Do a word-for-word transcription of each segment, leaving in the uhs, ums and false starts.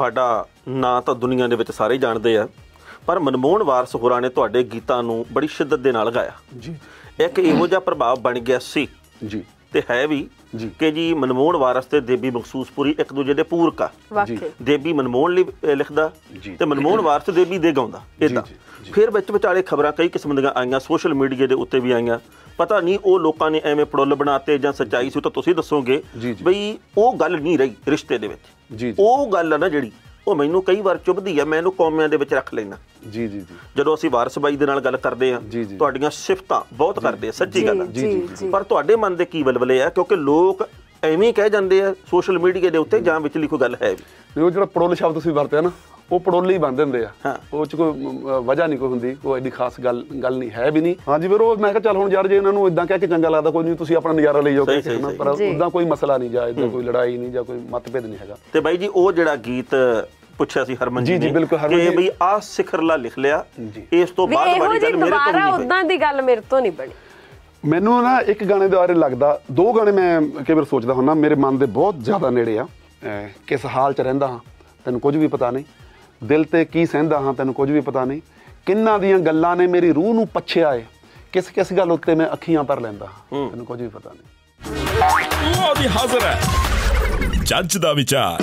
ਤੁਹਾਡਾ ਨਾਂ ਤਾਂ ਦੁਨੀਆ ਦੇ ਵਿੱਚ ਸਾਰੇ ਹੀ ਜਾਣਦੇ ਆ, ਪਰ ਮਨਮੋਹਨ ਵਾਰਸ ਹੋਰਾਂ ਨੇ ਤੁਹਾਡੇ ਗੀਤਾਂ ਨੂੰ ਬੜੀ ਸ਼ਿੱਦਤ ਦੇ ਨਾਲ ਗਾਇਆ ਜੀ। ਇੱਕ ਇਹੋ ਜਿਹਾ ਪ੍ਰਭਾਵ ਬਣ ਗਿਆ ਸੀ ਜੀ ਤੇ ਹੈ ਵੀ ਜੀ ਕਿ ਜੀ ਮਨਮੋਹਨ ਵਾਰਸ ਤੇ ਦੇਬੀ ਮਖਸੂਸਪੁਰੀ ਇੱਕ ਦੂਜੇ ਦੇ ਪੂਰਕ ਆ। ਦੇਬੀ ਮਨਮੋਹਨ ਲਈ ਲਿਖਦਾ ਤੇ ਮਨਮੋਹਨ ਵਾਰਸ ਦੇਬੀ ਦੇ ਗਾਉਂਦਾ ਇੱਦਾਂ। ਫਿਰ ਵਿੱਚ ਵਿਚਾਲੇ ਖਬਰਾਂ ਕਈ ਕਿਸਮ ਦੀਆਂ ਆਈਆਂ, ਸੋਸ਼ਲ ਮੀਡੀਆ ਦੇ ਉੱਤੇ ਵੀ ਆਈਆਂ, ਪਤਾ ਨਹੀਂ ਉਹ ਲੋਕਾਂ ਨੇ ਐਵੇਂ ਪੜੁੱਲ ਬਣਾਤੇ ਜਾਂ ਸੱਚਾਈ ਸੀ ਤਾਂ ਤੁਸੀਂ ਦੱਸੋਗੇ ਬਈ ਉਹ ਗੱਲ ਨਹੀਂ ਰਹੀ ਰਿਸ਼ਤੇ ਦੇ ਵਿੱਚ। ਉਹ ਗੱਲ ਆ ਨਾ ਜਿਹੜੀ ਉਹ ਮੈਨੂੰ ਕਈ ਵਾਰ ਚੁੱਭਦੀ ਆ, ਮੈਂ ਇਹਨੂੰ ਕੌਮਿਆਂ ਦੇ ਵਿੱਚ ਰੱਖ ਲੈਣਾ। ਜੀ ਜੀ ਜਦੋਂ ਅਸੀਂ ਵਾਰਸ ਬਾਈ ਦੇ ਨਾਲ ਗੱਲ ਕਰਦੇ ਆ ਤੁਹਾਡੀਆਂ ਸਿਫਤਾਂ ਬਹੁਤ ਕਰਦੇ ਆ, ਸੱਚੀ ਗੱਲ ਆ, ਪਰ ਤੁਹਾਡੇ ਮਨ ਦੇ ਕੀ ਵਲਵਲੇ ਆ? ਕਿਉਂਕਿ ਲੋਕ ਐਵੇਂ ਕਹਿ ਜਾਂਦੇ ਆ ਸੋਸ਼ਲ ਮੀਡੀਆ ਦੇ ਉੱਤੇ ਜਾਂ ਵਿਚਲੀ ਕੋਈ ਗੱਲ ਹੈ ਵੀ। ਉਹ ਜਿਹੜਾ ਪੜੋਲ ਸ਼ਬਦ ਤੁਸੀਂ ਵਰਤਿਆ ਨਾ, ਉਹ ਪੜੋਲੇ ਹੀ ਬਣ ਦਿੰਦੇ ਆ, ਉਹ ਚ ਕੋਈ ਵਜ੍ਹਾ ਨਹੀਂ ਕੋਈ ਹੁੰਦੀ, ਕੋਈ ਐਡੀ ਖਾਸ ਗੱਲ ਗੱਲ ਨਹੀਂ ਹੈ ਵੀ ਨਹੀਂ। ਹਾਂਜੀ ਫਿਰ ਉਹ ਮੈਂ ਕਿਹਾ ਚੱਲ ਹੁਣ ਯਾਰ ਜੇ ਇਹਨਾਂ ਨੂੰ ਇਦਾਂ ਕਹਿ ਕੇ ਚੰਗਾ ਲੱਗਦਾ ਕੋਈ ਨਹੀਂ, ਤੁਸੀਂ ਆਪਣਾ ਨਜ਼ਾਰਾ ਲਈ ਜਾਓ, ਪਰ ਉਦਾਂ ਕੋਈ ਮਸਲਾ ਨਹੀਂ ਜਾਂ ਇਦਾਂ ਕੋਈ ਲੜਾਈ ਨਹੀਂ ਜਾਂ ਕੋਈ ਮਤਭੇਦ ਨਹੀਂ ਹੈਗਾ। ਤੇ ਬਾਈ ਜੀ ਉਹ ਜਿਹੜਾ ਗੀਤ ਪੁੱਛਿਆ ਸੀ ਹਰਮਨ ਜੀ ਨੇ ਕਿ ਬਈ ਆਹ ਸਿਖਰਲਾ ਲਿਖ ਲਿਆ, ਇਸ ਤੋਂ ਬਾਅਦ ਵਾਲੀ ਗੱਲ ਮੇਰੇ ਤੋਂ ਨਹੀਂ, ਉਦਾਂ ਦੀ ਗੱਲ ਮੇਰੇ ਤੋਂ ਨਹੀਂ ਬਣੀ। ਮੈਨੂੰ ਨਾ ਇੱਕ ਗਾਣੇ ਦੇ ਬਾਰੇ ਲੱਗਦਾ, ਦੋ ਗਾਣੇ ਮੈਂ ਕਈ ਵਾਰ ਸੋਚਦਾ ਹੁੰਦਾ, ਮੇਰੇ ਮਨ ਦੇ ਬਹੁਤ ਜ਼ਿਆਦਾ ਨੇੜੇ ਆ। ਕਿਸ ਹਾਲ 'ਚ ਰਹਿੰਦਾ ਹਾਂ ਤੈਨੂੰ ਕੁਝ ਵੀ ਪਤਾ ਨਹੀਂ, ਦਿਲ ਤੇ ਕੀ ਸਹਿੰਦਾ ਹਾਂ ਤੈਨੂੰ ਕੁਝ ਵੀ ਪਤਾ ਨਹੀਂ, ਕਿੰਨਾਂ ਦੀਆਂ ਗੱਲਾਂ ਨੇ ਮੇਰੀ ਰੂਹ ਨੂੰ ਪੱਛਿਆ ਏ, ਕਿਸ ਕਿਸ ਗੱਲ ਉੱਤੇ ਮੈਂ ਅੱਖੀਆਂ ਭਰ ਲੈਂਦਾ ਤੈਨੂੰ ਕੁਝ ਵੀ ਪਤਾ ਨਹੀਂ। ਉਹ ਵੀ ਹਾਜ਼ਰ ਹੈ ਜੱਜ ਦਾ ਵਿਚਾਰ।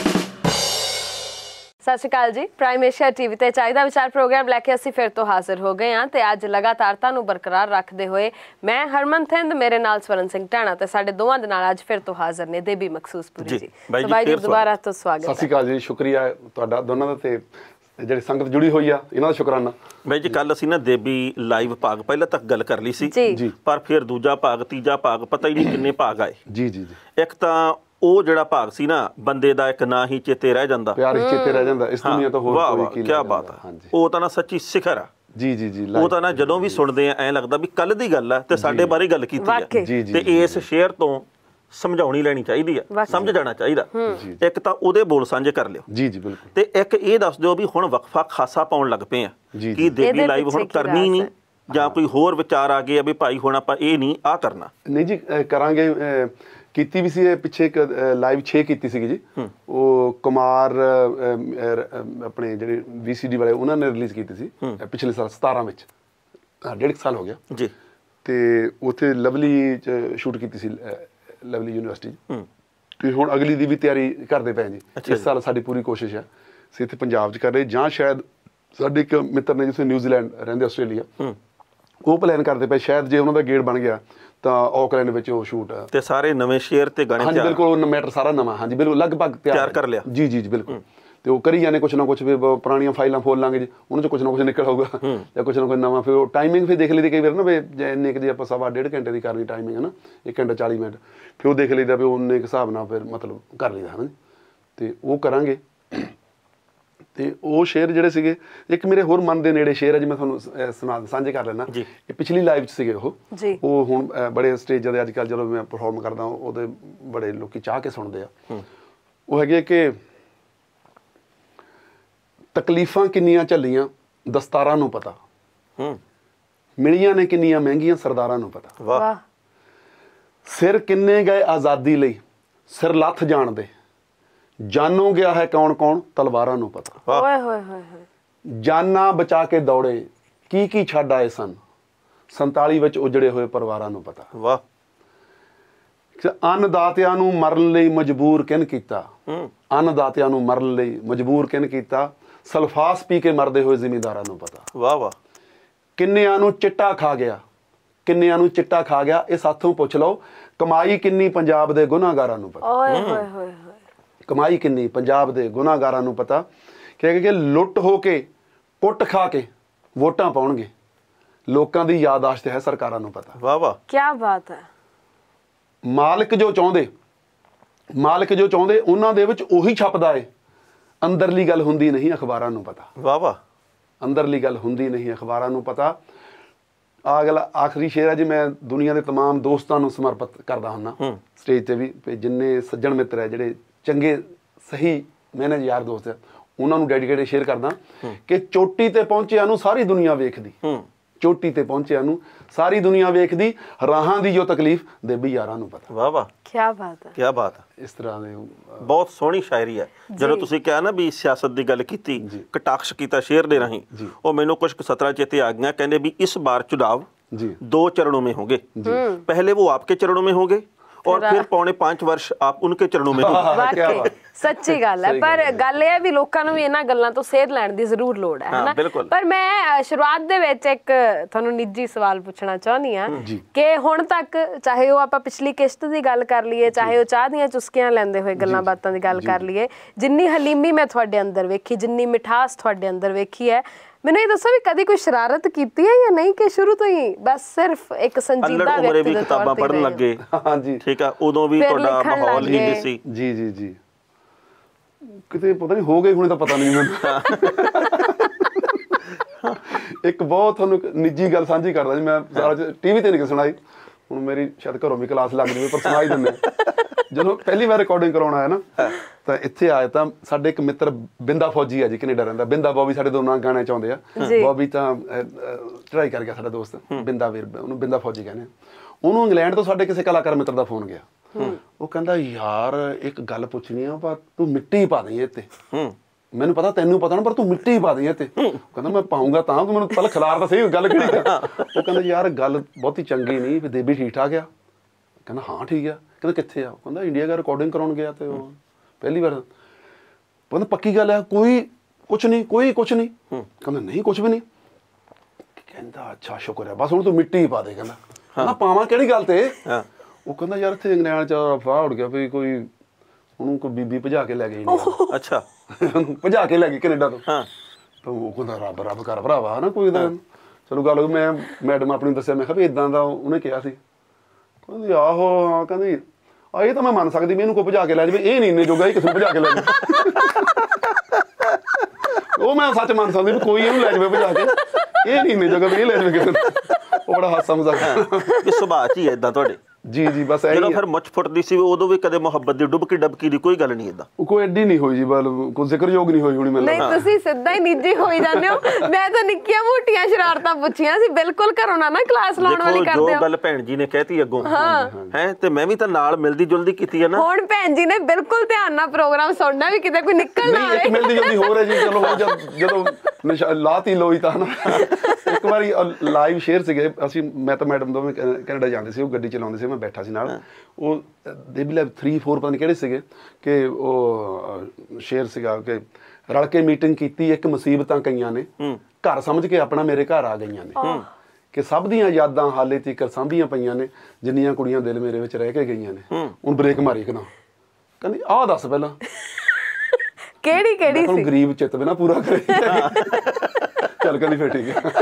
ਸਤਿ ਸ਼੍ਰੀ ਅਕਾਲ ਜੀ। ਪ੍ਰਾਈਮ ਏਸ਼ੀਆ ਟੀਵੀ ਤੇ ਚਾਹੀਦਾ ਵਿਚਾਰ ਪ੍ਰੋਗਰਾਮ ਲੈ ਕੇ ਅਸੀਂ ਫਿਰ ਤੋਂ ਹਾਜ਼ਰ ਹੋ ਗਏ ਹਾਂ ਤੇ ਅੱਜ ਲਗਾਤਾਰਤਾ ਨੂੰ ਬਰਕਰਾਰ ਰੱਖਦੇ ਹੋਏ ਮੈਂ ਹਰਮਨ ਥਿੰਦ, ਮੇਰੇ ਨਾਲ ਸਵਰਨ ਸਿੰਘ ਢਾਣਾ ਤੇ ਸਾਡੇ ਦੋਵਾਂ ਦੇ ਨਾਲ ਅੱਜ ਫਿਰ ਤੋਂ ਹਾਜ਼ਰ ਨੇ ਦੇਬੀ ਮਖਸੂਸਪੁਰੀ ਜੀ। ਬਾਈ ਜੀ ਦੁਬਾਰਾ ਤੋਂ ਸਵਾਗਤ ਹੈ। ਸਤਿ ਸ਼੍ਰੀ ਅਕਾਲ ਜੀ, ਸ਼ੁਕਰੀਆ ਤੁਹਾਡਾ ਦੋਨਾਂ ਦਾ ਤੇ ਜਿਹੜੀ ਸੰਗਤ ਜੁੜੀ ਹੋਈ ਆ ਇਹਨਾਂ ਦਾ ਸ਼ੁਕਰਾਨਾ। ਬਾਈ ਜੀ ਕੱਲ ਅਸੀਂ ਨਾ ਦੇਬੀ ਲਾਈਵ ਭਾਗ ਪਹਿਲਾਂ ਤੱਕ ਗੱਲ ਕਰ ਲਈ ਸੀ, ਪਰ ਫਿਰ ਦੂਜਾ ਭਾਗ ਤੀਜਾ ਭਾਗ ਪਤਾ ਹੀ ਨਹੀਂ ਕਿੰਨੇ ਭਾਗ ਆਏ। ਜੀ ਜੀ ਜੀ ਇੱਕ ਤਾਂ ਉਹ ਜਿਹੜਾ ਭਾਗ ਸੀ ਨਾ ਬੰਦੇ ਦਾ ਇੱਕ ਨਾਂ ਹੀ ਚੇਤੇ ਰਹਿ ਜਾਂਦਾ, ਪਿਆਰ ਹੀ ਚੇਤੇ ਰਹਿ ਜਾਂਦਾ, ਇਸ ਦੁਨੀਆ ਤੋਂ ਹੋਰ ਕੋਈ ਕੀ ਕੀ ਬਾਤ ਆ। ਉਹ ਤਾਂ ਨਾ ਸੱਚੀ ਸਿਖਰ ਆ। ਜੀ ਜੀ ਜੀ ਉਹ ਤਾਂ ਨਾ ਜਦੋਂ ਵੀ ਸੁਣਦੇ ਆ ਐਂ ਲੱਗਦਾ ਵੀ ਕੱਲ ਦੀ ਗੱਲ ਆ ਤੇ ਸਾਡੇ ਬਾਰੇ ਗੱਲ ਕੀਤੀ ਆ, ਤੇ ਇਸ ਸ਼ੇਅਰ ਤੋਂ ਸਮਝਾਉਣੀ ਲੈਣੀ ਚਾਹੀਦੀ ਆ, ਸਮਝ ਜਾਣਾ ਚਾਹੀਦਾ। ਇੱਕ ਤਾਂ ਉਹਦੇ ਬੋਲ ਸਾਂਝੇ ਕਰ ਲਿਓ ਜੀ ਜੀ ਬਿਲਕੁਲ, ਤੇ ਇੱਕ ਇਹ ਦੱਸ ਦਿਓ ਵੀ ਹੁਣ ਵਕਫਾ ਖਾਸਾ ਪਾਉਣ ਲੱਗ ਪਏ ਆ ਕਿ ਦੇਬੀ ਲਾਈਵ ਹੁਣ ਕਰਨੀ ਨਹੀਂ ਜਾਂ ਕੋਈ ਹੋਰ ਵਿਚਾਰ ਆ ਗਏ ਆ ਵੀ ਭਾਈ ਹੁਣ ਆਪਾਂ ਇਹ ਨਹੀਂ ਆਹ ਕਰਨਾ? ਨਹੀਂ ਜੀ ਕਰਾਂਗੇ, ਕੀਤੀ ਵੀ ਸੀ ਪਿੱਛੇ ਇੱਕ ਲਾਈਵ ਛੇ ਕੀਤੀ ਸੀਗੀ ਜੀ, ਉਹ ਕੁਮਾਰ ਆਪਣੇ ਜਿਹੜੇ ਵੀ ਸੀ ਡੀ ਵਾਲੇ ਉਹਨਾਂ ਨੇ ਰਿਲੀਜ਼ ਕੀਤੀ ਸੀ ਪਿਛਲੇ ਸਾਲ ਸਤਾਰਾਂ ਵਿੱਚ, ਡੇਢ ਸਾਲ ਹੋ ਗਿਆ ਜੀ। ਤੇ ਉੱਥੇ ਲਵਲੀ 'ਚ ਸ਼ੂਟ ਕੀਤੀ ਸੀ, ਲਵਲੀ ਯੂਨੀਵਰਸਿਟੀ 'ਚ। ਤੇ ਹੁਣ ਅਗਲੀ ਦੀ ਵੀ ਤਿਆਰੀ ਕਰਦੇ ਪਏ ਜੀ। ਇਸ ਸਾਲ ਸਾਡੀ ਪੂਰੀ ਕੋਸ਼ਿਸ਼ ਹੈ ਅਸੀਂ ਇੱਥੇ ਪੰਜਾਬ 'ਚ ਕਰ ਰਹੇ, ਜਾਂ ਸ਼ਾਇਦ ਸਾਡੇ ਇੱਕ ਮਿੱਤਰ ਨੇ ਜਿੱਥੇ ਨਿਊਜ਼ੀਲੈਂਡ ਰਹਿੰਦੇ ਆਸਟ੍ਰੇਲੀਆ, ਉਹ ਪਲਾਨ ਕਰਦੇ ਪਏ, ਸ਼ਾਇਦ ਜੇ ਉਹਨਾਂ ਦਾ ਗੇੜ ਬਣ ਗਿਆ ਤਾਂ ਆਕਲੈਂਡ ਵਿੱਚ ਉਹ ਸ਼ੂਟ ਹੈ। ਤੇ ਸਾਰੇ ਨਵੇਂ ਸ਼ੇਅਰ ਤੇ ਗਾਣੇ? ਹਾਂਜੀ ਬਿਲਕੁਲ, ਮੈਟਰ ਸਾਰਾ ਨਵਾਂ। ਹਾਂਜੀ ਬਿਲਕੁਲ, ਲਗਭਗ ਤਿਆਰ ਕਰ ਲਿਆ। ਜੀ ਜੀ ਜੀ ਬਿਲਕੁਲ। ਤੇ ਉਹ ਕਰੀ ਜਾਂਦੇ ਕੁਛ ਨਾ ਕੁਛ, ਵੀ ਪੁਰਾਣੀਆਂ ਫਾਈਲਾਂ ਫੋਲ ਲਾਂਗੇ ਜੀ, ਉਹਨਾਂ 'ਚ ਕੁਛ ਨਾ ਕੁਛ ਨਿਕਲ ਆਊਗਾ ਜਾਂ ਕੁਛ ਨਾ ਕੁਛ ਨਵਾਂ। ਫਿਰ ਉਹ ਟਾਈਮਿੰਗ ਫਿਰ ਦੇਖ ਲਈ ਕਈ ਵਾਰ ਨਾ, ਵੀ ਜੇ ਇੰਨੇ ਕੁ ਜੇ ਆਪਾਂ ਸਵਾ ਡੇਢ ਘੰਟੇ ਦੀ ਕਰਨੀ ਟਾਈਮਿੰਗ ਹੈ ਨਾ, ਇੱਕ ਘੰਟਾ ਚਾਲੀ ਮਿੰਟ, ਫਿਰ ਉਹ ਦੇਖ ਲਈਦਾ ਵੀ ਉਨੇ ਕੁ ਹਿਸਾਬ ਨਾਲ ਫਿਰ ਮਤਲਬ ਕਰ ਲਈਦਾ ਹੈ ਨਾ। ਤੇ ਉਹ ਕਰਾਂਗੇ। ਤੇ ਉਹ ਸ਼ੇਅਰ ਜਿਹੜੇ ਸੀਗੇ, ਇੱਕ ਮੇਰੇ ਹੋਰ ਮਨ ਦੇ ਨੇੜੇ ਸ਼ੇਅਰ ਹੈ ਜੀ, ਮੈਂ ਤੁਹਾਨੂੰ ਸੁਣਾ ਸਾਂਝੇ ਕਰ ਲੈਣਾ। ਇਹ ਪਿਛਲੀ ਲਾਈਵ 'ਚ ਸੀਗੇ ਉਹ ਉਹ ਹੁਣ ਬੜੇ ਸਟੇਜਾਂ ਦੇ ਅੱਜ ਕੱਲ੍ਹ ਜਦੋਂ ਮੈਂ ਪਰਫੋਰਮ ਕਰਦਾ ਉਹਦੇ ਬੜੇ ਲੋਕੀ ਚਾਹ ਕੇ ਸੁਣਦੇ ਆ। ਉਹ ਹੈਗੇ ਕਿ ਤਕਲੀਫਾਂ ਕਿੰਨੀਆਂ ਝੱਲੀਆਂ ਦਸਤਾਰਾਂ ਨੂੰ ਪਤਾ, ਮਿਲੀਆਂ ਨੇ ਕਿੰਨੀਆਂ ਮਹਿੰਗੀਆਂ ਸਰਦਾਰਾਂ ਨੂੰ ਪਤਾ, ਵਾਹ ਸਿਰ ਕਿੰਨੇ ਗਏ ਆਜ਼ਾਦੀ ਲਈ ਸਿਰ ਲੱਥ ਜਾਣਦੇ, ਜਾਨੋਂ ਗਿਆ ਹੈ ਕੌਣ ਕੌਣ ਤਲਵਾਰਾਂ ਨੂੰ ਪਤਾ, ਓਏ ਹੋਏ ਹੋਏ ਹੋਏ ਜਾਨਾਂ ਬਚਾ ਕੇ ਦੌੜੇ ਕੀ ਕੀ ਛੱਡ ਆਏ ਸਨ, ਸੰਤਾਲੀ ਵਿੱਚ ਉਜੜੇ ਹੋਏ ਪਰਿਵਾਰਾਂ ਨੂੰ ਪਤਾ, ਵਾਹ ਅੰਨਦਾਤਿਆਂ ਨੂੰ ਮਰਨ ਲਈ ਮਜਬੂਰ ਕਿਨ ਕੀਤਾ, ਅੰਨਦਾਤਿਆਂ ਨੂੰ ਮਰਨ ਲਈ ਮਜਬੂਰ ਕਿਨ ਕੀਤਾ, ਸਲਫਾਸ ਪੀ ਕੇ ਮਰਦੇ ਹੋਏ ਜ਼ਿਮੀਂਦਾਰਾਂ ਨੂੰ ਪਤਾ, ਵਾਹ ਵਾਹ ਕਿੰਨਿਆਂ ਨੂੰ ਚਿੱਟਾ ਖਾ ਗਿਆ, ਕਿੰਨਿਆਂ ਨੂੰ ਚਿੱਟਾ ਖਾ ਗਿਆ, ਇਹ ਸਾਥੋਂ ਪੁੱਛ ਲਓ, ਕਮਾਈ ਕਿੰਨੀ ਪੰਜਾਬ ਦੇ ਗੁਨਾਹਗਾਰਾਂ ਨੂੰ ਪਤਾ, ਓਏ ਹੋਏ ਹੋਏ ਕਮਾਈ ਕਿੰਨੀ ਪੰਜਾਬ ਦੇ ਗੁਨਾਹਗਾਰਾਂ ਨੂੰ ਪਤਾ, ਕਿ ਲੁੱਟ ਹੋ ਕੇ ਕੁੱਟ ਖਾ ਕੇ ਵੋਟਾਂ ਪਾਉਣਗੇ, ਲੋਕਾਂ ਦੀ ਯਾਦਾਸ਼ਤ ਹੈ ਸਰਕਾਰਾਂ ਨੂੰ ਪਤਾ, ਵਾਹ ਵਾਹ ਕੀ ਬਾਤ ਹੈ। ਮਾਲਕ ਜੋ ਚਾਹੁੰਦੇ ਮਾਲਕ ਜੋ ਚਾਹੁੰਦੇ ਉਹਨਾਂ ਦੇ ਵਿੱਚ ਉਹੀ ਛਪਦਾ ਏ, ਅੰਦਰਲੀ ਗੱਲ ਹੁੰਦੀ ਨਹੀਂ ਅਖਬਾਰਾਂ ਨੂੰ ਪਤਾ, ਵਾਹ ਵਾਹ ਅੰਦਰਲੀ ਗੱਲ ਹੁੰਦੀ ਨਹੀਂ ਅਖਬਾਰਾਂ ਨੂੰ ਪਤਾ। ਆਹ ਗੱਲ ਆਖਰੀ ਸ਼ੇਰ ਹੈ ਜੀ, ਮੈਂ ਦੁਨੀਆ ਦੇ ਤਮਾਮ ਦੋਸਤਾਂ ਨੂੰ ਸਮਰਪਿਤ ਕਰਦਾ ਹੁੰਦਾ ਸਟੇਜ ਤੇ ਵੀ, ਜਿੰਨੇ ਸੱਜਣ ਮਿੱਤਰ ਹੈ ਜਿਹੜੇ ਚੰਗੇ ਸਹੀ ਮਿਹਨਤ ਯਾਰ ਦੋਸਤ ਹੈ, ਉਹਨਾਂ ਨੂੰ ਡੈਡੀਕੇਟਡ ਸ਼ੇਅਰ ਕਰਦਾ ਕਿ ਚੋਟੀ ਤੇ ਪਹੁੰਚਿਆਂ ਨੂੰ ਸਾਰੀ ਦੁਨੀਆ ਵੇਖਦੀ, ਚੋਟੀ ਤੇ ਪਹੁੰਚਿਆ ਨੂੰ ਸਾਰੀ ਦੁਨੀਆ ਵੇਖਦੀ ਰਾਹਾਂ ਦੀ ਜੋ ਤਕਲੀਫ ਦੇਬੀ ਯਾਰਾਂ ਨੂੰ ਪਤਾ। ਵਾਹ ਵਾਹ, ਕੀ ਬਾਤ ਹੈ, ਕੀ ਬਾਤ ਹੈ। ਇਸ ਤਰ੍ਹਾਂ ਦੇ ਬਹੁਤ ਸੋਹਣੀ ਸ਼ਾਇਰੀ ਹੈ। ਜਦੋਂ ਤੁਸੀਂ ਕਿਹਾ ਨਾ ਵੀ ਸਿਆਸਤ ਦੀ ਗੱਲ ਕੀਤੀ, ਕਟਾਕਸ਼ ਕੀਤਾ ਸ਼ੇਰ ਦੇ ਰਾਹੀਂ, ਉਹ ਮੈਨੂੰ ਕੁਝ ਸਤਰਾਂ ਚੇਤੇ ਆ ਗਈਆਂ। ਕਹਿੰਦੇ भी इस बार चुनाव दो चरणों में होंगे, पहले वो आपके चरणों में होंगे और फिर पौने पांच वर्ष आप उनके चरणों में होंगे। वाकई सच्ची गल है, पर गल ਇਹ ਵੀ ਲੋਕਾਂ ਨੂੰ ਵੀ ਇਹਨਾਂ ਗੱਲਾਂ ਤੋਂ ਸੇਧ ਲੈਣ ਦੀ ਜ਼ਰੂਰ ਲੋੜ ਹੈ ਨਾ। ਪਰ ਮੈਂ ਸ਼ੁਰੂਆਤ ਦੇ ਵਿੱਚ ਇੱਕ ਤੁਹਾਨੂੰ ਨਿੱਜੀ ਸਵਾਲ ਪੁੱਛਣਾ ਚਾਹੁੰਦੀ ਆ ਕਿ ਹੁਣ ਤੱਕ ਚਾਹੇ ਉਹ ਆਪਾਂ ਪਿਛਲੀ ਕਿਸ਼ਤ ਦੀ ਗੱਲ ਕਰ ਲਈਏ, ਚਾਹੇ ਉਹ ਚਾਹ ਦੀਆਂ ਚੁਸਕੀਆਂ ਲੈਂਦੇ ਹੋਏ ਗੱਲਾਂ ਬਾਤਾਂ ਦੀ ਗੱਲ ਕਰ ਲਈਏ, ਜਿੰਨੀ ਹਲੀਮੀ ਮੈਂ ਤੁਹਾਡੇ ਅੰਦਰ ਵੇਖੀ, ਜਿੰਨੀ ਮਿਠਾਸ ਤੁਹਾਡੇ ਅੰਦਰ ਵੇਖੀ ਹੈ, ਮੈਨੂੰ ਇਹ ਦੱਸੋ ਵੀ ਕਦੀ ਕੋਈ ਸ਼ਰਾਰਤ ਕੀਤੀ ਹੈ ਜਾਂ ਨਹੀਂ, ਕਿ ਸ਼ੁਰੂ ਤੋਂ ਹੀ ਬਸ ਸਿਰਫ ਇੱਕ ਸੰਜੀਦਾ ਵਿਅਕਤੀ ਦੇ ਤੌਰ ਤੇ ਕਿਤਾਬਾਂ ਪੜ੍ਹਨ ਲੱਗੇ? ਹਾਂਜੀ ਠੀਕ ਆ, ਉਦੋਂ ਵੀ ਤੁਹਾਡਾ ਮਾਹੌਲ ਹੀ ਨਹੀਂ ਸੀ? ਜੀ ਜੀ ਜੀ ਕਿਤੇ ਪਤਾ ਨਹੀਂ ਹੋ ਗਏ ਹੁਣੇ ਤਾਂ ਪਤਾ ਨਹੀਂ ਮੈਨੂੰ। ਇੱਕ ਬਹੁਤ ਤੁਹਾਨੂੰ ਨਿੱਜੀ ਗੱਲ ਸਾਂਝੀ ਕਰਦਾ ਜੀ ਮੈਂ, ਸਾਰਾ ਟੀਵੀ ਤੇ ਨਹੀਂ ਸੁਣਾਈ, ਹੁਣ ਮੇਰੀ ਸ਼ਾਇਦ ਘਰੋਂ ਵੀ ਕਲਾਸ ਲੱਗ ਜਾਵੇ ਪਰ ਸੁਣਾਈ ਦਿੰਦੇ। ਜਦੋਂ ਪਹਿਲੀ ਵਾਰ ਰਿਕਾਰਡਿੰਗ ਕਰਾਉਣ ਆਇਆ ਨਾ ਤਾਂ ਇੱਥੇ ਆਇਆ ਤਾਂ ਸਾਡੇ ਇੱਕ ਮਿੱਤਰ ਬਿੰਦਾ ਫੌਜੀ ਆ ਜੀ, ਕੈਨੇਡਾ ਰਹਿੰਦਾ। ਬਿੰਦਾ ਬੋਬੀ ਸਾਡੇ ਦੋਨਾਂ ਗਾਣੇ ਚਾਹੁੰਦੇ ਆ। ਬੋਬੀ ਤਾਂ ਚੜ੍ਹਾਈ ਕਰ ਗਿਆ ਸਾਡਾ ਦੋਸਤ, ਬਿੰਦਾ ਵੀਰ, ਉਹਨੂੰ ਬਿੰਦਾ ਫੌਜੀ ਕਹਿੰਦੇ। ਉਹਨੂੰ ਇੰਗਲੈਂਡ ਤੋਂ ਸਾਡੇ ਕਿਸੇ ਕਲਾਕਾਰ ਮਿੱਤਰ ਦਾ ਫੋਨ ਗਿਆ। ਉਹ ਕਹਿੰਦਾ ਯਾਰ ਇੱਕ ਗੱਲ ਪੁੱਛਣੀ ਆ, ਪਰ ਤੂੰ ਮਿੱਟੀ ਪਾ ਦੇਈਂ ਇੱਥੇ। ਮੈਨੂੰ ਪਤਾ ਤੈਨੂੰ ਪਤਾ ਨਾ, ਪਰ ਤੂੰ ਮਿੱਟੀ ਪਾ ਦੇਈਂ ਇੱਥੇ। ਕਹਿੰਦਾ ਮੈਂ ਪਾਉਂਗਾ ਤਾਂ, ਤੂੰ ਮੈਨੂੰ ਪਹਿਲਾਂ ਖਿਲਾਰ ਤਾਂ ਸਹੀ ਗੱਲ ਕਿਹੜੀ ਆ। ਉਹ ਕਹਿੰਦਾ ਯਾਰ ਗੱਲ ਬਹੁਤੀ ਚੰਗੀ ਨਹੀਂ, ਵੀ ਦੇਬੀ ਠੀਕ ਠਾਕ ਆ? ਕਹਿੰਦਾ ਹਾਂ ਠੀਕ ਆ। ਕਹਿੰਦਾ ਕਿੱਥੇ ਆ? ਕਹਿੰਦਾ ਇੰਡੀਆ ਗਿਆ, ਰਿਕਾਰਡਿੰਗ ਕਰਾਉਣ ਗਿਆ ਤੇ ਉਹ ਪਹਿਲੀ ਵਾਰ। ਕਹਿੰਦਾ ਪੱਕੀ ਗੱਲ ਆ? ਕੋਈ ਕੁਛ ਨਹੀਂ, ਕੋਈ ਕੁਛ ਨਹੀਂ। ਕਹਿੰਦਾ ਨਹੀਂ ਕੁਛ ਵੀ ਨਹੀਂ। ਕਹਿੰਦਾ ਅੱਛਾ ਸ਼ੁਕਰ ਹੈ, ਬਸ ਹੁਣ ਤੂੰ ਮਿੱਟੀ ਪਾ ਦੇ। ਕਹਿੰਦਾ ਕਹਿੰਦਾ ਪਾਵਾਂ ਕਿਹੜੀ ਗੱਲ ਤੇ? ਉਹ ਕਹਿੰਦਾ ਯਾਰ ਇੱਥੇ ਇੰਗਲੈਂਡ ਚ ਅਫਵਾਹ ਉੱਡ ਗਿਆ ਵੀ ਕੋਈ ਉਹਨੂੰ ਕੋਈ ਬੀਬੀ ਭਜਾ ਕੇ ਲੈ ਗਈ। ਅੱਛਾ, ਭਜਾ ਕੇ ਲੈ ਗਈ ਕੈਨੇਡਾ ਤੋਂ। ਤਾਂ ਉਹ ਕਹਿੰਦਾ ਰੱਬ ਰੱਬ ਕਰ ਭਰਾਵਾ ਨਾ ਕੋਈ ਤਾਂ। ਚਲੋ ਗੱਲ ਮੈਂ ਮੈਡਮ ਆਪਣੀ ਨੂੰ ਦੱਸਿਆ, ਮੈਂ ਕਿਹਾ ਵੀ ਇੱਦਾਂ ਦਾ ਉਹਨੇ ਕਿਹਾ ਸੀ। ਕਹਿੰਦੀ ਆਹੋ ਹਾਂ। ਕਹਿੰਦੀ ਆ ਇਹ ਤਾਂ ਮੈਂ ਮੰਨ ਸਕਦੀ ਵੀ ਇਹਨੂੰ ਕੋਈ ਭਜਾ ਕੇ ਲੈ ਜਾਵੇ, ਇਹ ਨਹੀਂ ਇੰਨੇ ਜੋਗਾ, ਇਹ ਕਿਸੇ ਨੂੰ ਭਜਾ ਕੇ ਲੈ ਜਾਵੇ। ਉਹ ਮੈਂ ਸੱਚ ਮੰਨ ਸਕਦੀ ਵੀ ਕੋਈ ਇਹਨੂੰ ਲੈ ਜਾਵੇ ਭਜਾ ਕੇ, ਇਹ ਨਹੀਂ ਇੰਨੇ ਜੋਗਾ ਵੀ ਇਹ ਲੈ ਜਾਵੇ ਕਿਸੇ ਨੂੰ। ਉਹ ਬੜਾ ਹਾਸਾ ਮਜ਼ਾਕ ਇਹ ਸੁਭਾਅ ਚ ਹੀ ਏਦਾਂ ਤੁਹਾਡੇ? ਜੀ ਜੀ ਬਸ ਜਦੋਂ ਫਿਰ ਮੁੱਛ ਫੁੱਟਦੀ ਸੀ ਉਦੋਂ ਵੀ ਕਦੇ ਮੁਹੱਬਤ ਦੀ ਡੁਬਕੀ ਡਬਕੀ ਦੀ ਕੋਈ ਗੱਲ ਨਹੀਂ ਏਦਾਂ? ਕੋਈ ਐਡੀ ਨਹੀਂ ਹੋਈ ਜੀ, ਬਲ ਕੋਈ ਜ਼ਿਕਰਯੋਗ ਨਹੀਂ ਹੋਈ ਹੋਣੀ ਮੈਨੂੰ। ਨਹੀਂ ਤੁਸੀਂ ਸਿੱਧਾ ਹੀ ਨਿੱਜੀ ਹੋਈ ਜਾਂਦੇ ਹੋ। ਮੈਂ ਤਾਂ ਨਿੱਕੀਆਂ ਮੋਟੀਆਂ ਸ਼ਰਾਰਤਾਂ ਪੁੱਛੀਆਂ ਸੀ, ਬਿਲਕੁਲ ਘਰੋਂ ਨਾ ਨਾ ਕਲਾਸ ਲਾਉਣ ਵਾਲੀ ਕਰਦੇ ਹੋ। ਜੋ ਗੱਲ ਭੈਣ ਜੀ ਨੇ ਕਹਿਤੀ ਅੱਗੋਂ ਹੈ ਤੇ ਮੈਂ ਵੀ ਤਾਂ ਨਾਲ ਮਿਲਦੀ ਜੁਲਦੀ ਕੀਤੀ ਹੈ ਨਾ। ਹੁਣ ਭੈਣ ਜੀ ਨੇ ਬਿਲਕੁਲ ਧਿਆਨ ਨਾਲ ਪ੍ਰੋਗਰਾਮ ਸੁਣਨਾ ਵੀ ਕਿਤੇ ਕੋਈ ਨਿਕਲ ਨਾ ਆਵੇ। ਇੱਕ ਮਿਲਦੀ ਜੁਲਦੀ ਹੋ ਰਹੀ ਜੀ। ਚਲੋ ਜਦੋਂ ਲਾਤੀ ਲੋਈ ਤਾਂ ਨਾ ਇੱਕ ਵਾਰੀ ਲਾਈਵ ਸ਼ੇਅਰ ਸੀਗੇ ਅਸੀਂ, ਮੈਂ ਤਾਂ ਮੈਡਮ ਦੋਵੇਂ ਕੈਨੇਡਾ ਜਾਂਦੇ ਸੀ, ਉਹ ਗੱਡੀ ਚਲਾਉਂਦੇ ਸੀ, ਮੈਂ ਬੈਠਾ ਸੀ ਨਾਲ। ਉਹ ਦੇਬੀ ਲੈਬ ਥ੍ਰੀ ਫੋਰ ਪਤਾ ਨਹੀਂ ਕਿਹੜੇ ਸੀਗੇ ਕਿ ਉਹ ਸ਼ੇਅਰ ਸੀਗਾ ਕਿ ਰਲ ਕੇ ਮੀਟਿੰਗ ਕੀਤੀ, ਇੱਕ ਮੁਸੀਬਤਾਂ ਕਈਆਂ ਨੇ ਘਰ ਸਮਝ ਕੇ ਆਪਣਾ ਮੇਰੇ ਘਰ ਆ ਗਈਆਂ ਨੇ, ਕਿ ਸਭ ਦੀਆਂ ਯਾਦਾਂ ਹਾਲੇ ਤੀਕਰ ਸਾਂਭੀਆਂ ਪਈਆਂ ਨੇ, ਜਿੰਨੀਆਂ ਕੁੜੀਆਂ ਦਿਲ ਮੇਰੇ ਵਿੱਚ ਰਹਿ ਕੇ ਗਈਆਂ ਨੇ। ਹੁਣ ਬ੍ਰੇਕ ਮਾਰੀ ਇੱਕਦਮ, ਕਹਿੰਦੀ ਆਹ ਦੱਸ ਪਹਿਲਾਂ ਕਿਹੜੀ ਕਿਹੜੀ ਸੀ? ਗਰੀਬ ਚਿੱਤ ਬਿਨਾ ਪੂਰਾ ਕਰੇ। ਚੱਲ ਕਹਿੰਦੀ ਫਿਰ ਠੀਕ ਹੈ,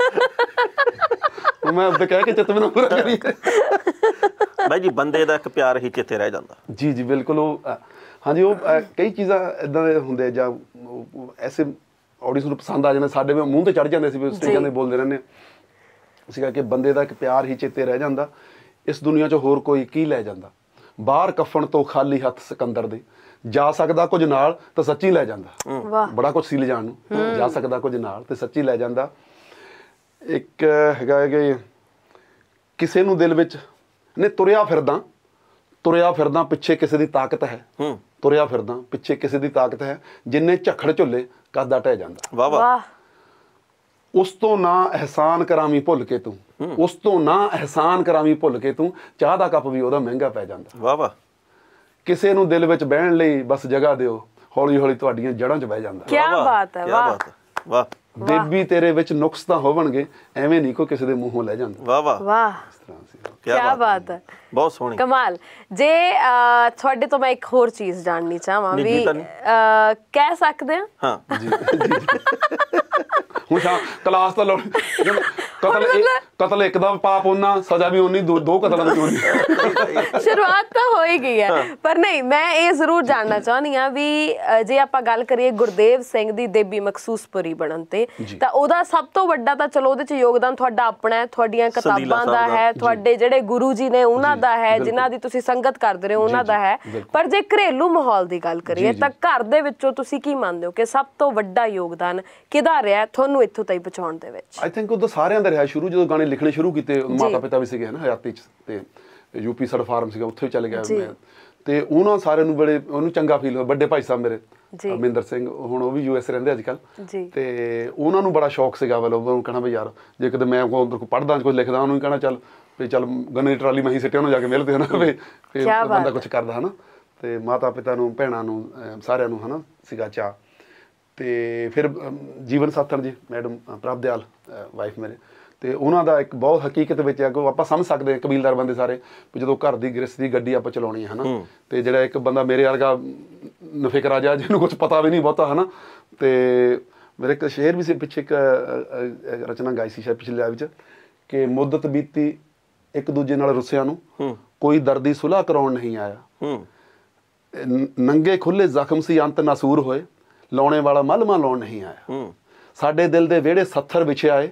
ਮੈਂ ਆਪਦੇ ਕਹਿ ਕੇ ਚਿੱਤ ਬਿਨਾ ਪੂਰਾ ਕਰੀ। ਬਾਈ ਜੀ ਬੰਦੇ ਦਾ ਇੱਕ ਪਿਆਰ ਹੀ ਚਿੱਤੇ ਰਹਿ ਜਾਂਦਾ। ਜੀ ਜੀ ਬਿਲਕੁਲ। ਉਹ ਹਾਂਜੀ ਉਹ ਕਈ ਚੀਜ਼ਾਂ ਇੱਦਾਂ ਦੇ ਹੁੰਦੇ ਜਾਂ ਐਸੇ ਆਡੀਅנס ਨੂੰ ਪਸੰਦ ਆ ਜਾਂਦੇ, ਸਾਡੇ ਮੂੰਹ ਤੇ ਚੜ ਜਾਂਦੇ ਸੀ, ਸਟੇਜਾਂ ਤੇ ਬੋਲਦੇ ਰਹਿੰਦੇ ਅਸੀਂ ਕਿ ਬੰਦੇ ਦਾ ਇੱਕ ਪਿਆਰ ਹੀ ਚੇਤੇ ਰਹਿ ਜਾਂਦਾ। ਇਸ ਦੁਨੀਆ 'ਚ ਹੋਰ ਕੋਈ ਕੀ ਲੈ ਜਾਂਦਾ, ਬਾਹਰ ਕਫਨ ਤੋਂ ਖਾਲੀ ਹੱਥ ਸਿਕੰਦਰ ਦੇ, ਜਾ ਸਕਦਾ ਕੁਝ ਨਾਲ ਤਾਂ ਸੱਚੀ ਲੈ ਜਾਂਦਾ। ਬੜਾ ਕੁਝ ਸੀ ਲਿਜਾਣ ਨੂੰ, ਜਾ ਸਕਦਾ ਕੁਝ ਨਾਲ ਤੇ ਸੱਚੀ ਲੈ ਜਾਂਦਾ। ਇੱਕ ਹੈਗਾ ਕਿ ਕਿਸੇ ਨੂੰ ਦਿਲ ਵਿੱਚ ਨੇ ਤੁਰਿਆ ਫਿਰਦਾ ਤੁਰਿਆ ਫਿਰਦਾ ਪਿੱਛੇ ਕਿਸੇ ਦੀ ਤਾਕਤ ਹੈ, ਤੁਰਿਆ ਫਿਰਦਾ ਪਿੱਛੇ ਕਿਸੇ ਦੀ ਤਾਕਤ ਹੈ, ਜਿੰਨੇ ਝੱਖੜ ਝੁੱਲੇ ਕਰਦਾ ਟਹਿ ਜਾਂਦਾ। ਵਾਹ ਵਾਹ। ਉਸ ਤੋਂ ਨਾ ਅਹਿਸਾਨ ਕਰਾਵੀਂ ਭੁੱਲ ਕੇ ਤੂੰ, ਉਸ ਤੋਂ ਨਾ ਅਹਿਸਾਨ ਕਰਾਵੀਂ ਭੁੱਲ ਕੇ ਤੂੰ, ਚਾਹ ਦਾ ਕੱਪ ਵੀ ਉਹਦਾ ਮਹਿੰਗਾ ਪੈ ਜਾਂਦਾ। ਵਾਹ ਵਾਹ। ਕਿਸੇ ਨੂੰ ਦਿਲ ਵਿੱਚ ਬਹਿਣ ਲਈ ਬਸ ਜਗ੍ਹਾ ਦਿਓ, ਹੌਲੀ ਹੌਲੀ ਤੁਹਾਡੀਆਂ ਜੜ੍ਹਾਂ 'ਚ ਬਹਿ ਜਾਂਦਾ। ਕੀ ਬਾਤ ਹੈ, ਵਾਹ ਵਾਹ। ਦੇਬੀ ਤੇਰੇ ਵਿੱਚ ਨੁਕਸ ਤਾਂ ਹੋਣਗੇ, ਐਵੇਂ ਨਹੀਂ ਕੋਈ ਕਿਸੇ ਦੇ ਮੂੰਹੋਂ ਲੈ ਜਾਂਦਾ। ਵਾਹ ਵਾਹ ਵਾਹ, ਕੀ ਬਾਤ ਹੈ, ਬਹੁਤ ਸੋਹਣੀ ਕਮਾਲ। ਜੇ ਤੁਹਾਡੇ ਤੋਂ ਮੈਂ ਇੱਕ ਹੋਰ ਚੀਜ਼ ਜਾਣਨੀ ਚਾਹਾਂ ਵੀ, ਕਹਿ ਸਕਦੇ ਹਾਂ? ਹਾਂ ਜੀ। ਹੁਣ ਕਲਾਸ ਤਾਂ ਕਤਲ ਕਤਲ ਇੱਕ ਦਾ ਪਾਪ ਉਹਨਾਂ, ਸਜ਼ਾ ਵੀ ਉਨੀ, ਦੋ ਦੋ ਕਤਲਾਂ ਦੀ ਹੋਣੀ। ਸ਼ੁਰੂਆਤ ਤਾਂ ਹੋ ਹੀ ਗਈ ਹੈ, ਪਰ ਨਹੀਂ ਮੈਂ ਇਹ ਜ਼ਰੂਰ ਜਾਣਨਾ ਚਾਹੁੰਦੀ ਹਾਂ ਵੀ ਜੇ ਆਪਾਂ ਗੱਲ ਕਰੀਏ ਗੁਰਦੇਵ ਸਿੰਘ ਦੀ ਦੇਬੀ ਮਖਸੂਸਪੁਰੀ ਬਣਨ ਤੇ, ਤਾਂ ਉਹਦਾ ਸਭ ਤੋਂ ਵੱਡਾ ਤਾਂ ਚਲੋ ਉਹਦੇ 'ਚ ਯੋਗਦਾਨ ਤੁਹਾਡਾ ਆਪਣਾ ਹੈ, ਤੁਹਾਡੀਆਂ ਕਿਤਾਬਾਂ ਦਾ ਹੈ, ਤੁਹਾਡੇ ਜਿਹੜੇ ਗੁਰੂ ਜੀ ਨੇ ਉਹਨਾਂ ਦਾ ਹੈ, ਜਿਨ੍ਹਾਂ ਦੀ ਤੁਸੀਂ ਸੰਗਤ ਕਰਦੇ ਰਹੇ ਹੋ ਉਹਨਾਂ ਦਾ ਹੈ। ਪਰ ਜੇ ਘਰੇਲੂ ਮਾਹੌਲ ਦੀ ਗੱਲ ਕਰੀਏ ਤਾਂ ਘਰ ਦੇ ਵਿੱਚੋਂ ਤੁਸੀਂ ਕੀ ਮੰਨਦੇ ਹੋ ਕਿ ਸਭ ਤੋਂ ਵੱਡਾ ਯੋਗਦਾਨ ਕਿਹਦਾ ਰਿਹਾ ਤੁਹਾਨੂੰ ਇੱਥੋਂ ਤਾਈਂ ਪਹੁੰਚਾਉਣ ਦੇ ਵਿੱਚ? ਆਈ ਥਿੰਕ ਉਹਦਾ ਸਾਰਿਆਂ ਦਾ ਰਿਹਾ ਸ਼ੁਰੂ ਜਦੋਂ ਗਾਣੇ ਲਿਖਣੇ ਸ਼ੁਰੂ ਕੀਤੇ ਮਾਤਾ ਪਿਤਾ ਵੀ ਸੀਗੇ ਨਾ ਹਯਾਤੀ 'ਚ ਤੇ ਯੂਪੀ ਸਾਡਾ ਫਾਰਮ ਸੀਗਾ ਉੱਥੇ ਵੀ ਚੱਲ ਗਿਆ ਮੈਂ ਤੇ ਉਹਨਾਂ ਸਾਰਿਆਂ ਨੂੰ ਬੜੇ ਉਹਨੂੰ ਚੰਗਾ ਫੀਲ ਹੋਇਆ। ਵੱਡੇ ਭਾਈ ਸਾਹਿਬ ਮੇਰੇ ਅਮਿੰਦਰ ਸਿੰਘ ਹੁਣ ਉਹ ਵੀ ਯੂ ਐਸ ਰਹਿੰਦੇ ਅੱਜ ਕੱਲ੍ਹ ਤੇ ਉਹਨਾਂ ਨੂੰ ਬੜਾ ਸ਼ੌਕ ਸੀਗਾ ਵੱਲੋਂ ਉਹਨੂੰ ਕਹਿਣਾ ਵੀ ਯਾਰ ਜੇ ਕਿਤੇ ਮੈਂ ਉਧਰ ਕੋਈ ਪੜ੍ਹਦਾ ਕੁਝ ਲਿਖਦਾ ਉਹਨੂੰ ਕਹਿਣਾ ਚੱਲ ਵੀ ਚੱਲ ਗੰਨੇ ਦੀ ਟਰਾਲੀ ਮੈਂ ਹੀ ਸਿੱਟਿਆ ਉਹਨੂੰ ਜਾ ਕੇ ਮਿਲਦੇ ਹਨਾ ਵੀ ਫਿਰ ਬੰਦਾ ਕੁਛ ਕਰਦਾ ਹਨਾ। ਤੇ ਮਾਤਾ ਪਿਤਾ ਨੂੰ ਭੈਣਾਂ ਨੂੰ ਸਾਰਿਆਂ ਨੂੰ ਹਨਾ ਸੀਗਾ ਚਾਅ। ਤੇ ਫਿਰ ਜੀਵਨ ਸਾਥਣ ਜੀ ਮੈਡਮ ਪ੍ਰਭਦਿਆਲ ਵਾਈਫ ਮੇਰੇ ਤੇ ਉਹਨਾਂ ਦਾ ਇੱਕ ਬਹੁਤ ਹਕੀਕਤ ਵਿੱਚ ਹੈ ਕਿ ਆਪਾਂ ਸਮਝ ਸਕਦੇ ਹਾਂ ਕਬੀਲਦਾਰ ਬੰਦੇ ਸਾਰੇ ਵੀ ਜਦੋਂ ਘਰ ਦੀ ਗ੍ਰਸਤ ਦੀ ਗੱਡੀ ਆਪਾਂ ਚਲਾਉਣੀ ਹੈ ਹਨਾ ਤੇ ਜਿਹੜਾ ਇੱਕ ਬੰਦਾ ਮੇਰੇ ਵਰਗਾ ਨਫਿਕਰਾ ਜਾ ਜਿਹਨੂੰ ਕੁਛ ਪਤਾ ਵੀ ਨਹੀਂ ਬਹੁਤਾ ਹਨਾ। ਤੇ ਮੇਰੇ ਇੱਕ ਸ਼ੇਰ ਵੀ ਸੀ ਪਿੱਛੇ ਇੱਕ ਰਚਨਾ ਗਾਈ ਸੀ ਸ਼ਾਇਦ ਪਿਛਲੇ ਵਿੱਚ ਕਿ ਮੁੱਦਤ ਬੀਤੀ ਇੱਕ ਦੂਜੇ ਨਾਲ ਰੁੱਸਿਆਂ ਨੂੰ ਕੋਈ ਦਰਦੀ ਸੁਲ੍ਹਾ ਕਰਾਉਣ ਨਹੀਂ ਆਇਆ ਨੰਗੇ ਖੁੱਲੇ ਜ਼ਖਮ ਸੀ ਅੰਤ ਨਾਸੂਰ ਹੋਏ ਲਾਉਣੇ ਵਾਲਾ ਮਲਮਾ ਲਾਉਣ ਨਹੀਂ ਆਇਆ ਸਾਡੇ ਦਿਲ ਦੇ ਵਿਹੜੇ ਸੱਥਰ ਵਿਛਿਆਏ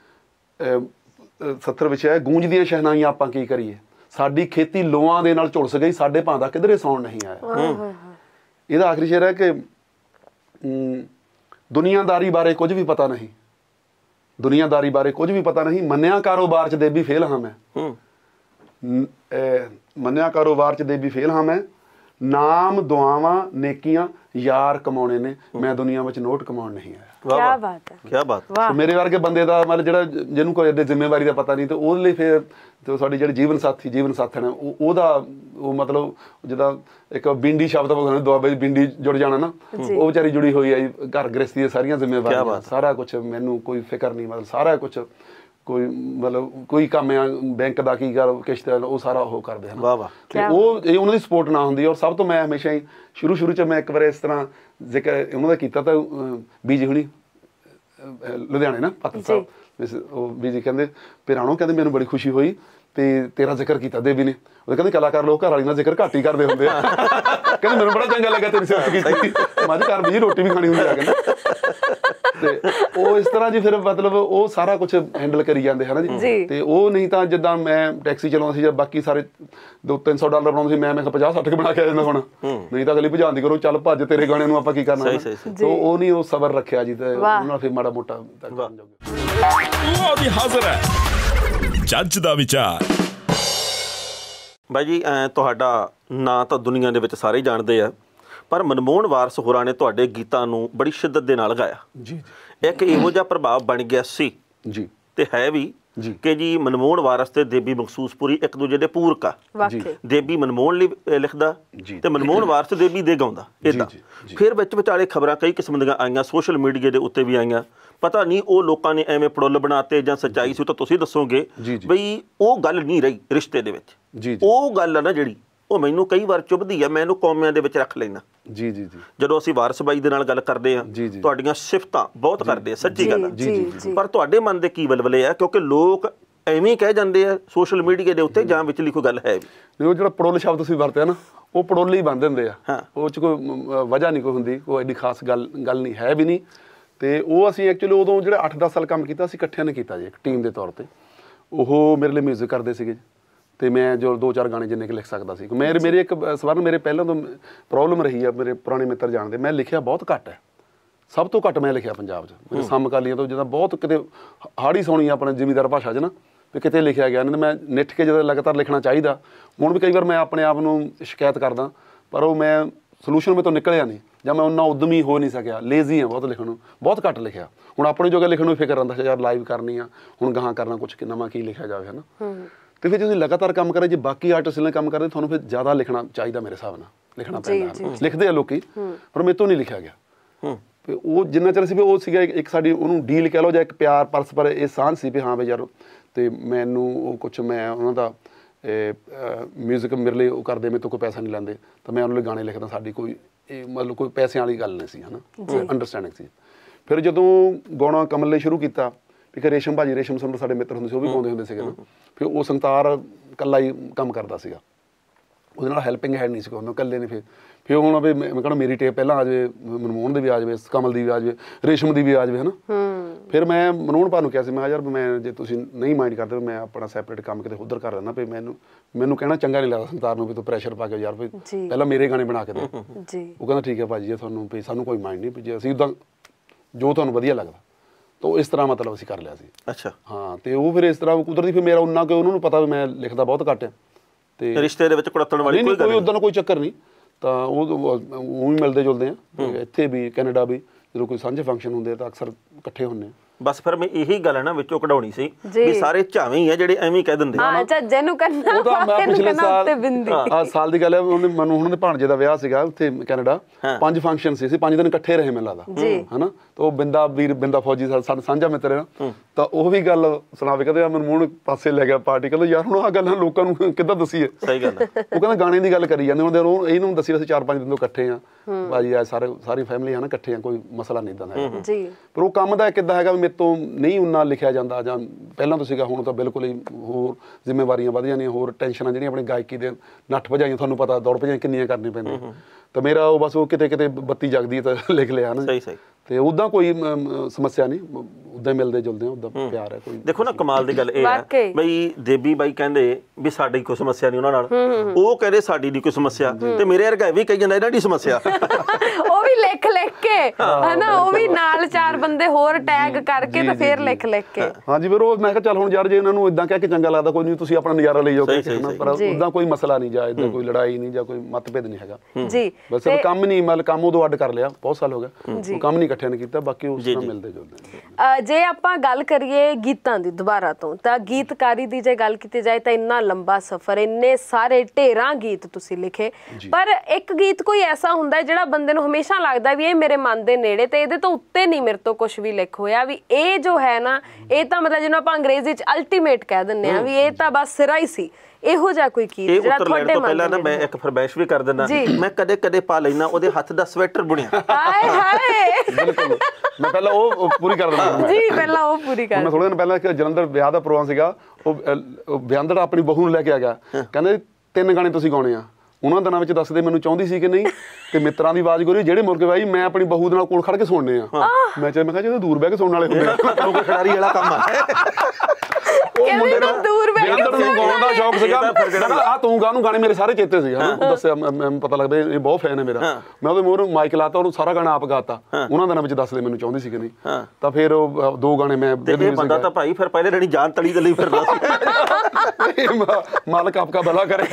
ਸੱਥਰ ਵਿਛਿਆਏ ਗੂੰਜਦੀਆਂ ਸ਼ਹਿਨਾਈਆਂ ਆਪਾਂ ਕੀ ਕਰੀਏ ਸਾਡੀ ਖੇਤੀ ਲੋਆਂ ਦੇ ਨਾਲ ਝੁਲਸ ਗਈ ਸਾਡੇ ਭਾਂ ਦਾ ਕਿਧਰੇ ਸੌਣ ਨਹੀਂ ਆਇਆ। ਇਹਦਾ ਆਖਰੀ ਸ਼ੇਰ ਹੈ ਕਿ ਦੁਨੀਆਦਾਰੀ ਬਾਰੇ ਕੁਝ ਵੀ ਪਤਾ ਨਹੀਂ ਦੁਨੀਆਦਾਰੀ ਬਾਰੇ ਕੁਝ ਵੀ ਪਤਾ ਨਹੀਂ ਮੰਨਿਆ ਕਾਰੋਬਾਰ 'ਚ ਦੇਬੀ ਫੇਲ ਹਾਂ ਮੈਂ ਮੰਨਿਆ ਕਾਰੋਬਾਰ 'ਚ ਦੇਬੀ ਫੇਲ ਹਾਂ ਮੈਂ ਨਾਮ ਦੁਆਵਾਂ ਨੇਕੀਆਂ ਯਾਰ ਕਮਾਉਣੇ ਨੇ ਮੈਂ ਦੁਨੀਆ ਵਿੱਚ ਨੋਟ ਕਮਾਉਣ ਨਹੀਂ ਆਇਆ। ਕਿਆ ਬਾਤ ਹੈ ਕਿਆ ਬਾਤ। ਮੇਰੇ ਵਰਗੇ ਬੰਦੇ ਦਾ ਮਤਲਬ ਜਿਹੜਾ ਜਿਹਨੂੰ ਕੋਈ ਇਹਦੇ ਜ਼ਿੰਮੇਵਾਰੀ ਦਾ ਪਤਾ ਨਹੀਂ ਤੇ ਉਹਦੇ ਲਈ ਫਿਰ ਤੇ ਸਾਡੀ ਜਿਹੜੀ ਜੀਵਨ ਸਾਥੀ ਜੀਵਨ ਸਾਥਣ ਉਹ ਉਹਦਾ ਉਹ ਮਤਲਬ ਜਿੱਦਾਂ ਇੱਕ ਬਿੰਡੀ ਸ਼ਬਦ ਬੋਲਦੇ ਦੁਆਬੇ ਬਿੰਡੀ ਜੁੜ ਜਾਣਾ ਨਾ ਉਹ ਵਿਚਾਰੀ ਜੁੜੀ ਹੋਈ ਹੈ ਘਰ ਗ੍ਰਸਤੀ ਦੀਆਂ ਸਾਰੀਆਂ ਜ਼ਿੰਮੇਵਾਰੀਆਂ ਸਾਰਾ ਕੁਛ ਮੈਨੂੰ ਕੋਈ ਫਿਕਰ ਨਹੀਂ ਮਤਲਬ ਸਾਰਾ ਕੁਛ ਕੋਈ ਮਤਲਬ ਕੋਈ ਕੰਮ ਆ ਬੈਂਕ ਦਾ ਕੀ ਕਰ ਕਿਸ਼ਤ ਉਹ ਸਾਰਾ ਉਹ ਕਰਦੇ ਹਨ ਵਾਹ ਵਾਹ ਤੇ ਉਹ ਇਹ ਉਹਨਾਂ ਦੀ ਸਪੋਰਟ ਨਾ ਹੁੰਦੀ ਔਰ ਸਭ ਤੋਂ ਮੈਂ ਹਮੇਸ਼ਾ ਹੀ ਸ਼ੁਰੂ ਸ਼ੁਰੂ 'ਚ ਮੈਂ ਇੱਕ ਵਾਰ ਇਸ ਤਰ੍ਹਾਂ ਜ਼ਿਕਰ ਉਹਨਾਂ ਦਾ ਕੀਤਾ ਤਾਂ ਬੀਜੀ ਹੁਣੀ ਲੁਧਿਆਣੇ ਨਾ ਪਾਤਲ ਸਾਹਿਬ ਉਹ ਬੀਜੀ ਕਹਿੰਦੇ ਪਿਰਾਣੋ ਕਹਿੰਦੇ ਮੈਨੂੰ ਬੜੀ ਖੁਸ਼ੀ ਹੋਈ ਤੇ ਤੇਰਾ ਜ਼ਿਕਰ ਕੀਤਾ ਦੇਵੀ ਨੇ ਉਹ ਕਹਿੰਦੇ ਕਲਾਕਾਰ ਲੋਕ ਘਰ ਵਾਲੀ ਨਾਲ ਜ਼ਿਕਰ ਘੱਟ ਹੀ ਕਰਦੇ ਹੁੰਦੇ ਆ ਕਹਿੰਦੇ ਮੈਨੂੰ ਬੜਾ ਚੰਗਾ ਲੱਗਾ ਤੇਰੀ ਸਿਫਤ ਕੀਤੀ ਮੈਂ ਘਰ ਬੀਜੀ ਰੋਟੀ ਵੀ ਖਾਣੀ ਹੁੰਦੀ ਆ ਕਹਿੰਦੇ ਤੇ ਉਹ ਇਸ ਤਰ੍ਹਾਂ ਜੀ ਫਿਰ ਮਤਲਬ ਉਹ ਸਾਰਾ ਕੁਝ ਹੈਂਡਲ ਕਰੀ ਜਾਂਦੇ ਹਨ ਜੀ ਤੇ ਉਹ ਨਹੀਂ ਤਾਂ ਜਿੱਦਾਂ ਮੈਂ ਟੈਕਸੀ ਚਲਾਉਂਦਾ ਸੀ ਜਾਂ ਬਾਕੀ ਸਾਰੇ ਦੋ ਤਿੰਨ ਸੌ ਡਾਲਰ ਬਣਾਉਂਦੇ ਸੀ ਮੈਂ ਮੈਂ ਪੰਜਾਹ ਸੱਠ ਬਣਾ ਕੇ ਆ ਜਾਂਦਾ ਹੁਣ ਨਹੀਂ ਤਾਂ ਅਗਲੀ ਭਜਾਉਂਦੀ ਕਰੋ ਚੱਲ ਭੱਜ ਤੇਰੇ ਗਾਣੇ ਨੂੰ ਆਪਾਂ ਕੀ ਕਰਨਾ ਤੇ ਉਹ ਨਹੀਂ ਉਹ ਸਬਰ ਰੱਖਿਆ ਜੀ ਤੇ ਉਹਨਾਂ ਫਿਰ ਮਾੜਾ ਮੋਟਾ ਹਾਜ਼ਰ ਹੈ ਜੱਜ ਦਾ ਵਿਚਾਰ। ਬਾਈ ਜੀ ਤੁਹਾਡਾ ਨਾਂ ਤਾਂ ਦੁਨੀਆ ਦੇ ਵਿੱਚ ਸਾਰੇ ਜਾਣਦੇ ਆ ਪਰ ਮਨਮੋਹਨ ਵਾਰਸ ਹੋਰਾਂ ਨੇ ਤੁਹਾਡੇ ਗੀਤਾਂ ਨੂੰ ਬੜੀ ਸ਼ਿੱਦਤ ਦੇ ਨਾਲ ਗਾਇਆ ਜੀ ਇੱਕ ਇਹੋ ਜਿਹਾ ਪ੍ਰਭਾਵ ਬਣ ਗਿਆ ਸੀ ਜੀ ਤੇ ਹੈ ਵੀ ਕਿ ਜੀ ਮਨਮੋਹਨ ਵਾਰਸ ਤੇ ਦੇਬੀ ਮਖਸੂਸਪੁਰੀ ਇੱਕ ਦੂਜੇ ਦੇ ਪੂਰਕ ਆ ਦੇਬੀ ਮਨਮੋਹਨ ਲਈ ਲਿਖਦਾ ਤੇ ਮਨਮੋਹਨ ਵਾਰਸ ਦੇਬੀ ਦੇ ਗਾਉਂਦਾ ਏਦਾਂ ਫਿਰ ਵਿੱਚ ਵਿਚਾਲੇ ਖਬਰਾਂ ਕਈ ਕਿਸਮ ਦੀਆਂ ਆਈਆਂ ਸੋਸ਼ਲ ਮੀਡੀਆ ਦੇ ਉੱਤੇ ਵੀ ਆਈਆਂ ਪਤਾ ਨਹੀਂ ਉਹ ਲੋਕਾਂ ਨੇ ਐਵੇਂ ਪੜੁੱਲ ਬਣਾਤੇ ਜਾਂ ਸੱਚਾਈ ਸੀ ਤਾਂ ਤੁਸੀਂ ਦੱਸੋਗੇ ਬਈ ਉਹ ਗੱਲ ਨਹੀਂ ਰਹੀ ਰਿਸ਼ਤੇ ਦੇ ਵਿੱਚ ਉਹ ਗੱਲ ਆ ਨਾ ਜਿਹੜੀ ਉਹ ਮੈਨੂੰ ਕਈ ਵਾਰ ਚੁੱਭਦੀ ਆ ਮੈਂ ਇਹਨੂੰ ਕੌਮਿਆਂ ਦੇ ਵਿੱਚ ਰੱਖ ਲੈਣਾ ਜੀ ਜੀ ਜੀ ਜਦੋਂ ਅਸੀਂ ਵਾਰਸ ਬਾਈ ਦੇ ਨਾਲ ਗੱਲ ਕਰਦੇ ਆ ਤੁਹਾਡੀਆਂ ਸਿਫਤਾਂ ਬਹੁਤ ਕਰਦੇ ਆ ਸੱਚੀ ਗੱਲ ਆ ਪਰ ਤੁਹਾਡੇ ਮਨ ਦੇ ਕੀ ਵਲਵਲੇ ਆ ਕਿਉਂਕਿ ਲੋਕ ਐਵੇਂ ਕਹਿ ਜਾਂਦੇ ਆ ਸੋਸ਼ਲ ਮੀਡੀਆ ਦੇ ਉੱਤੇ ਜਾਂ ਵਿਚਲੀ ਕੋਈ ਗੱਲ ਹੈ ਵੀ ਉਹ ਜਿਹੜਾ ਪੜੋਲ ਸ਼ਬਦ ਤੁਸੀਂ ਵਰਤਿਆ ਨਾ ਉਹ ਪੜੋਲੇ ਹੀ ਬਣ ਦਿੰਦੇ ਆ ਉਹ 'ਚ ਕੋਈ ਵਜ੍ਹਾ ਨਹੀਂ ਕੋਈ ਹੁੰਦੀ ਕੋਈ ਐਡੀ ਖਾਸ ਗੱਲ ਗੱਲ ਨਹੀਂ ਹੈ ਵੀ ਨਹੀਂ ਤੇ ਉਹ ਅਸੀਂ ਐਕਚੁਅਲੀ ਉਦੋਂ ਜਿਹੜਾ ਅੱਠ ਦਸ ਸਾਲ ਕੰਮ ਕੀਤਾ ਅਸੀਂ ਇਕੱਠਿਆਂ ਨੇ ਕੀਤਾ ਜੀ ਇੱਕ ਟੀਮ ਦੇ ਤੌਰ ਤੇ ਉਹ ਮੇਰੇ ਲਈ ਮਿਊਜ਼ਿਕ ਕਰਦੇ ਸੀਗੇ ਤੇ ਮੈਂ ਜੋ ਦੋ ਚਾਰ ਗਾਣੇ ਜਿੰਨੇ ਕਿ ਲਿਖ ਸਕਦਾ ਸੀ ਮੇਰੇ ਮੇਰੇ ਇੱਕ ਸਵਰਨ ਮੇਰੇ ਪਹਿਲਾਂ ਤੋਂ ਪ੍ਰੋਬਲਮ ਰਹੀ ਆ ਮੇਰੇ ਪੁਰਾਣੇ ਮਿੱਤਰ ਜਾਣਦੇ ਮੈਂ ਲਿਖਿਆ ਬਹੁਤ ਘੱਟ ਹੈ ਸਭ ਤੋਂ ਘੱਟ ਮੈਂ ਲਿਖਿਆ ਪੰਜਾਬ 'ਚ ਮੇਰੇ ਸਮਕਾਲੀਆਂ ਤੋਂ ਜਿੱਦਾਂ ਬਹੁਤ ਕਿਤੇ ਹਾੜੀ ਸੋਣੀ ਆਪਣੇ ਜ਼ਿਮੀਦਾਰ ਭਾਸ਼ਾ 'ਚ ਨਾ ਵੀ ਕਿਤੇ ਲਿਖਿਆ ਗਿਆ ਨਹੀਂ ਮੈਂ ਨਿੱਠ ਕੇ ਜਦੋਂ ਲਗਾਤਾਰ ਲਿਖਣਾ ਚਾਹੀਦਾ ਹੁਣ ਵੀ ਕਈ ਵਾਰ ਮੈਂ ਆਪਣੇ ਆਪ ਨੂੰ ਸ਼ਿਕਾਇਤ ਕਰਦਾ ਪਰ ਉਹ ਮੈਂ ਸੋਲੂਸ਼ਨ ਮੇਰੇ ਤੋਂ ਨਿਕਲਿਆ ਨਹੀਂ ਜਾਂ ਮੈਂ ਉਹਨਾਂ ਉਦਮੀ ਹੋ ਨਹੀਂ ਸਕਿਆ ਲੇਜ਼ੀ ਹਾਂ ਬਹੁਤ ਲਿਖਣ ਨੂੰ ਬਹੁਤ ਘੱਟ ਲਿਖਿਆ ਹੁਣ ਆਪਣੀ ਜਗ੍ਹਾ ਲਿਖਣ ਨੂੰ ਫਿਕਰ ਰਹਿੰਦਾ ਯਾਰ ਲਾਈਵ ਕਰਨੀ ਆ ਹੁਣ ਗਾਹਾਂ ਕਰਨਾ ਕੁਛ ਨਵਾਂ ਕੀ ਲਿਖਿਆ ਜਾਵੇ ਹੈ ਨਾ ਤੇ ਫਿਰ ਤੁਸੀਂ ਲਗਾਤਾਰ ਕੰਮ ਕਰੇ ਜੇ ਬਾਕੀ ਆਰਟਿਸਟ ਨੇ ਕੰਮ ਕਰਦੇ ਤੁਹਾਨੂੰ ਫਿਰ ਜ਼ਿਆਦਾ ਲਿਖਣਾ ਚਾਹੀਦਾ ਮੇਰੇ ਹਿਸਾਬ ਨਾਲ ਲਿਖਣਾ ਪੈਂਦਾ ਲਿਖਦੇ ਆ ਲੋਕੀ ਪਰ ਮੇਰੇ ਤੋਂ ਨਹੀਂ ਲਿਖਿਆ ਗਿਆ ਤੇ ਉਹ ਜਿੰਨਾ ਚਿਰ ਸੀ ਵੀ ਉਹ ਸੀਗਾ ਇੱਕ ਸਾਡੀ ਉਹਨੂੰ ਡੀਲ ਕਹਿ ਲਓ ਜਾਂ ਇੱਕ ਪਿਆਰ ਪਰਸਪਰ ਇਹ ਸਾਂਝ ਸੀ ਵੀ ਹਾਂ ਵੀ ਯਾਰ ਤੇ ਮੈਨੂੰ ਉਹ ਕੁਛ ਮੈਂ ਉਹਨਾਂ ਦਾ ਮਿਊਜ਼ਿਕ ਮੇਰੇ ਲਈ ਉਹ ਕਰਦੇ ਮੇਰੇ ਤੋਂ ਕੋਈ ਪੈਸਾ ਨਹੀਂ ਲੈਂਦੇ ਤਾਂ ਮੈਂ ਉਹਨਾਂ ਲਈ ਗਾਣੇ ਲਿਖਦਾ ਸਾਡੀ ਕੋਈ ਇਹ ਮਤਲਬ ਕੋਈ ਪੈਸਿਆਂ ਵਾਲੀ ਗੱਲ ਨਹੀਂ ਸੀ ਹੈ ਨਾ ਅੰਡਰਸਟੈਂਡਿੰਗ ਸੀ ਫਿਰ ਜਦੋਂ ਗਾਉਣਾ ਕਮਲ ਲਈ ਸ਼ੁਰੂ ਕੀਤਾ ਇੱਕ ਰੇਸ਼ਮ ਭਾਜੀ ਰੇਸ਼ਮ ਸੰਧੂ ਸਾਡੇ ਮਿੱਤਰ ਹੁੰਦੇ ਸੀ ਉਹ ਵੀ ਗਾਉਂਦੇ ਹੁੰਦੇ ਸੀਗੇ ਨਾ ਫਿਰ ਉਹ ਸੰਤਾਰ ਇਕੱਲਾ ਹੀ ਕੰਮ ਕਰਦਾ ਸੀਗਾ ਉਹਦੇ ਨਾਲ ਹੈਲਪਿੰਗ ਹੈਂਡ ਨਹੀਂ ਸੀ ਹੁੰਦਾ ਇਕੱਲੇ ਨੇ ਫਿਰ ਫਿਰ ਹੁਣ ਵੀ ਮੈਂ ਕਹਿੰਦਾ ਮੇਰੀ ਟੇਪ ਪਹਿਲਾਂ ਆ ਜਾਵੇ ਮਨਮੋਹਨ ਦੀ ਵੀ ਆ ਜਾਵੇ ਕਮਲ ਦੀ ਵੀ ਆ ਜਾਵੇ ਰੇਸ਼ਮ ਦੀ ਵੀ ਆ ਜਾਵੇ ਹੈ ਨਾ ਫਿਰ ਮੈਂ ਮਨਮੋਹਨ ਭਾ ਨੂੰ ਕਿਹਾ ਸੀ ਮੈਂ ਯਾਰ ਮੈਂ ਜੇ ਤੁਸੀਂ ਨਹੀਂ ਮਾਈਂਡ ਕਰਦੇ ਮੈਂ ਆਪਣਾ ਸੈਪਰੇਟ ਕੰਮ ਕਿਤੇ ਉੱਧਰ ਕਰ ਲੈਂਦਾ ਵੀ ਮੈਨੂੰ ਮੈਨੂੰ ਕਹਿਣਾ ਚੰਗਾ ਨਹੀਂ ਲੱਗਦਾ ਸੰਤਾਰ ਨੂੰ ਵੀ ਤੂੰ ਪ੍ਰੈਸ਼ਰ ਪਾ ਕੇ ਯਾਰ ਵੀ ਪਹਿਲਾਂ ਮੇਰੇ ਗਾਣੇ ਬਣਾ ਕੇ ਦੇ ਉਹ ਕਹਿੰਦਾ ਠੀਕ ਹੈ ਭਾਜੀ ਜੇ ਤੁਹਾਨੂੰ ਵੀ ਸਾਨੂੰ ਕੋਈ ਮਾਈਂਡ ਨਹੀਂ ਵੀ ਜੇ ਅਸੀਂ ਉੱਦਾਂ ਜੋ ਤੁਹਾਨੂੰ ਵਧੀਆ ਲੱਗਦਾ ਤਾਂ ਇਸ ਤਰ੍ਹਾਂ ਮਤਲਬ ਅਸੀਂ ਕਰ ਲਿਆ ਸੀ। ਅੱਛਾ ਹਾਂ, ਤੇ ਉਹ ਫਿਰ ਇਸ ਤਰ੍ਹਾਂ ਕੁਦਰਤੀ ਫਿਰ ਮੇਰਾ ਉਹਨਾਂ ਕਿ ਉਹਨਾਂ ਨੂੰ ਪਤਾ ਵੀ ਮੈਂ ਲਿਖਦਾ ਬਹੁਤ ਘੱਟ ਆ, ਤੇ ਰਿਸ਼ਤੇ ਦੇ ਵਿੱਚ ਕੁੜੱਤਣ ਵਾਲੀ ਕੋਈ ਕੋਈ ਉਦਾਂ ਦਾ ਕੋਈ ਚੱਕਰ ਨਹੀਂ, ਤਾਂ ਉਹ ਉਹ ਵੀ ਮਿਲਦੇ ਜੁਲਦੇ ਆ ਇੱਥੇ ਵੀ ਕੈਨੇਡਾ ਵੀ, ਜਦੋਂ ਕੋਈ ਸਾਂਝੇ ਫੰਕਸ਼ਨ ਹੁੰਦੇ ਤਾਂ ਅਕਸਰ ਇਕੱਠੇ ਹੁੰਦੇ ਆ। ਬਸ ਫਿਰ ਮੈਂ ਇਹੀ ਗੱਲ ਹੈ ਨਾ ਵਿੱਚੋਂ ਕਢਾਉਣੀ ਸੀ ਵੀ ਸਾਰੇ ਝਾਵੇਂ ਹੀ ਆ ਜਿਹੜੇ ਐਵੇਂ ਕਹਿ ਦਿੰਦੇ ਹਾਂ ਝੱਜੇ ਨੂੰ ਕਰਨਾ ਉਹ ਤਾਂ ਮੈਂ ਪਿਛਲੇ ਸਾਲ ਆ ਸਾਲ ਦੀ ਗੱਲ ਹੈ, ਉਹਨੇ ਮੈਨੂੰ ਉਹਨਾਂ ਦੇ ਭਾਣਜੇ ਦਾ ਵਿਆਹ ਸੀਗਾ ਉੱਥੇ ਕੈਨੇਡਾ, ਪੰਜ ਫੰਕਸ਼ਨ ਸੀ, ਅਸੀਂ ਪੰਜ ਦਿਨ ਇਕੱਠੇ ਰਹੇ ਮੈਨੂੰ ਲੱਗਦਾ ਹਨਾ, ਤਾਂ ਉਹ ਬਿੰਦਾ ਵੀਰ ਬਿੰਦਾ ਫੌਜੀ ਸਾਡਾ ਸਾਂਝਾ ਮਿੱਤਰ ਹੈ ਨਾ, ਤਾਂ ਉਹ ਵੀ ਗੱਲ ਸੁਣਾਵੇ, ਕਹਿੰਦੇ ਮਨਮੋਹਨ ਪਾਸੇ ਲੈ ਗਿਆ ਪਾਰਟੀ, ਕਹਿੰਦਾ ਯਾਰ ਹੁਣ ਆਹ ਗੱਲ ਲੋਕਾਂ ਨੂੰ ਕਿੱਦਾਂ ਦੱਸੀਏ। ਸਹੀ ਗੱਲ ਹੈ। ਉਹ ਕਹਿੰਦਾ ਗਾਣੇ ਦੀ ਗੱਲ ਕਰੀ ਜਾਂਦੇ ਹੁਣ ਇਹਨੂੰ ਦੱਸੀ ਅਸੀਂ ਚਾਰ ਪੰਜ ਦਿਨ ਤੋਂ ਇਕੱਠੇ ਆ ਬਾਜੀ, ਆ ਸਾਰੇ ਸਾਰੀ ਫੈਮਿਲੀ ਆ ਨਾ ਇਕੱਠੇ ਆ, ਕੋਈ ਮਸਲਾ ਨਹੀਂ ਇਦਾਂ ਦਾ ਜੀ, ਪਰ ਉਹ ਕੰਮ ਦਾ ਕਿੱਦਾਂ ਹੈਗਾ ਮੇਰੇ ਤੋਂ ਨਹੀਂ ਉਨਾ ਲਿਖਿਆ ਜਾਂਦਾ, ਜਾਂ ਪਹਿਲਾਂ ਤੋਂ ਸੀਗਾ, ਹੁਣ ਤਾਂ ਬਿਲਕੁਲ ਹੀ ਹੋਰ ਜ਼ਿੰਮੇਵਾਰੀਆਂ ਵਧ ਜਾਂਦੀਆਂ, ਹੋਰ ਟੈਨਸ਼ਨਾਂ ਜਿਹੜੀਆਂ ਆਪਣੀ ਗਾਇਕੀ ਦੇ ਨੱਠ ਭਜਾਈਆਂ, ਤੁਹਾਨੂੰ ਪਤਾ ਦੌੜ ਭਜਾਈਆਂ ਕਿੰਨੀਆਂ ਕਰਨੀਆਂ ਪੈਂਦੀਆਂ, ਤਾਂ ਮੇਰਾ ਉਹ ਬਸ ਉਹ ਕਿਤੇ ਕਿਤੇ ਬੱਤੀ ਜਗਦੀ ਤਾਂ ਲਿਖ ਲਿਆ ਨਾ। ਸਹੀ ਸਹੀ। ਤੇ ਉਦਾਂ ਕੋਈ ਸਮੱਸਿਆ ਨਹੀਂ, ਉਦਾਂ ਮਿਲਦੇ ਜੁਲਦੇ ਆ, ਉਦਾਂ ਪਿਆਰ ਹੈ ਕੋਈ। ਦੇਖੋ ਨਾ ਕਮਾਲ ਦੀ ਗੱਲ ਇਹ ਹੈ ਬਈ ਦੇਬੀ ਬਾਈ ਕਹਿੰਦੇ ਵੀ ਸਾਡੀ ਕੋਈ ਸਮੱਸਿਆ ਨਹੀਂ ਉਹਨਾਂ ਨਾਲ, ਉਹ ਕਹਿੰਦੇ ਸਾਡੀ ਨਹੀਂ ਕੋਈ ਸਮੱਸਿਆ, ਤੇ ਮੇਰੇ ਵਰਗਾ ਵੀ ਕਹੀ ਜਾਂਦਾ ਇਹਨਾਂ ਦੀ ਸਮੱਸਿਆ। ਉਹ ਵੀ ਲਿਖ ਲਿਖ ਕੇ ਹਨਾ, ਉਹ ਵੀ ਨਾਲ ਚਾਰ ਬੰਦੇ ਹੋਰ ਟੈਗ ਕਰਕੇ ਤੇ ਫੇਰ ਲਿਖ ਲਿਖ ਕੇ। ਹਾਂਜੀ, ਫਿਰ ਉਹ ਮੈਂ ਕਿਹਾ ਚੱਲ ਹੁਣ ਯਾਰ ਜੇ ਇਹਨਾਂ ਨੂੰ ਇਦਾਂ ਕਹਿ ਕੇ ਚੰਗਾ ਲੱਗਦਾ, ਕੋਈ ਨਹੀਂ ਤੁਸੀਂ ਆਪਣਾ ਨਜ਼ਾਰਾ ਲਈ ਜਾਓ, ਪਰ ਉਦਾਂ ਕੋਈ ਮਸਲਾ ਨਹੀਂ, ਜਾਂ ਇਦਾਂ ਕੋਈ ਲੜਾਈ ਨਹੀਂ ਜਾਂ ਕੋਈ ਮਤਭੇਦ ਨਹੀਂ ਹੈਗਾ ਜੀ। ਬਸ ਕੰਮ ਨਹੀਂ, ਮਤਲਬ ਕੰਮ ਉਦੋਂ ਅੱਡ ਕਰ ਲਿਆ, ਬਹੁਤ ਸਾਲ ਹੋ ਗਿਆ ਕੰਮ ਨਹੀਂ ਇਕੱਠਿਆਂ ਨੇ ਕੀਤਾ, ਬਾਕੀ ਉਸ ਨਾਲ ਮਿਲਦੇ ਜੁਲਦੇ। ਜੇ ਆਪਾਂ ਗੱਲ ਕਰੀਏ ਗੀਤਾਂ ਦੀ ਦੁਬਾਰਾ ਤੋਂ, ਤਾਂ ਗੀਤਕਾਰੀ ਦੀ ਜੇ ਗੱਲ ਕੀਤੀ ਜਾਏ ਤਾਂ ਇੰਨਾ ਲੰਬਾ ਸਫ਼ਰ, ਇੰਨੇ ਸਾਰੇ ਢੇਰਾਂ ਗੀਤ ਤੁਸੀਂ ਲਿਖੇ, ਪਰ ਇੱਕ ਗੀਤ ਕੋਈ ਐਸਾ ਹੁੰਦਾ ਜਿਹੜਾ ਬੰਦੇ ਨੂੰ ਹਮੇਸ਼ਾ ਲੱਗਦਾ ਵੀ ਇਹ ਮੇਰੇ ਮਨ ਦੇ ਨੇੜੇ, ਤੇ ਇਹਦੇ ਤੋਂ ਉੱਤੇ ਨਹੀਂ ਮੇਰੇ ਤੋਂ ਕੁਝ ਵੀ ਲਿਖ ਹੋਇਆ, ਵੀ ਇਹ ਜੋ ਹੈ ਨਾ ਇਹ ਤਾਂ ਮਤਲਬ ਜਿਹਨੂੰ ਆਪਾਂ ਅੰਗਰੇਜ਼ੀ 'ਚ ਅਲਟੀਮੇਟ ਕਹਿ ਦਿੰਦੇ ਆ, ਵੀ ਇਹ ਤਾਂ ਬਸ ਸਿਰਾ ਹੀ ਸੀ। ਇਹੋ ਜਿਹਾ ਕੋਈ ਗੀਤ ਜਿਹੜਾ ਤੁਹਾਡੇ ਮਨ ਪਹਿਲਾਂ ਨਾ ਮੈਂ ਇੱਕ ਫਰਮਾਇਸ਼ ਵੀ ਕਰ ਦਿੰਦਾ, ਮੈਂ ਕਦੇ ਕਦੇ ਪਾ ਲੈਣਾ ਉਹਦੇ ਹੱਥ ਦਾ ਸਵੈਟਰ ਬੁਣਿਆ। ਹਾਏ ਹਾਏ, ਬਿਲਕੁਲ ਮੈਂ ਪਹਿਲਾਂ ਉਹ ਪੂਰੀ ਕਰ ਦਿੰਦਾ ਜੀ, ਪਹਿਲਾਂ ਉਹ ਪੂਰੀ ਕਰ। ਮੈਂ ਥੋੜੇ ਦਿਨ ਪਹਿਲਾਂ ਇੱਕ ਜਲੰਧਰ ਵਿਆਹ ਦਾ ਪ੍ਰੋਗਰਾਮ ਸੀਗਾ, ਉਹ ਵਿਆਹੰਦੜਾ ਆਪਣੀ ਬਹੂ ਨੂੰ ਲੈ ਕੇ ਆ ਗਿਆ, ਕਹਿੰਦੇ ਤਿੰਨ ਗਾਣੇ ਤੁਸੀਂ ਗਾਉਣੇ ਆ, ਉਹਨਾਂ ਦਿਨਾਂ ਵਿੱਚ ਦੱਸਦੇ ਮੈਨੂੰ ਚਾਹੁੰਦੀ ਸੀ ਕਿ ਨਹੀਂ, ਤੇ ਮਿੱਤਰਾਂ ਦੀ ਆਵਾਜ਼ ਗੋਰੀ ਜਿਹੜੇ ਮੁਰਗੇ ਬਾਈ ਮੈਂ ਆਪਣੀ ਬਹੂ ਦੇ ਨਾਲ ਕੋਲ ਖੜ ਕੇ ਸੁਣਨੇ ਆ। ਮੈਂ ਚਾਹ ਮੈਂ ਕਿਹਾ ਜਦੋਂ ਦੂਰ ਬਹਿ ਕੇ ਸੁਣਨ ਵਾਲੇ ਹੁੰਦੇ ਆ, ਖਿਡਾਰੀ ਵਾਲਾ ਕੰਮ ਆ। ਉਹ ਮੁੰਡੇ ਨੂੰ ਦੂਰ ਬਹਿ ਕੇ ਨੂੰ ਗਾਉਣ ਦਾ ਸ਼ੌਕ ਸੀਗਾ, ਆ ਤੂੰ ਗਾ ਨੂੰ ਗਾਣੇ ਮੇਰੇ ਸਾਰੇ ਚੇਤੇ ਸੀ ਹਨਾ, ਉਹ ਦੱਸਿਆ ਮੈਨੂੰ ਪਤਾ ਲੱਗਦਾ ਇਹ ਬਹੁਤ ਫੈਨ ਹੈ ਮੇਰਾ, ਮੈਂ ਉਹਦੇ ਮੂਹਰੇ ਮਾਈਕ ਲਾਤਾ, ਉਹਨੂੰ ਸਾਰਾ ਗਾਣਾ ਆਪ ਗਾਤਾ, ਉਹਨਾਂ ਦਿਨਾਂ ਵਿੱਚ ਦੱਸਦੇ ਮੈਨੂੰ ਚਾਹੁੰਦੀ ਸੀ ਕਿ ਨਹੀਂ, ਤਾਂ ਫਿਰ ਉਹ ਦੋ ਗਾਣੇ ਮੈਂ ਇਹ ਬੰਦਾ ਤਾਂ ਭਾਈ ਫਿਰ ਪਹਿਲੇ ਰਣੀ ਜਾਨ ਤਲੀ ਦੇ ਲਈ ਫਿਰਦਾ ਸੀ, ਮਾਲਕ ਆਪਕਾ ਭਲਾ ਕਰੇ।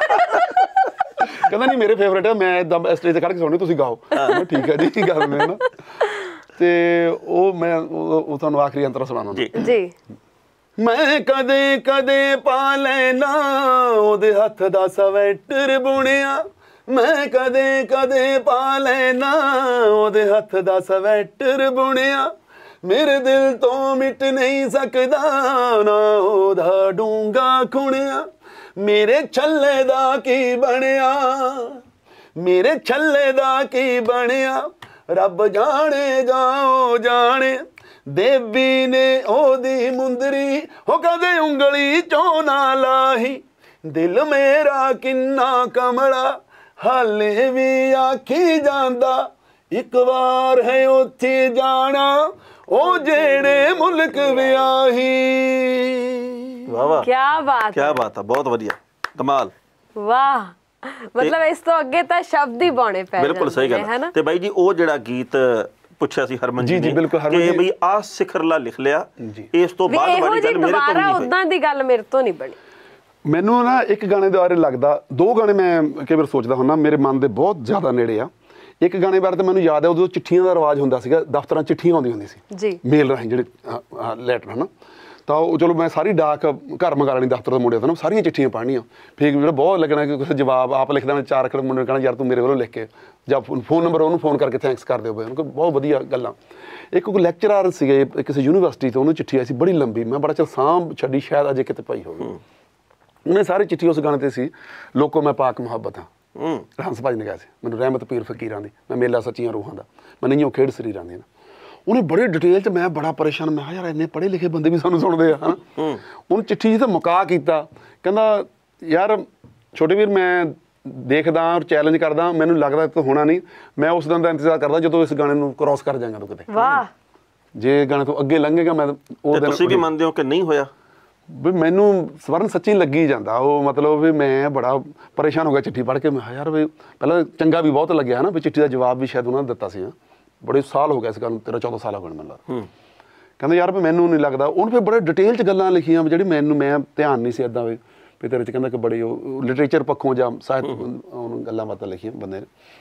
ਕਹਿੰਦਾ ਨਹੀਂ ਮੇਰੇ ਫੇਵਰੇਟ ਹੈ, ਮੈਂ ਇਦਾਂ ਸਟੇਜ ਤੇ ਖੜ ਕੇ ਸੁਣਨੀ, ਤੁਸੀਂ ਗਾਓ। ਮੈਂ ਠੀਕ ਹੈ ਜੀ ਗੱਲ ਮੈਂ ਨਾ, ਤੇ ਉਹ ਮੈਂ ਉਹ ਤੁਹਾਨੂੰ ਆਖਰੀ ਅੰਤਰਾ ਸੁਣਾਉਣਾ ਜੀ। ਮੈਂ ਕਦੇ ਕਦੇ ਪਾ ਲੈਣਾ ਉਹਦੇ ਹੱਥ ਦਾ ਸਵੈਟਰ ਬੁਣਿਆ, ਮੈਂ ਕਦੇ ਕਦੇ ਪਾ ਲੈਣਾ ਉਹਦੇ ਹੱਥ ਦਾ ਸਵੈਟਰ ਬੁਣਿਆ, ਮੇਰੇ ਦਿਲ ਤੋਂ ਮਿਟ ਨਹੀਂ ਸਕਦਾ ਨਾ ਉਹਦਾ ਡੂੰਘਾ ਖੁਣਿਆ, ਮੇਰੇ ਛੱਲੇ ਦਾ ਕੀ ਬਣਿਆ, ਮੇਰੇ ਛੱਲੇ ਦਾ ਕੀ ਬਣਿਆ, ਰੱਬ ਜਾਣੇ ਜਾਓ ਜਾਣੇ, ਦੇਵੀ ਨੇ ਉਹਦੀ ਮੁੰਦਰੀ ਹੋ ਕਦੇ ਉਂਗਲੀ ਚੋਂ ਨਾ ਲਾਹੀ, ਦਿਲ ਮੇਰਾ ਕਿੰਨਾ ਕਮਲਾ ਹਾਲੇ ਵੀ ਆਖੀ ਜਾਂਦਾ, ਇੱਕ ਵਾਰ ਹੈ ਉੱਥੇ ਜਾਣਾ ਉਹ ਜਿਹੜੇ ਮੁਲਕ ਵਿਆਹੀ। ਵਾਹ ਵਾਹ, ਕੀ ਬਾਤ, ਕੀ ਬਾਤ ਆ, ਬਹੁਤ ਵਧੀਆ, ਕਮਾਲ, ਵਾਹ। ਮਤਲਬ ਇਸ ਤੋਂ ਅੱਗੇ ਤਾਂ ਸ਼ਬਦ ਹੀ ਬਾਉਣੇ ਪੈ ਜਾਂਦੇ। ਬਿਲਕੁਲ ਸਹੀ ਗੱਲ ਹੈ। ਤੇ ਬਾਈ ਜੀ ਉਹ ਜਿਹੜਾ ਗੀਤ ਪੁੱਛਿਆ ਸੀ ਹਰਮਨ ਜੀ ਨੇ ਕਿ ਬਈ ਆ ਸਿਖਰਲਾ ਲਿਖ ਲਿਆ, ਇਸ ਤੋਂ ਬਾਅਦ ਵਾਲੀ ਗੱਲ ਮੇਰੇ ਤੋਂ ਨਹੀਂ, ਉਦਾਂ ਦੀ ਗੱਲ ਮੇਰੇ ਤੋਂ ਨਹੀਂ ਬਣੀ। ਮੈਨੂੰ ਨਾ ਇੱਕ ਗਾਣੇ ਦੇ ਬਾਰੇ ਲੱਗਦਾ, ਦੋ ਗਾਣੇ ਮੈਂ ਕਈ ਵਾਰ ਸੋਚਦਾ ਹੁੰਦਾ ਮੇਰੇ ਮਨ ਦੇ ਬਹੁਤ ਜ਼ਿਆਦਾ ਨੇੜੇ ਆ। ਇੱਕ ਗਾਣੇ ਬਾਰੇ ਤਾਂ ਮੈਨੂੰ ਯਾਦ ਹੈ, ਉਦੋਂ ਚਿੱਠੀਆਂ ਦਾ ਰਿਵਾਜ ਹੁੰਦਾ ਸੀਗਾ, ਦਫ਼ਤਰਾਂ ਚਿੱਠੀਆਂ ਆਉਂਦੀਆਂ ਹੁੰਦੀਆਂ ਸੀ ਜੀ, ਮੇਲ ਰਾਹੀਂ ਜਿਹੜੇ ਲੈਟਰ ਹਨਾ, ਤਾਂ ਉਹ ਚਲੋ ਮੈਂ ਸਾਰੀ ਡਾਕ ਘਰ ਮੰਗਾ ਲੈਣੀ ਦਫ਼ਤਰ ਦੇ ਮੁੰਡੇ ਤੋਂ, ਸਾਰੀਆਂ ਚਿੱਠੀਆਂ ਪੜ੍ਹਨੀਆਂ, ਫਿਰ ਜਿਹੜਾ ਬਹੁਤ ਲੱਗਣਾ ਕਿ ਕੁਛ ਜਵਾਬ ਆਪ ਲਿਖ ਦੇਣਾ, ਚਾਰ ਅੱਖਰ ਮੁੰਡੇ ਕਹਿਣਾ ਯਾਰ ਤੂੰ ਮੇਰੇ ਵੱਲੋਂ ਲਿਖ ਕੇ, ਜਾਂ ਫੋਨ ਨੰਬਰ ਉਹਨੂੰ ਫੋਨ ਕਰਕੇ ਥੈਂਕਸ ਕਰ ਦਿਓ ਬਈ ਉਹਨੂੰ, ਬਹੁਤ ਵਧੀਆ ਗੱਲਾਂ। ਇੱਕ ਕੋਈ ਲੈਕਚਰਰ ਸੀਗੇ ਕਿਸੇ ਯੂਨੀਵਰਸਿਟੀ ਤੋਂ, ਉਹਨੂੰ ਚਿੱਠੀ ਆਈ ਸੀ ਬੜੀ ਲੰਬੀ, ਮੈਂ ਬੜਾ ਚਿਰ ਸਾਂਭ ਛੱਡੀ, ਸ਼ਾਇਦ ਅਜੇ ਕਿਤੇ ਪਈ ਹੋਵੇ, ਉਹਨੇ ਸਾਰੀ ਚਿੱਠੀ ਉਸ ਗਾਣੇ ਤੇ ਸੀ, ਲੋਕੋ ਮੈਂ ਪਾਕ ਮੁਹੱਬਤ ਹਾਂ, ਹੰਸ ਭਾਜੀ ਨੇ ਕਿਹਾ ਸੀ ਮੈਨੂੰ, ਰਹਿਮਤ ਪੀਰ ਫਕੀਰਾਂ ਦੀ, ਮੈਂ ਮੇਲਾ ਸੱਚੀਆਂ ਰੂਹਾਂ ਦਾ, ਮੈਂ ਨਹੀਂ ਉਹ ਖੇਡ ਸਰੀਰਾਂ ਦੀ ਨਾ। ਉਹਨੇ ਬੜੇ ਡਿਟੇਲ 'ਚ, ਮੈਂ ਬੜਾ ਪਰੇਸ਼ਾਨ, ਮੈਂ ਕਿਹਾ ਯਾਰ ਇੰਨੇ ਪੜ੍ਹੇ ਲਿਖੇ ਬੰਦੇ ਵੀ ਸਾਨੂੰ ਸੁਣਦੇ ਆ, ਹੈ ਨਾ। ਉਹਨੂੰ ਚਿੱਠੀ ਜੀ ਤਾਂ ਮੁਕਾ ਕੀਤਾ, ਕਹਿੰਦਾ ਯਾਰ ਛੋਟੇ ਵੀਰ ਮੈਂ ਦੇਖਦਾ ਔਰ ਚੈਲੰਜ ਕਰਦਾ, ਮੈਨੂੰ ਲੱਗਦਾ ਤਾਂ ਹੋਣਾ ਨਹੀਂ, ਮੈਂ ਉਸ ਦਿਨ ਦਾ ਇੰਤਜ਼ਾਰ ਕਰਦਾ ਜਦੋਂ ਇਸ ਗਾਣੇ ਨੂੰ ਕ੍ਰੋਸ ਕਰ ਜਾਏਗਾ ਤੂੰ ਕਿਤੇ, ਵਾਹ ਜੇ ਗਾਣੇ ਤੋਂ ਅੱਗੇ ਲੰਘੇਗਾ ਮੈਂ ਉਹ ਦਿਨ। ਤੁਸੀਂ ਵੀ ਮੰਨਦੇ ਹੋ ਕਿ ਨਹੀਂ ਹੋਇਆ? ਵੀ ਮੈਨੂੰ ਸਵਰਨ ਸੱਚੀ ਲੱਗੀ ਜਾਂਦਾ ਉਹ, ਮਤਲਬ ਵੀ ਮੈਂ ਬੜਾ ਪਰੇਸ਼ਾਨ ਹੋ ਗਿਆ ਚਿੱਠੀ ਪੜ੍ਹ ਕੇ। ਮੈਂ ਯਾਰ ਵੀ ਪਹਿਲਾਂ ਚੰਗਾ ਵੀ ਬਹੁਤ ਲੱਗਿਆ ਨਾ, ਵੀ ਚਿੱਠੀ ਦਾ ਜਵਾਬ ਵੀ ਸ਼ਾਇਦ ਉਹਨਾਂ ਨੇ ਦਿੱਤਾ ਸੀ, ਬੜੇ ਸਾਲ ਹੋ ਗਏ ਇਸ ਗੱਲ ਨੂੰ, ਤੇਰਾਂ ਚੌਦਾਂ ਸਾਲ ਹੋ ਗਏ ਮੈਨੂੰ ਲੱਗਦਾ। ਕਹਿੰਦਾ ਯਾਰ ਵੀ ਮੈਨੂੰ ਨਹੀਂ ਲੱਗਦਾ। ਉਹਨੂੰ ਫਿਰ ਬੜੇ ਡਿਟੇਲ 'ਚ ਗੱਲਾਂ ਲਿਖੀਆਂ ਜਿਹੜੀ ਮੈਨੂੰ ਮੈਂ ਧਿਆਨ ਨਹੀਂ ਸੀ ਇੱਦਾਂ ਵੀ ਵੀ ਤੇਰੇ 'ਚ ਕਹਿੰਦਾ ਕਿ ਬੜੀ ਉਹ ਲਿਟਰੇਚਰ ਪੱਖੋਂ ਜਾਂ ਸਾਹਿਤ ਉਹਨੂੰ ਗੱਲਾਂ ਬਾਤਾਂ ਲਿਖੀਆਂ ਬੰਦੇ ਨੇ।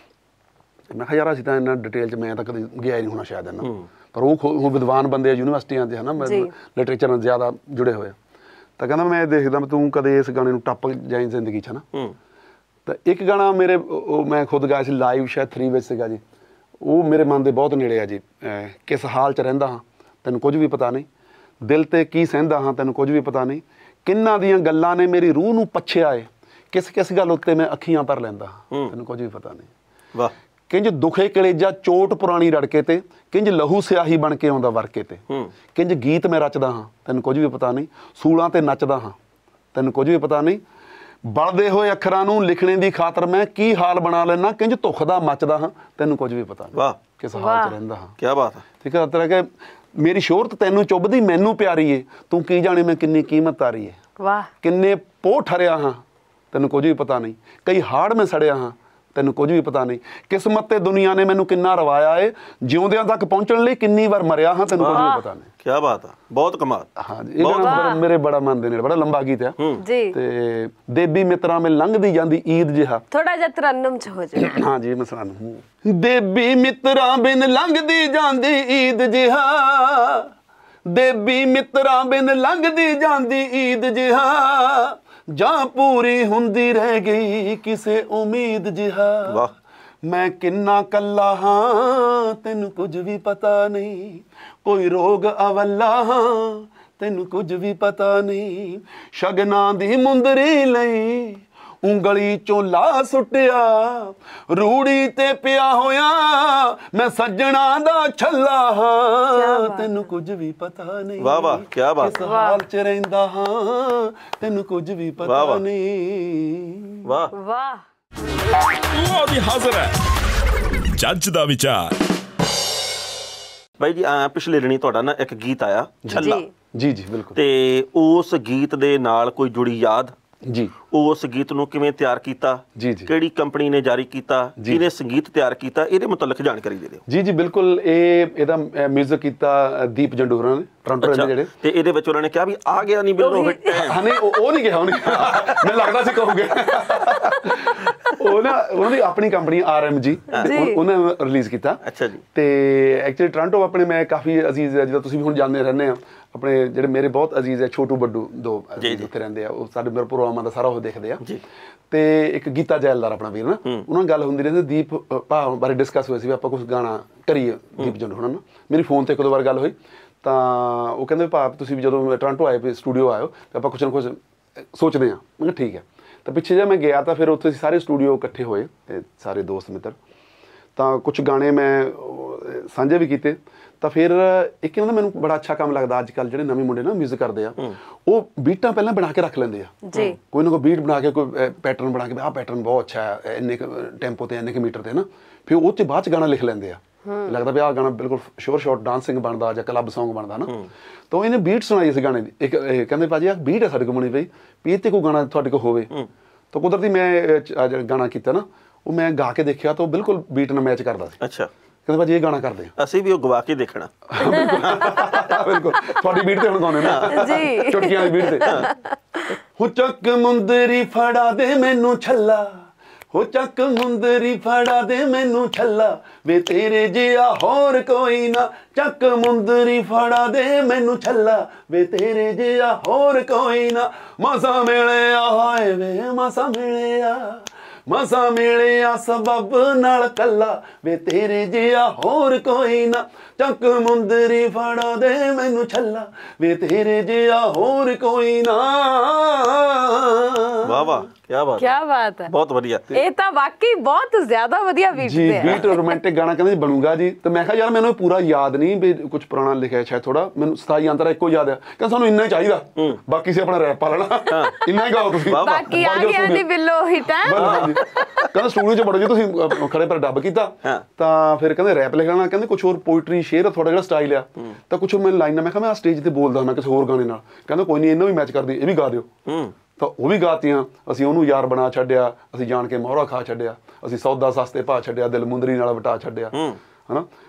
ਮੈਂ ਕਿਹਾ ਯਾਰ ਅਸੀਂ ਤਾਂ ਇੰਨਾ ਡਿਟੇਲ 'ਚ ਮੈਂ ਤਾਂ ਕਦੇ ਗਿਆ ਹੀ ਨਹੀਂ ਹੋਣਾ ਸ਼ਾਇਦ ਇੰਨਾ, ਪਰ ਉਹ ਉਹ ਵਿਦਵਾਨ ਬੰਦੇ ਆ ਯੂਨੀਵਰਸਿਟੀਆਂ 'ਚ ਹੈ ਨਾ, ਲਿਟਰੇਚਰ ਨਾਲ ਜ਼ਿਆਦਾ ਜੁੜੇ ਹੋਏ ਆ। ਤਾਂ ਕਹਿੰਦਾ ਮੈਂ ਦੇਖਦਾ ਤੂੰ ਕਦੇ ਇਸ ਗਾਣੇ ਨੂੰ ਟੱਪ ਜਾਈਂ ਜ਼ਿੰਦਗੀ 'ਚ ਹੈ ਨਾ। ਤਾਂ ਇੱਕ ਗਾਣਾ ਮੇਰੇ ਉਹ ਮੈਂ ਖੁਦ ਗਾਇਆ ਸੀ ਲਾਈਵ, ਸ਼ਾਇਦ ਥਰੀ ਵਿੱਚ ਸੀਗਾ ਜੀ, ਉਹ ਮੇਰੇ ਮਨ ਦੇ ਬਹੁਤ ਨੇੜੇ ਆ ਜੀ। ਕਿਸ ਹਾਲ 'ਚ ਰਹਿੰਦਾ ਹਾਂ ਤੈਨੂੰ ਕੁਝ ਵੀ ਪਤਾ ਨਹੀਂ, ਦਿਲ 'ਤੇ ਕੀ ਸਹਿੰਦਾ ਹਾਂ ਤੈਨੂੰ ਕੁਝ ਵੀ ਪਤਾ ਨਹੀਂ, ਕਿੰਨਾਂ ਦੀਆਂ ਗੱਲਾਂ ਨੇ ਮੇਰੀ ਰੂਹ ਨੂੰ ਪੱਛਿਆ ਏ, ਕਿਸ ਕਿਸ ਗੱਲ ਉੱਤੇ ਮੈਂ ਅੱਖੀਆਂ ਭਰ ਲੈਂਦਾ ਹਾਂ ਤੈਨੂੰ ਕੁਝ ਵੀ ਪਤਾ ਨਹੀਂ। ਵਾਹ। ਕਿੰਜ ਦੁਖੇ ਕਲੇਜਾ ਚੋਟ ਪੁਰਾਣੀ ਰੜਕੇ ਤੇ, ਕਿੰਜ ਲਹੂ ਸਿਆਹੀ ਬਣ ਕੇ ਆਉਂਦਾ ਵਰਕੇ ਤੇ, ਕਿੰਜ ਗੀਤ ਮੈਂ ਰਚਦਾ ਹਾਂ ਤੈਨੂੰ ਕੁਝ ਵੀ ਪਤਾ ਨਹੀਂ, ਸੂਲਾਂ ਤੇ ਨੱਚਦਾ ਹਾਂ ਤੈਨੂੰ ਕੁਝ ਵੀ ਪਤਾ ਨਹੀਂ, ਬਲਦੇ ਹੋਏ ਅੱਖਰਾਂ ਨੂੰ ਲਿਖਣੇ ਦੀ ਖਾਤਰ ਮੈਂ ਕੀ ਹਾਲ ਬਣਾ ਲੈਣਾ, ਕਿੰਜ ਧੁੱਖ ਦਾ ਮੱਚਦਾ ਹਾਂ ਤੈਨੂੰ ਕੁਝ ਵੀ ਪਤਾ ਨਹੀਂ। ਵਾਹ। ਕਿਸ ਹਾਲ 'ਚ ਰਹਿੰਦਾ ਹਾਂ। ਕੀ ਬਾਤ ਹੈ। ਠੀਕ ਹੈ। ਤੇਰਾ ਕਿ ਮੇਰੀ ਸ਼ੋਹਰਤ ਤੈਨੂੰ ਚੁੱਭਦੀ ਮੈਨੂੰ ਪਿਆਰੀ ਏ, ਤੂੰ ਕੀ ਜਾਣੇ ਮੈਂ ਕਿੰਨੀ ਕੀਮਤ ਤਾਰੀ ਏ। ਵਾਹ। ਕਿੰਨੇ ਪੋਹ ਠਰਿਆ ਹਾਂ ਤੈਨੂੰ ਕੁਝ ਵੀ ਪਤਾ ਨਹੀਂ, ਕਈ ਹਾੜ ਮੈਂ ਸੜਿਆ ਹਾਂ ਤੈਨੂੰ ਕੁਝ ਵੀ ਪਤਾ ਨਹੀਂ, ਕਿਸਮਤ ਤੇ ਦੁਨੀਆ ਨੇ ਮੈਨੂੰ ਕਿੰਨਾ ਰਵਾਇਆ ਏ, ਜਿਉਂਦਿਆਂ ਤੱਕ ਪਹੁੰਚਣ ਲਈ ਕਿੰਨੀ ਵਾਰ ਮਰਿਆ ਹਾਂ ਤੈਨੂੰ ਕੁਝ ਵੀ ਪਤਾ ਨਹੀਂ। ਕੀ ਬਾਤ ਆ, ਬਹੁਤ ਕਮਾਲ। ਹਾਂ ਜੀ, ਇਹ ਗਾਣਾ ਮੇਰੇ ਬੜਾ ਮਨ ਦੇ ਨੇੜੇ, ਬੜਾ ਲੰਬਾ ਗੀਤ ਆ ਜੀ। ਤੇ ਦੇਬੀ ਮਿੱਤਰਾਂ ਮੇ ਲੰਘਦੀ ਜਾਂਦੀ ਈਦ ਜਿਹਾ, ਥੋੜਾ ਜਿਹਾ ਤਰੰਨਮ ਚ ਹੋ ਜਾਏ। ਹਾਂ ਜੀ, ਮੈਂ ਸੁਣਾਉਂ। ਦੇਬੀ ਮਿੱਤਰਾਂ ਬਿਨ ਲੰਘਦੀ ਜਾਂਦੀ ਈਦ ਜਿਹਾ, ਦੇਬੀ ਮਿੱਤਰਾਂ ਬਿਨ ਲੰਘਦੀ ਜਾਂਦੀ ਈਦ ਜਿਹਾ, ਜਾਂ ਪੂਰੀ ਹੁੰਦੀ ਰਹਿ ਗਈ ਕਿਸੇ ਉਮੀਦ ਜਿਹਾ। ਵਾਹ। ਮੈਂ ਕਿੰਨਾ ਕੱਲਾ ਹਾਂ ਤੈਨੂੰ ਕੁਝ ਵੀ ਪਤਾ ਨਹੀਂ, ਕੋਈ ਰੋਗ ਅਵੱਲਾ ਹਾਂ ਤੈਨੂੰ ਕੁਝ ਵੀ ਪਤਾ ਨਹੀਂ, ਸ਼ਗਨਾਂ ਦੀ ਮੁੰਦਰੀ ਲਈ ਉਂਗਲੀ ਚੋਂ ਲਾ ਸੁੱਟਿਆ, ਰੂੜੀ ਤੇ ਪਿਆ ਹੋਇਆ ਮੈਂ ਸੱਜਣਾ ਦਾ ਛੱਲਾ ਹਾਂ ਤੈਨੂੰ ਕੁਝ ਵੀ ਪਤਾ ਨਹੀਂ। ਵਾਹ ਵਾਹ, ਕੀ ਬਾਤ। ਕਿਸ ਹਾਲ 'ਚ ਰਹਿੰਦਾ ਹਾਂ ਤੈਨੂੰ ਕੁਝ ਵੀ ਪਤਾ ਨਹੀਂ। ਵਾਹ ਵਾਹ। ਉਹ ਵੀ ਹਾਜ਼ਰ ਹੈ ਜੱਜ ਦਾ ਵਿਚਾਰ। ਬਾਈ ਜੀ, ਪਿਛਲੇ ਦਿਨੀ ਤੁਹਾਡਾ ਨਾ ਇੱਕ ਗੀਤ ਆਇਆ ਛੱਲਾ। ਜੀ ਜੀ ਬਿਲਕੁਲ। ਤੇ ਉਸ ਗੀਤ ਦੇ ਨਾਲ ਕੋਈ ਜੁੜੀ ਯਾਦ ਜੀ, ਉਸ ਗੀਤ ਨੂੰ ਕਿਵੇਂ ਤਿਆਰ ਕੀਤਾ, ਕਿਹੜੀ ਕੰਪਨੀ ਨੇ ਜਾਰੀ ਕੀਤਾ, ਕਿਹਨੇ ਸੰਗੀਤ ਤਿਆਰ ਕੀਤਾ, ਇਹਦੇ ਮੁਤਲਕ ਜਾਣਕਾਰੀ ਦੇ ਦਿਓ। ਜੀ ਜੀ ਬਿਲਕੁਲ। ਇਹ ਇਹਦਾ ਮਿਊਜ਼ਿਕ ਕੀਤਾ ਦੀਪ ਜੰਡੂ ਹੋਰਾਂ ਨੇ, ਟੋਰਾਂਟੋ ਦੇ ਜਿਹੜੇ। ਤੇ ਇਹਦੇ ਵਿੱਚ ਉਹਨਾਂ ਨੇ ਕਿਹਾ ਵੀ ਆ ਗਿਆ ਨਹੀਂ ਬਿੱਲੋ ਹਿੱਟ। ਹਾਂ ਨਹੀਂ, ਉਹ ਨਹੀਂ ਕਿਹਾ ਉਹਨੇ, ਮੈਨੂੰ ਲੱਗਦਾ ਸੀ ਕਹੋਗੇ। ਉਹ ਨਾ ਉਹਨਾਂ ਦੀ ਆਪਣੀ ਕੰਪਨੀ ਆਰ ਐਮ ਜੀ, ਉਹਨਾਂ ਨੇ ਰਿਲੀਜ਼ ਕੀਤਾ। ਅੱਛਾ ਜੀ। ਤੇ ਐਕਚੁਅਲੀ ਟੋਰਾਂਟੋ ਆਪਣੇ ਮੈਂ ਕਾਫੀ ਅਜ਼ੀਜ਼ ਹੈ, ਜਿੱਦਾਂ ਤੁਸੀਂ ਵੀ ਹੁਣ ਜਾਣਦੇ ਰਹਿੰਦੇ ਆ, ਆਪਣੇ ਜਿਹੜੇ ਮੇਰੇ ਬਹੁਤ ਅਜ਼ੀਜ਼ ਹੈ ਛੋਟੂ ਵੱਡੂ ਦੋ ਉੱਥੇ ਰਹਿੰਦੇ ਆ, ਉਹ ਸਾਡੇ ਮੇਰੇ ਪ੍ਰੋਗਰਾਮਾਂ ਦਾ ਸਾਰਾ ਉਹ ਦੇਖਦੇ ਆ। ਤੇ ਇੱਕ ਗੀਤਾ ਜੈਲਦਾਰ ਆਪਣਾ ਵੀਰ ਨਾ, ਉਹਨਾਂ ਨਾਲ ਗੱਲ ਹੁੰਦੀ ਰਹਿੰਦੀ, ਦੀਪ ਭਾ ਬਾਰੇ ਡਿਸਕਸ ਹੋਏ ਸੀ ਵੀ ਆਪਾਂ ਕੁਛ ਗਾਣਾ ਕਰੀਏ ਦੀਪ ਜੰਡੂ ਹੋਣਾ ਨਾ। ਮੇਰੀ ਫੋਨ ਤੇ ਇੱਕ ਦੋ ਵਾਰ ਗੱਲ ਹੋਈ ਤਾਂ ਉਹ ਕਹਿੰਦੇ ਭਾ ਤੁਸੀਂ ਵੀ ਜਦੋਂ ਟੋਰਾਂਟੋ ਆਏ ਸਟੂਡੀਓ ਆਇਓ ਤਾਂ ਆਪਾਂ ਕੁਛ ਨਾ ਕੁਛ ਸੋਚਦੇ ਹਾਂ। ਮੈਂ ਕਿਹਾ ਠੀਕ ਹੈ। ਤਾਂ ਪਿੱਛੇ ਜੇ ਮੈਂ ਗਿਆ ਤਾਂ ਫਿਰ ਉੱਥੇ ਸਾਰੇ ਸਟੂਡੀਓ ਇਕੱਠੇ ਹੋਏ, ਸਾਰੇ ਦੋਸਤ ਮਿੱਤਰ, ਤਾਂ ਕੁਛ ਗਾਣੇ ਮੈਂ ਸਾਂਝੇ ਵੀ ਕੀਤੇ। ਤਾਂ ਫਿਰ ਇੱਕ ਇਹਨਾਂ ਦਾ ਮੈਨੂੰ ਬੜਾ ਅੱਛਾ ਕੰਮ ਲੱਗਦਾ, ਅੱਜ ਕੱਲ੍ਹ ਜਿਹੜੇ ਨਵੇਂ ਮੁੰਡੇ ਨਾ ਮਿਊਜ਼ਿਕ ਕਰਦੇ ਆ, ਉਹ ਬੀਟਾਂ ਪਹਿਲਾਂ ਬਣਾ ਕੇ ਰੱਖ ਲੈਂਦੇ ਆ। ਕੋਈ ਨਾ ਕੋਈ ਬੀਟ ਬਣਾ ਕੇ, ਕੋਈ ਪੈਟਰਨ ਬਣਾ ਕੇ, ਆਹ ਪੈਟਰਨ ਬਹੁਤ ਅੱਛਾ ਹੈ ਇੰਨੇ ਕੁ ਟੈਂਪੋ ਤੇ ਇੰਨੇ ਕੁ ਮੀਟਰ ਤੇ ਨਾ, ਫਿਰ ਉਹ 'ਚ ਬਾਅਦ 'ਚ ਗਾਣਾ ਲਿਖ ਲੈਂਦੇ ਆ। ਲੱਗਦਾ ਵੀ ਆਹ ਗਾਣਾ ਬਿਲਕੁਲ ਸ਼ੋਰ ਸ਼ਾਰਟ ਡਾਂਸਿੰਗ ਬਣਦਾ ਜਾਂ ਕਲੱਬ ਸੌਂਗ ਬਣਦਾ ਨਾ। ਤਾਂ ਇਹਨੇ ਬੀਟ ਸੁਣਾਈ ਇਸ ਗਾਣੇ ਦੀ। ਇੱਕ ਕਹਿੰਦੇ ਭਾਜੀ ਆਹ ਬੀਟ ਹੈ ਸਾਡੇ ਕੋਲ ਬਣੀ ਪਈ, ਵੀ ਇਹ 'ਤੇ ਕੋਈ ਗਾਣਾ ਤੁਹਾਡੇ ਕੋਲ ਹੋਵੇ। ਤਾਂ ਕੁਦਰਤੀ ਮੈਂ ਗਾਣਾ ਕੀਤਾ ਨਾ, ਉਹ ਮੈਂ ਗਾ ਕੇ ਦੇਖਿਆ ਤਾਂ ਉਹ ਬਿਲਕੁਲ ਬੀਟ ਨਾਲ ਮੈਚ ਕਰਦਾ ਸੀ। ਅੱਛਾ। ਕਹਿੰਦੇ ਭਾਜੀ ਇਹ ਗਾਣਾ ਕਰਦੇ ਆ, ਅਸੀਂ ਵੀ ਉਹ ਗਵਾ ਕੇ ਦੇਖਣਾ। ਬਿਲਕੁਲ ਤੁਹਾਡੀ ਬੀਟ ਤੇ ਹੁਣ ਗਾਉਣੇ ਨਾ ਜੀ, ਚੁਟਕੀਆਂ ਦੀ ਬੀਟ ਤੇ। ਹੋ ਚੱਕ ਮੁੰਦਰੀ ਫੜਾ ਦੇ ਮੈਨੂੰ ਛੱਲਾ, ਹੋ ਚੱਕ ਮੁੰਦਰੀ ਫੜਾ ਦੇ ਮੈਨੂੰ ਛੱਲਾ, ਵੇ ਤੇਰੇ ਜਿਹਾ ਹੋਰ ਕੋਈ ਨਾ, ਚੱਕ ਮੁੰਦਰੀ ਫੜਾ ਦੇ ਮੈਨੂੰ ਛੱਲਾ, ਵੇ ਤੇਰੇ ਜਿਹਾ ਹੋਰ ਕੋਈ ਨਾ, ਮਸਾ ਮਿਲਿਆ ਹਾਏ ਵੇ ਮਸਾ ਮਿਲਿਆ, ਮਸਾ ਮਿਲਿਆ ਸਬਬ ਨਾਲ ਕੱਲਾ, ਵੇ ਤੇਰੇ ਜਿਹਾ ਹੋਰ ਕੋਈ ਨਾ, ਚੱਕ ਮੁੰਦਰੀ ਫੜਾ ਦੇ ਮੈਨੂੰ ਛੱਲਾ, ਵੇ ਤੇਰੇ ਜਿਹਾ ਹੋਰ ਕੋਈ ਨਾ। ਵਾਹ ਵਾਹ, ਕੀ ਬਾਤ, ਕੀ ਬਾਤ ਹੈ, ਬਹੁਤ ਵਧੀਆ। ਇਹ ਤਾਂ ਵਾਕਈ ਬਹੁਤ ਜ਼ਿਆਦਾ ਵਧੀਆ ਬੀਟ ਤੇ ਹੈ ਜੀ। ਬੀਟ ਰੋਮਾਂਟਿਕ ਗਾਣਾ ਕਹਿੰਦੇ ਬਣੂਗਾ ਜੀ। ਤੇ ਮੈਂ ਕਿਹਾ ਯਾਰ ਮੈਨੂੰ ਪੂਰਾ ਯਾਦ ਨਹੀਂ ਵੀ ਕੁਝ ਪੁਰਾਣਾ ਲਿਖਿਆ ਸ਼ਾਇਦ, ਥੋੜਾ ਮੈਨੂੰ ਸਤਾਈ ਅੰਤਰਾ ਇੱਕੋ ਯਾਦ ਆ। ਕਹਿੰਦਾ ਸਾਨੂੰ ਇੰਨਾ ਹੀ ਚਾਹੀਦਾ, ਬਾਕੀ ਸੇ ਆਪਣਾ ਰੈਪ ਪਾ ਲੈਣਾ, ਇੰਨਾ ਹੀ ਗਾਓ ਤੁਸੀਂ, ਬਾਕੀ ਆ ਗਿਆ ਨਹੀਂ ਬਿੱਲੋ ਹਿੱਟ। ਕਹਿੰਦਾ ਸਟੂਡੀਓ 'ਚ ਬੜੋ ਜੀ ਤੁਸੀਂ ਖੜੇ ਪਰ ਡੱਬ ਕੀਤਾ, ਤਾਂ ਫਿਰ ਕਹਿੰਦੇ ਰੈਪ ਲਿਖਣਾ, ਕਹਿੰਦੇ ਕੁਛ ਹੋਰ ਪੋਇਟਰੀ ਸ਼ੇਅਰ ਤੁਹਾਡਾ ਜਿਹੜਾ ਸਟਾਈਲ ਆ, ਤਾਂ ਕੁਛ ਮੈਨੂੰ ਲਾਈਨਾਂ, ਮੈਂ ਕਿਹਾ ਮੈਂ ਸਟੇਜ ਤੇ ਬੋਲਦਾ ਮੈਂ ਕਿਸੇ ਹੋਰ ਗਾਣੇ ਨਾਲ। ਕਹਿੰਦਾ ਕੋਈ ਨਹੀਂ ਇਹਨੂੰ ਵੀ ਮੈਚ ਕਰਦੀ, ਇਹ ਵੀ ਗਾ ਦਿਓ। ਤਾਂ ਉਹ ਵੀ ਗਾਤੀਆਂ। ਅਸੀਂ ਉਹਨੂੰ ਯਾਰ ਬਣਾ ਛੱਡਿਆ, ਅਸੀਂ ਜਾਣ ਕੇ ਮੋਹਰਾ ਖਾ ਛੱਡਿਆ, ਅਸੀਂ ਸੌਦਾ ਸਸਤੇ ਭਾਅ ਛੱਡਿਆ, ਦਿਲ ਮੁੰਦਰੀ ਨਾਲ ਵਟਾ ਛੱਡਿਆ, ਹਨਾ।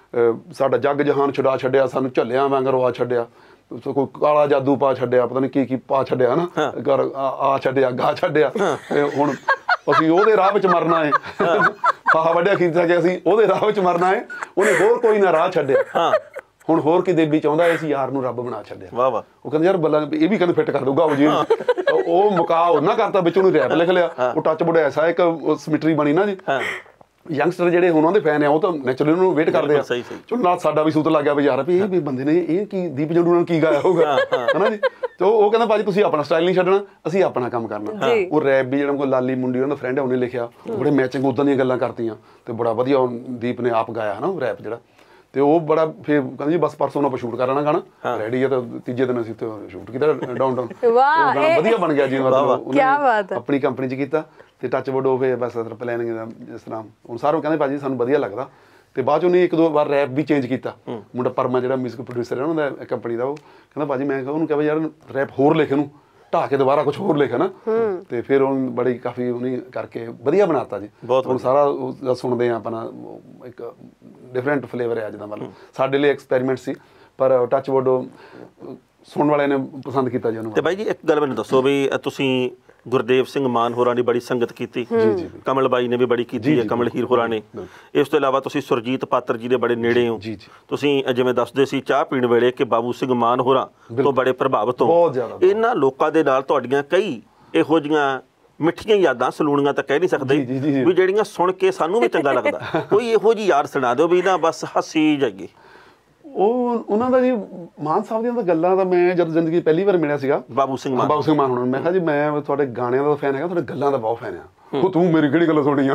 ਸਾਡਾ ਜੱਗ ਜਹਾਨ ਛੁਡਾ ਛੱਡਿਆ, ਸਾਨੂੰ ਝੱਲਿਆਂ ਵਾਂਗ ਰਵਾ ਛੱਡਿਆ, ਕੋਈ ਕਾਲਾ ਜਾਦੂ ਪਾ ਛੱਡਿਆ, ਪਤਾ ਨਹੀਂ ਕੀ ਕੀ ਪਾ ਛੱਡਿਆ ਨਾ, ਘਰ ਆ ਛੱਡਿਆ ਗਾ ਛੱਡਿਆ, ਹੁਣ ਅਸੀਂ ਉਹਦੇ ਰਾਹ ਵਿੱਚ ਮਰਨਾ ਹੈ, ਫਾਹਾ ਵੱਢਿਆ ਕੀਤਾ ਕਿ ਅਸੀਂ ਉਹਦੇ ਰਾਹ ਵਿੱਚ ਮਰਨਾ ਹੈ, ਉਹਨੇ ਹੋਰ ਕੋਈ ਨਾ ਰਾਹ ਛੱਡਿਆ। ਹੁਣ ਹੋਰ ਕੀ ਦੇਬੀ ਚਾਹੁੰਦਾ ਇਸ ਯਾਰ ਨੂੰ ਰੱਬ ਬਣਾ ਛੱਡਿਆ। ਵਾਹ ਵਾਹ। ਉਹ ਕਹਿੰਦੇ ਯਾਰ ਬੱਲਾ ਇਹ ਵੀ ਕਹਿੰਦੇ ਫਿੱਟ ਕਰ ਦਊਗਾ ਉਹ ਜੀ, ਉਹ ਮੁਕਾ ਉਹਨਾਂ ਕਰਤਾ, ਵਿੱਚ ਉਹਨੂੰ ਰੈਪ ਲਿਖ ਲਿਆ। ਉਹ ਟੱਚ ਬੁੱਡ ਐਸਾ ਇੱਕ ਸਮਿਟਰੀ ਬਣੀ ਨਾ ਜੀ, ਯੰਗਸਟਰ ਜਿਹੜੇ ਉਹਨਾਂ ਦੇ ਫੈਨ ਆ ਉਹ ਤਾਂ ਨੈਚੁਰਲੀ ਉਹਨੂੰ ਵੇਟ ਕਰਦੇ ਆ। ਚਲੋ ਨਾਲ ਸਾਡਾ ਵੀ ਸੂਤ ਲੱਗ ਗਿਆ ਵੀ ਯਾਰ ਵੀ ਇਹ ਵੀ ਬੰਦੇ ਨੇ ਇਹ ਕੀ ਦੀਪ ਜੰਡੂ ਨਾਲ ਕੀ ਗਾਇਆ ਹੋਊਗਾ, ਹਨਾ ਜੀ। ਤੇ ਉਹ ਕਹਿੰਦਾ ਭਾਜੀ ਤੁਸੀਂ ਆਪਣਾ ਸਟਾਈਲ ਨਹੀਂ ਛੱਡਣਾ, ਅਸੀਂ ਆਪਣਾ ਕੰਮ ਕਰਨਾ। ਉਹ ਰੈਪ ਵੀ ਜਿਹੜਾ ਕੋਈ ਲਾਲੀ ਮੁੰਡੀ ਉਹਨਾਂ ਦਾ ਫਰੈਂਡ ਹੈ ਉਹਨੇ ਲਿਖਿਆ, ਬੜੇ ਮੈਚਿੰਗ ਉਦਾਂ ਦੀਆਂ ਗੱਲਾਂ ਕਰਤੀਆਂ ਤੇ ਬੜਾ ਵਧੀਆ ਦੀਪ ਨੇ ਆਪ ਗਾਇਆ ਹਨਾ ਉਹ ਰੈਪ ਜਿਹੜਾ। ਤੇ ਉਹ ਬੜਾ ਫਿਰ ਕਹਿੰਦਾ ਜੀ ਬਸ ਪਰਸੋਂ ਨੂੰ ਆਪਾਂ ਸ਼ੂਟ ਕਰ ਲੈਣਾ ਗਾਣਾ, ਰੈਡੀ ਹੈ। ਤਾਂ ਤੀਜੇ ਦਿਨ ਅਸੀਂ ਉੱਥੇ ਸ਼ੂਟ ਕੀਤਾ ਡਾਊਨ ਟਾਊਨ, ਵਧੀਆ ਬਣ ਗਿਆ ਜੀ। ਮਤਲਬ ਆਪਣੀ ਕੰਪਨੀ 'ਚ ਕੀਤਾ ਤੇ ਟੱਚ ਵੁੱਡ ਉਹ ਫਿਰ ਬਸ ਪਲੈਨਿੰਗ ਦਾ ਜਿਸ ਤਰ੍ਹਾਂ ਹੁਣ ਸਾਰੇ ਕਹਿੰਦੇ ਭਾਜੀ ਸਾਨੂੰ ਵਧੀਆ ਲੱਗਦਾ। ਤੇ ਬਾਅਦ 'ਚ ਉਹਨੇ ਇੱਕ ਦੋ ਵਾਰ ਰੈਪ ਵੀ ਚੇਂਜ ਕੀਤਾ, ਮੁੰਡਾ ਪਰਮਾ ਜਿਹੜਾ ਮਿਊਜ਼ਿਕ ਪ੍ਰੋਡਿਊਸਰ ਹੈ ਉਹਨਾਂ ਦਾ ਕੰਪਨੀ ਦਾ, ਉਹ ਕਹਿੰਦਾ ਭਾਜੀ ਮੈਂ ਉਹਨੂੰ ਕਿਹਾ ਯਾਰ ਰੈਪ ਹੋਰ ਲਿਖ ਇਹਨੂੰ ਢਾਹ ਕੇ ਦੁਬਾਰਾ ਕੁਛ ਹੋਰ ਲਿਖ ਨਾ। ਤੇ ਫਿਰ ਉਹ ਬੜੀ ਕਾਫੀ ਉਹਨੇ ਕਰਕੇ ਵਧੀਆ ਬਣਾਤਾ ਜੀ। ਹੁਣ ਸਾਰਾ ਸੁਣਦੇ ਆ ਆਪਣਾ ਇੱਕ ਡਿਫਰੈਂਟ ਫਲੇਵਰ ਹੈ ਅੱਜ ਦਾ, ਮਤਲਬ ਸਾਡੇ ਲਈ ਐਕਸਪੈਰੀਮੈਂਟ ਸੀ ਪਰ ਟੱਚ ਵੁੱਡ ਸੁਣਨ ਵਾਲਿਆਂ ਨੇ ਪਸੰਦ ਕੀਤਾ ਜੀ ਉਹਨੂੰ। ਤੇ ਬਾਈ ਜੀ ਇੱਕ ਗੱਲ ਮੈਨੂੰ ਦੱਸੋ ਵੀ ਤੁਸੀਂ ਗੁਰਦੇਵ ਸਿੰਘ ਮਾਨ ਹੋਰਾਂ ਦੀ ਬੜੀ ਸੰਗਤ ਕੀਤੀ, ਕਮਲ ਬਾਈ ਨੇ ਵੀ ਬੜੀ ਕੀਤੀ ਹੈ, ਕਮਲ ਹੀਰ ਹੋਰਾਂ ਨੇ। ਇਸ ਤੋਂ ਇਲਾਵਾ ਤੁਸੀਂ ਸੁਰਜੀਤ ਪਾਤਰ ਜੀ ਦੇ ਬੜੇ ਨੇੜੇ ਹੋ। ਤੁਸੀਂ ਜਿਵੇਂ ਦੱਸਦੇ ਸੀ ਚਾਹ ਪੀਣ ਵੇਲੇ ਕਿ ਬਾਬੂ ਸਿੰਘ ਮਾਨ ਹੋਰਾਂ ਤੋਂ ਬੜੇ ਪ੍ਰਭਾਵਿਤ ਹੋ। ਇਹਨਾਂ ਲੋਕਾਂ ਦੇ ਨਾਲ ਤੁਹਾਡੀਆਂ ਕਈ ਇਹੋ ਜਿਹੀਆਂ ਮਿੱਠੀਆਂ ਯਾਦਾਂ, ਸਲੂਣੀਆਂ ਤਾਂ ਕਹਿ ਨਹੀਂ ਸਕਦੇ ਵੀ ਜਿਹੜੀਆਂ ਸੁਣ ਕੇ ਸਾਨੂੰ ਵੀ ਚੰਗਾ ਲੱਗਦਾ। ਕੋਈ ਇਹੋ ਜਿਹੀ ਯਾਦ ਸੁਣਾ ਦਿਓ ਵੀ ਨਾ ਬਸ ਹੱਸੀ ਜਾਈਏ। ਉਹ ਉਹਨਾਂ ਦਾ ਜੀ ਮਾਨ ਸਾਹਿਬ ਦੀਆਂ ਤਾਂ ਗੱਲਾਂ ਤਾਂ ਮੈਂ ਜਦ ਜ਼ਿੰਦਗੀ ਪਹਿਲੀ ਵਾਰ ਮਿਲਿਆ ਸੀਗਾ ਬਾਬੂ ਸਿੰਘ ਮਾਨ ਬਾਬੂ ਸਿੰਘ ਮਾਨ ਹੋਣਾ, ਮੈਂ ਕਿਹਾ ਜੀ ਮੈਂ ਤੁਹਾਡੇ ਗਾਣਿਆਂ ਦਾ ਫੈਨ ਹੈਗਾ, ਤੁਹਾਡੇ ਗੱਲਾਂ ਦਾ ਬਹੁਤ ਫੈਨ ਆ। ਉਹ ਤੂੰ ਮੇਰੀ ਕਿਹੜੀ ਗੱਲ ਸੁਣੀ ਆ?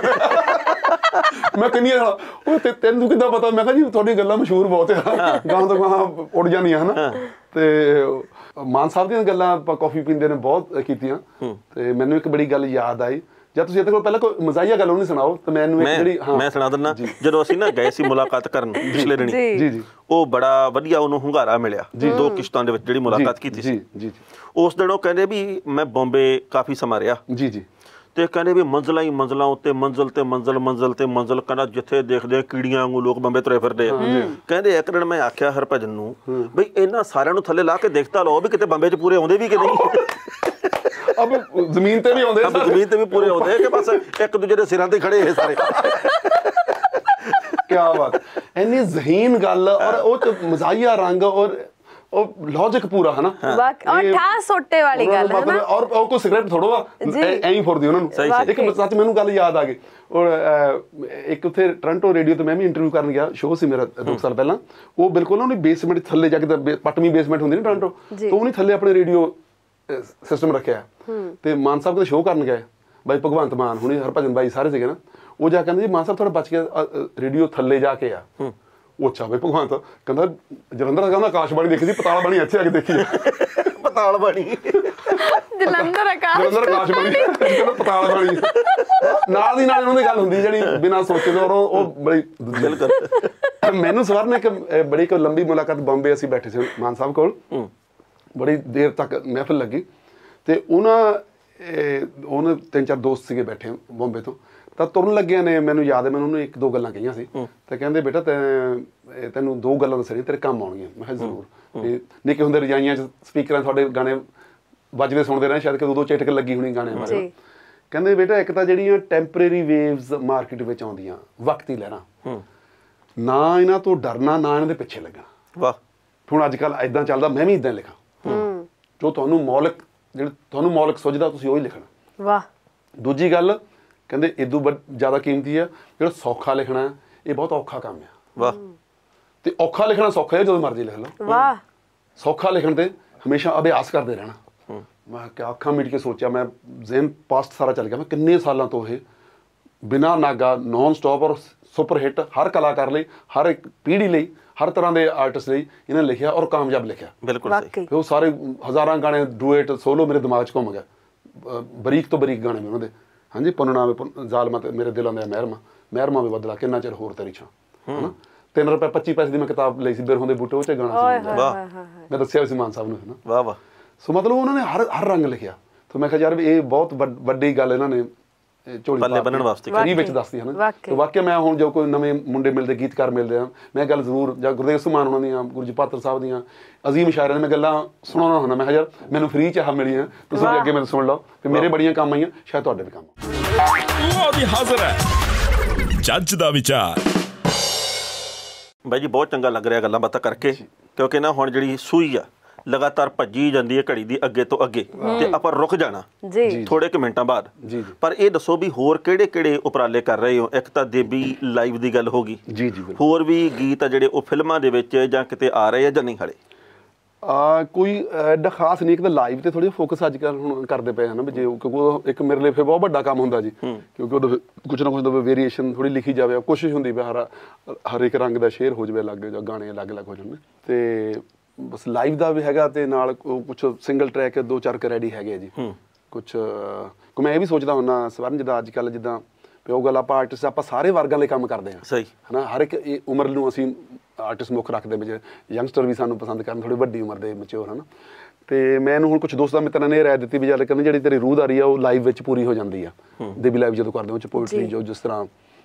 ਮੈਂ ਕਹਿੰਦੀ ਆ ਉਹ ਤੇ ਤੈਨੂੰ ਕਿੱਦਾਂ ਪਤਾ? ਮੈਂ ਕਿਹਾ ਜੀ ਤੁਹਾਡੀ ਗੱਲਾਂ ਮਸ਼ਹੂਰ ਬਹੁਤ ਆ, ਗਾਂ ਤੋਂ ਗਾਂ ਉੱਡ ਜਾਂਦੀਆਂ ਹਨਾ। ਤੇ ਮਾਨ ਸਾਹਿਬ ਦੀਆਂ ਗੱਲਾਂ ਆਪਾਂ ਕਾਫੀ ਪੀਂਦੇ ਨੇ ਬਹੁਤ ਕੀਤੀਆਂ। ਤੇ ਮੈਨੂੰ ਇੱਕ ਬੜੀ ਗੱਲ ਯਾਦ ਆਈ, ਜਾਂ ਤੁਸੀਂ ਇਹਦੇ ਕੋਲ ਪਹਿਲਾਂ ਕੋਈ ਮਜ਼ਾਈਆ ਗੱਲ ਉਹਨੂੰ ਸੁਣਾਓ ਤੇ ਮੈਨੂੰ ਇੱਕ ਜਿਹੜੀ ਮੈਂ ਸੁਣਾ ਦਿੰਦਾ। ਜਦੋਂ ਅਸੀਂ ਨਾ ਗਏ ਸੀ ਮੁਲਾਕਾਤ ਕਰਨ ਪਿਛਲੇ ਦਿਨੀ, ਜੀ ਜੀ ਉਹ ਬੜਾ ਵਧੀਆ ਉਹਨੂੰ ਹੁੰਗਾਰਾ ਮਿਲਿਆ ਦੋ ਕਿਸ਼ਤਾਂ ਦੇ ਵਿੱਚ ਜਿਹੜੀ ਮੁਲਾਕਾਤ ਕੀਤੀ ਸੀ। ਜੀ ਉਸ ਦਿਨ ਉਹ ਕਹਿੰਦੇ ਵੀ ਮੈਂ ਬੰਬੇ ਕਾਫੀ ਸਮਾਂ ਰਿਹਾ ਜੀ ਜੀ ਤੇ ਕਹਿੰਦੇ ਵੀ ਮੰਜ਼ਲਾਂ ਹੀ ਮੰਜ਼ਲਾਂ ਉੱਤੇ ਮੰਜ਼ਿਲ ਤੇ ਮੰਜ਼ਿਲ ਮੰਜ਼ਿਲ ਤੇ ਮੰਜ਼ਿਲ, ਕਹਿੰਦਾ ਜਿੱਥੇ ਦੇਖਦੇ ਕੀੜੀਆਂ ਵਾਂਗੂ ਲੋਕ ਬੰਬੇ ਤੁਰੇ ਫਿਰਦੇ ਆ। ਕਹਿੰਦੇ ਇੱਕ ਦਿਨ ਮੈਂ ਆਖਿਆ ਹਰਭਜਨ ਨੂੰ ਬਈ ਇਹਨਾਂ ਸਾਰਿਆਂ ਨੂੰ ਥੱਲੇ ਲਾ ਕੇ ਦੇਖਤਾ ਲਓ ਵੀ ਕਿਤੇ ਬੰਬੇ 'ਚ ਪੂਰੇ ਆਉਂਦੇ ਵੀ ਕਿ ਨਹੀਂ। ਅਬ ਜ਼ਮੀਨ ਤੇ ਵੀ ਆਉਂਦੇ, ਜ਼ਮੀਨ ਤੇ ਵੀ ਪੂਰੇ ਆਉਂਦੇ ਕਿ ਬਸ ਇੱਕ ਦੂਜੇ ਦੇ ਸਿਰਾਂ ਤੇ ਖੜੇ ਇਹ ਸਾਰੇ। ਕਿਆ ਬਾਤ, ਇੰਨੀ ਜ਼ਹੀਨ ਗੱਲ ਔਰ ਉਹ ਚ ਮਜ਼ਾਈਆ ਰੰਗ ਔਰ ਉਹ ਲੌਜਿਕ ਪੂਰਾ ਹੈ ਨਾ, ਔਰ ਠਾਸ ਸੋਟੇ ਵਾਲੀ ਗੱਲ ਹੈ ਨਾ। ਔਰ ਉਹ ਕੋਈ ਸਿਗਰਟ ਥੋੜੋ ਆ ਐਂ ਹੀ ਫੁਰਦੀ ਉਹਨਾਂ ਨੂੰ। ਇੱਕ ਸੱਚ ਮੈਨੂੰ ਗੱਲ ਯਾਦ ਆ ਗਈ, ਔਰ ਇੱਕ ਉੱਥੇ ਟੋਰਾਂਟੋ ਰੇਡੀਓ ਤੇ ਮੈਂ ਵੀ ਇੰਟਰਵਿਊ ਕਰਨ ਗਿਆ, ਸ਼ੋਅ ਸੀ ਮੇਰਾ ਦੋ ਸਾਲ ਪਹਿਲਾਂ। ਉਹ ਬਿਲਕੁਲ ਉਹਨੇ ਬੇਸਮੈਂਟ ਥੱਲੇ ਜਾ ਕੇ, ਪੱਟਵੀਂ ਬੇਸਮੈਂਟ ਹੁੰਦੀ ਨਾ ਟੋਰਾਂਟੋ, ਤਾਂ ਉਹਨੇ ਥੱਲੇ ਆਪਣੇ ਰੇਡੀਓ ਸਿਸਟਮ ਰੱਖਿਆ। ਤੇ ਮਾਨ ਸਾਹਿਬ ਦੇ ਸ਼ੋਅ ਕਰਨ ਗਏ ਬਾਈ ਭਗਵੰਤ ਮਾਨ ਹੁਣੀ, ਹਰਭਜਨ ਬਾਈ ਸਾਰੇ ਸੀਗੇ ਨਾ। ਉਹ ਜਾ ਕਹਿੰਦੇ ਜੀ ਮਾਨ ਸਾਹਿਬ ਥੋੜਾ ਬਚ ਕੇ ਰੇਡੀਓ ਥੱਲੇ ਜਾ ਕੇ ਆ। ਉਹ ਅੱਛਾ ਬਈ ਭਗਵੰਤ ਕਹਿੰਦਾ ਜਲੰਧਰ ਕਹਿੰਦਾ ਆਕਾਸ਼ਬਾਣੀ ਦੇਖੀ ਸੀ, ਪਤਾਲ ਬਾਣੀ ਇੱਥੇ ਆ ਕੇ ਦੇਖੀ। ਪਤਾਲ ਬਾਣੀ ਜਲੰਧਰ ਆਕਾਸ਼ ਜਲੰਧਰ ਆਕਾਸ਼ਬਾਣੀ ਕਹਿੰਦਾ ਪਤਾਲ ਬਾਣੀ ਨਾਲ ਦੀ ਨਾਲ ਉਹਨਾਂ ਦੀ ਗੱਲ ਹੁੰਦੀ ਜਿਹੜੀ ਬਿਨਾਂ ਸੋਚੇ ਤੋਂ। ਉਹ ਬੜੀ ਮੈਨੂੰ ਸਵਰ ਨੇ ਇੱਕ ਬੜੀ ਇੱਕ ਲੰਬੀ ਮੁਲਾਕਾਤ ਬੰਬੇ ਅਸੀਂ ਬੈਠੇ ਸੀ ਮਾਨ ਸਾਹਿਬ ਕੋਲ, ਬੜੀ ਦੇਰ ਤੱਕ ਮਹਿਫਿਲ ਲੱਗੀ। ਤੇ ਉਹਨਾਂ ਉਹਨੇ ਤਿੰਨ ਚਾਰ ਦੋਸਤ ਸੀਗੇ ਬੈਠੇ ਬੰਬੇ ਤੋਂ, ਤਾਂ ਤੁਰਨ ਲੱਗਿਆ ਨੇ ਮੈਨੂੰ ਯਾਦ ਹੈ ਮੈਨੂੰ ਉਹਨੂੰ ਇੱਕ ਦੋ ਗੱਲਾਂ ਕਹੀਆਂ ਸੀ। ਤੇ ਕਹਿੰਦੇ ਬੇਟਾ ਤੈਂ ਤੈਨੂੰ ਦੋ ਗੱਲਾਂ ਦੱਸਣੀਆਂ ਤੇਰੇ ਕੰਮ ਆਉਣਗੀਆਂ। ਮੈਂ ਕਿਹਾ ਜ਼ਰੂਰ। ਵੀ ਨਿੱਕੇ ਹੁੰਦੇ ਰਜਾਈਆਂ 'ਚ ਸਪੀਕਰਾਂ ਤੁਹਾਡੇ ਗਾਣੇ ਵੱਜਦੇ ਸੁਣਦੇ ਰਹੇ, ਸ਼ਾਇਦ ਕਿ ਦੋ ਚਿਟਕ ਲੱਗੀ ਹੋਣੀ ਗਾਣਿਆਂ ਬਾਰੇ। ਕਹਿੰਦੇ ਬੇਟਾ ਇੱਕ ਤਾਂ ਜਿਹੜੀਆਂ ਟੈਂਪਰੇਰੀ ਵੇਵਸ ਮਾਰਕੀਟ ਵਿੱਚ ਆਉਂਦੀਆਂ, ਵਕਤੀ ਲਹਿਰਾਂ, ਨਾ ਇਹਨਾਂ ਤੋਂ ਡਰਨਾ ਨਾ ਇਹਨਾਂ ਦੇ ਪਿੱਛੇ ਲੱਗਣਾ। ਵਾਹ। ਹੁਣ ਅੱਜ ਕੱਲ੍ਹ ਇੱਦਾਂ ਚੱਲਦਾ, ਮੈਂ ਵੀ ਇੱਦਾਂ ਲਿਖਾਂ। ਜੋ ਤੁਹਾਨੂੰ ਮੌਲਿਕ ਜਿਹੜਾ ਤੁਹਾਨੂੰ ਮੌਲਿਕ ਸੁਝਦਾ ਤੁਸੀਂ ਉਹੀ ਲਿਖਣਾ। ਵਾਹ। ਦੂਜੀ ਗੱਲ ਕਹਿੰਦੇ ਇਦੋਂ ਜ਼ਿਆਦਾ ਕੀਮਤੀ ਆ ਜਿਹੜਾ ਸੌਖਾ ਲਿਖਣਾ, ਇਹ ਬਹੁਤ ਔਖਾ ਕੰਮ ਆ। ਵਾਹ। ਤੇ ਔਖਾ ਲਿਖਣਾ ਸੌਖਾ ਹੈ, ਜਦੋਂ ਮਰਜ਼ੀ ਲਿਖ ਲਓ। ਵਾਹ। ਸੌਖਾ ਲਿਖਣ ਤੇ ਹਮੇਸ਼ਾ ਅਭਿਆਸ ਕਰਦੇ ਰਹਿਣਾ। ਮੈਂ ਕਿਹਾ ਅੱਖਾਂ ਮੀਟ ਕੇ ਸੋਚਿਆ, ਮੈਂ ਜ਼ੇਨ ਪਾਸਟ ਸਾਰਾ ਚੱਲ ਗਿਆ। ਮੈਂ ਕਿੰਨੇ ਸਾਲਾਂ ਤੋਂ ਇਹ ਬਿਨਾਂ ਨਾਗਾ ਨੌਨ ਸਟਾਪ ਔਰ ਸੁਪਰ ਹਿੱਟ ਹਰ ਕਲਾਕਾਰ ਲਈ, ਹਰ ਇੱਕ ਪੀੜ੍ਹੀ ਲਈ, ਹਰ ਤਰ੍ਹਾਂ ਦੇ ਆਰਟਿਸਟ ਲਈ ਇਹਨਾਂ ਨੇ ਲਿਖਿਆ ਔਰ ਕਾਮਯਾਬ ਲਿਖਿਆ। ਬਿਲਕੁਲ ਸਹੀ। ਉਹ ਸਾਰੇ ਹਜ਼ਾਰਾਂ ਗਾਣੇ ਡੂਏਟ ਸੋਲੋ ਮੇਰੇ ਦਿਮਾਗ 'ਚ ਘੁੰਮ ਗਿਆ, ਬਰੀਕ ਤੋਂ ਬਰੀਕ ਗਾਣੇ ਨੇ ਉਹਨਾਂ ਦੇ। ਹਾਂਜੀ, ਪੁੰਨਣਾ ਵੇ ਜ਼ਾਲਮਾ ਤੇ ਮੇਰੇ ਦਿਲਾਂ ਦਾ ਮਹਿਰਮਾ, ਮਹਿਰਮਾ ਵੀ ਬਦਲਾ, ਕਿੰਨਾ ਚਿਰ ਹੋਰ ਤੇਰੀ ਛਾਂ, ਹੈ ਨਾ। ਤਿੰਨ ਰੁਪਏ ਪੱਚੀ ਪੈਸੇ ਦੀ ਮੈਂ ਕਿਤਾਬ ਲਈ ਸੀ, ਬਿਰਹੋਂ ਦੇ ਬੂਟੇ, ਉਹ 'ਚ ਗਾਣਾ ਸੀ। ਮੈਂ ਦੱਸਿਆ ਸੀ ਮਾਨ ਸਾਹਿਬ ਨੂੰ, ਹੈ ਨਾ। ਵਾਹ ਵਾਹ। ਸੋ ਮਤਲਬ ਉਹਨਾਂ ਨੇ ਹਰ ਹਰ ਰੰਗ ਲਿਖਿਆ। ਸੋ ਮੈਂ ਕਿਹਾ ਯਾਰ ਵੀ ਇਹ ਬਹੁਤ ਵੱਡੀ ਗੱਲ ਇਹਨਾਂ ਨੇ ਝੋਲੀ ਪੱਲੇ ਬੰਨਣ ਵਾਸਤੇ ਫਰੀ ਵਿੱਚ ਦੱਸਦੀ ਹੈ ਨਾ। ਤੇ ਵਾਕਿਆ ਮੈਂ ਹੁਣ ਜੋ ਕੋਈ ਨਵੇਂ ਮੁੰਡੇ ਮਿਲਦੇ ਗੀਤਕਾਰ ਮਿਲਦੇ ਆ ਮੈਂ ਗੱਲ ਜ਼ਰੂਰ ਜਾਂ ਗੁਰਦੇਵ ਸੁਮਾਨ ਉਹਨਾਂ ਦੀਆਂ ਗੁਰਜੀ ਪਾਤਰ ਸਾਹਿਬ ਦੀਆਂ ਅਜ਼ੀਮ ਸ਼ਾਇਰਾਂ ਦੀਆਂ ਮੈਂ ਗੱਲਾਂ ਸੁਣਾਉਣਾ ਹੁੰਦਾ। ਮੈਂ ਕਿਹਾ ਯਾਰ ਮੈਨੂੰ ਫਰੀ ਚ ਆਹ ਮਿਲੀਆਂ ਤੁਸੀਂ ਵੀ ਅੱਗੇ ਮੈਨੂੰ ਸੁਣ ਲਓ ਕਿ ਮੇਰੇ ਬੜੀਆਂ ਕੰਮ ਆਈਆਂ ਸ਼ਾਇਦ ਤੁਹਾਡੇ ਵੀ ਕੰਮ ਲਓ ਜੀ ਹਾਜ਼ਰ ਹੈ ਜੱਜ ਦਾ ਵਿਚਾਰ। ਬਾਈ ਜੀ ਬਹੁਤ ਚੰਗਾ ਲੱਗ ਰਿਹਾ ਗੱਲਾਂ ਬਾਤਾਂ ਕਰਕੇ ਕਿਉਂਕਿ ਨਾ ਹੁਣ ਜਿਹੜੀ ਸੂਈ ਆ ਲਗਾਤਾਰ ਭੱਜੀ ਜਾਂਦੀ ਹੈ ਘੜੀ ਦੀ ਅੱਗੇ ਤੋਂ ਅੱਗੇ ਤੇ ਆਪਾਂ ਰੁਕ ਜਾਣਾ ਥੋੜੇ ਕੁ ਮਿੰਟਾਂ ਬਾਅਦ। ਪਰ ਇਹ ਦੱਸੋ ਵੀ ਹੋਰ ਕਿਹੜੇ ਕਿਹੜੇ ਉਪਰਾਲੇ ਕਰ ਰਹੇ ਹੋ? ਇੱਕ ਤਾਂ ਦੇਬੀ ਲਾਈਵ ਦੀ ਗੱਲ ਹੋ ਗਈ, ਜੀ ਜੀ ਹੋਰ ਵੀ ਗੀਤ ਆ ਜਿਹੜੇ ਉਹ ਫਿਲਮਾਂ ਦੇ ਵਿੱਚ ਜਾਂ ਕਿਤੇ ਆ ਰਹੇ ਆ ਜਾਂ ਨਹੀਂ ਹਾਲੇ? ਆ ਕੋਈ ਐਡਾ ਖਾਸ ਨਹੀਂ। ਇੱਕ ਤਾਂ ਲਾਈਵ ਤੇ ਥੋੜੀ ਫੋਕਸ ਅੱਜ ਕੱਲ੍ਹ ਹੁਣ ਕਰਦੇ ਪਏ ਹਨ ਵੀ ਜੇ ਕਿਉਂਕਿ ਇੱਕ ਮੇਰੇ ਲਈ ਫਿਰ ਬਹੁਤ ਵੱਡਾ ਕੰਮ ਹੁੰਦਾ ਜੀ ਕਿਉਂਕਿ ਉਹਦੇ ਕੁਛ ਨਾ ਕੁਛ ਦਾ ਵੇਰੀਏਸ਼ਨ ਥੋੜੀ ਲਿਖੀ ਜਾਵੇ ਕੋਸ਼ਿਸ਼ ਹੁੰਦੀ ਵੀ ਹਰ ਹਰ ਇੱਕ ਰੰਗ ਦਾ ਸ਼ੇਅਰ ਹੋ ਜਾਵੇ ਅਲੱਗ ਜਾਂ ਗਾਣੇ ਅਲੱਗ ਅਲੱਗ ਹੋ ਜਾਣ ਤੇ ਬਸ ਲਾਈਵ ਦਾ ਵੀ ਹੈਗਾ ਤੇ ਨਾਲ ਕੁਛ ਸਿੰਗਲ ਟਰੈਕ ਦੋ ਚਾਰ ਕੁ ਰੈਡੀ ਹੈਗੇ ਜੀ ਕੁਛ ਕੋ ਮੈਂ ਇਹ ਵੀ ਸੋਚਦਾ ਹੁੰਦਾ ਸਵਰਨ ਜਿੱਦਾਂ ਅੱਜ ਕੱਲ੍ਹ ਜਿੱਦਾਂ ਪਿਓ ਗੱਲ ਆਪਾਂ ਆਰਟਿਸਟ ਆਪਾਂ ਸਾਰੇ ਵਰਗਾਂ ਲਈ ਕੰਮ ਕਰਦੇ ਹਾਂ ਸਹੀ ਹੈ ਨਾ। ਹਰ ਇੱਕ ਉਮਰ ਨੂੰ ਅਸੀਂ ਆਰਟਿਸਟ ਮੁੱਖ ਰੱਖਦੇ ਵਿੱਚ ਯੰਗਸਟਰ ਵੀ ਸਾਨੂੰ ਪਸੰਦ ਕਰਨ ਥੋੜੀ ਵੱਡੀ ਉਮਰ ਦੇ ਮੈਚਿਓਰ ਹਨ। ਤੇ ਮੈਨੂੰ ਹੁਣ ਕੁਛ ਦੋਸਤਾਂ ਮਿੱਤਰਾਂ ਨੇ ਰਾਏ ਦਿੱਤੀ ਵੀ ਜਦ ਕਹਿੰਦੇ ਜਿਹੜੀ ਤੇਰੀ ਰੂਹਦਾਰੀ ਆ ਉਹ ਲਾਈਵ ਵਿੱਚ ਪੂਰੀ ਹੋ ਜਾਂਦੀ ਆ ਦੇਬੀ ਲਾਈਵ ਜਦੋਂ ਕਰਦੇ ਹੋ ਚ ਪੋਇਟਰੀ ਜੋ ਜਿਸ ਤਰ੍ਹਾਂ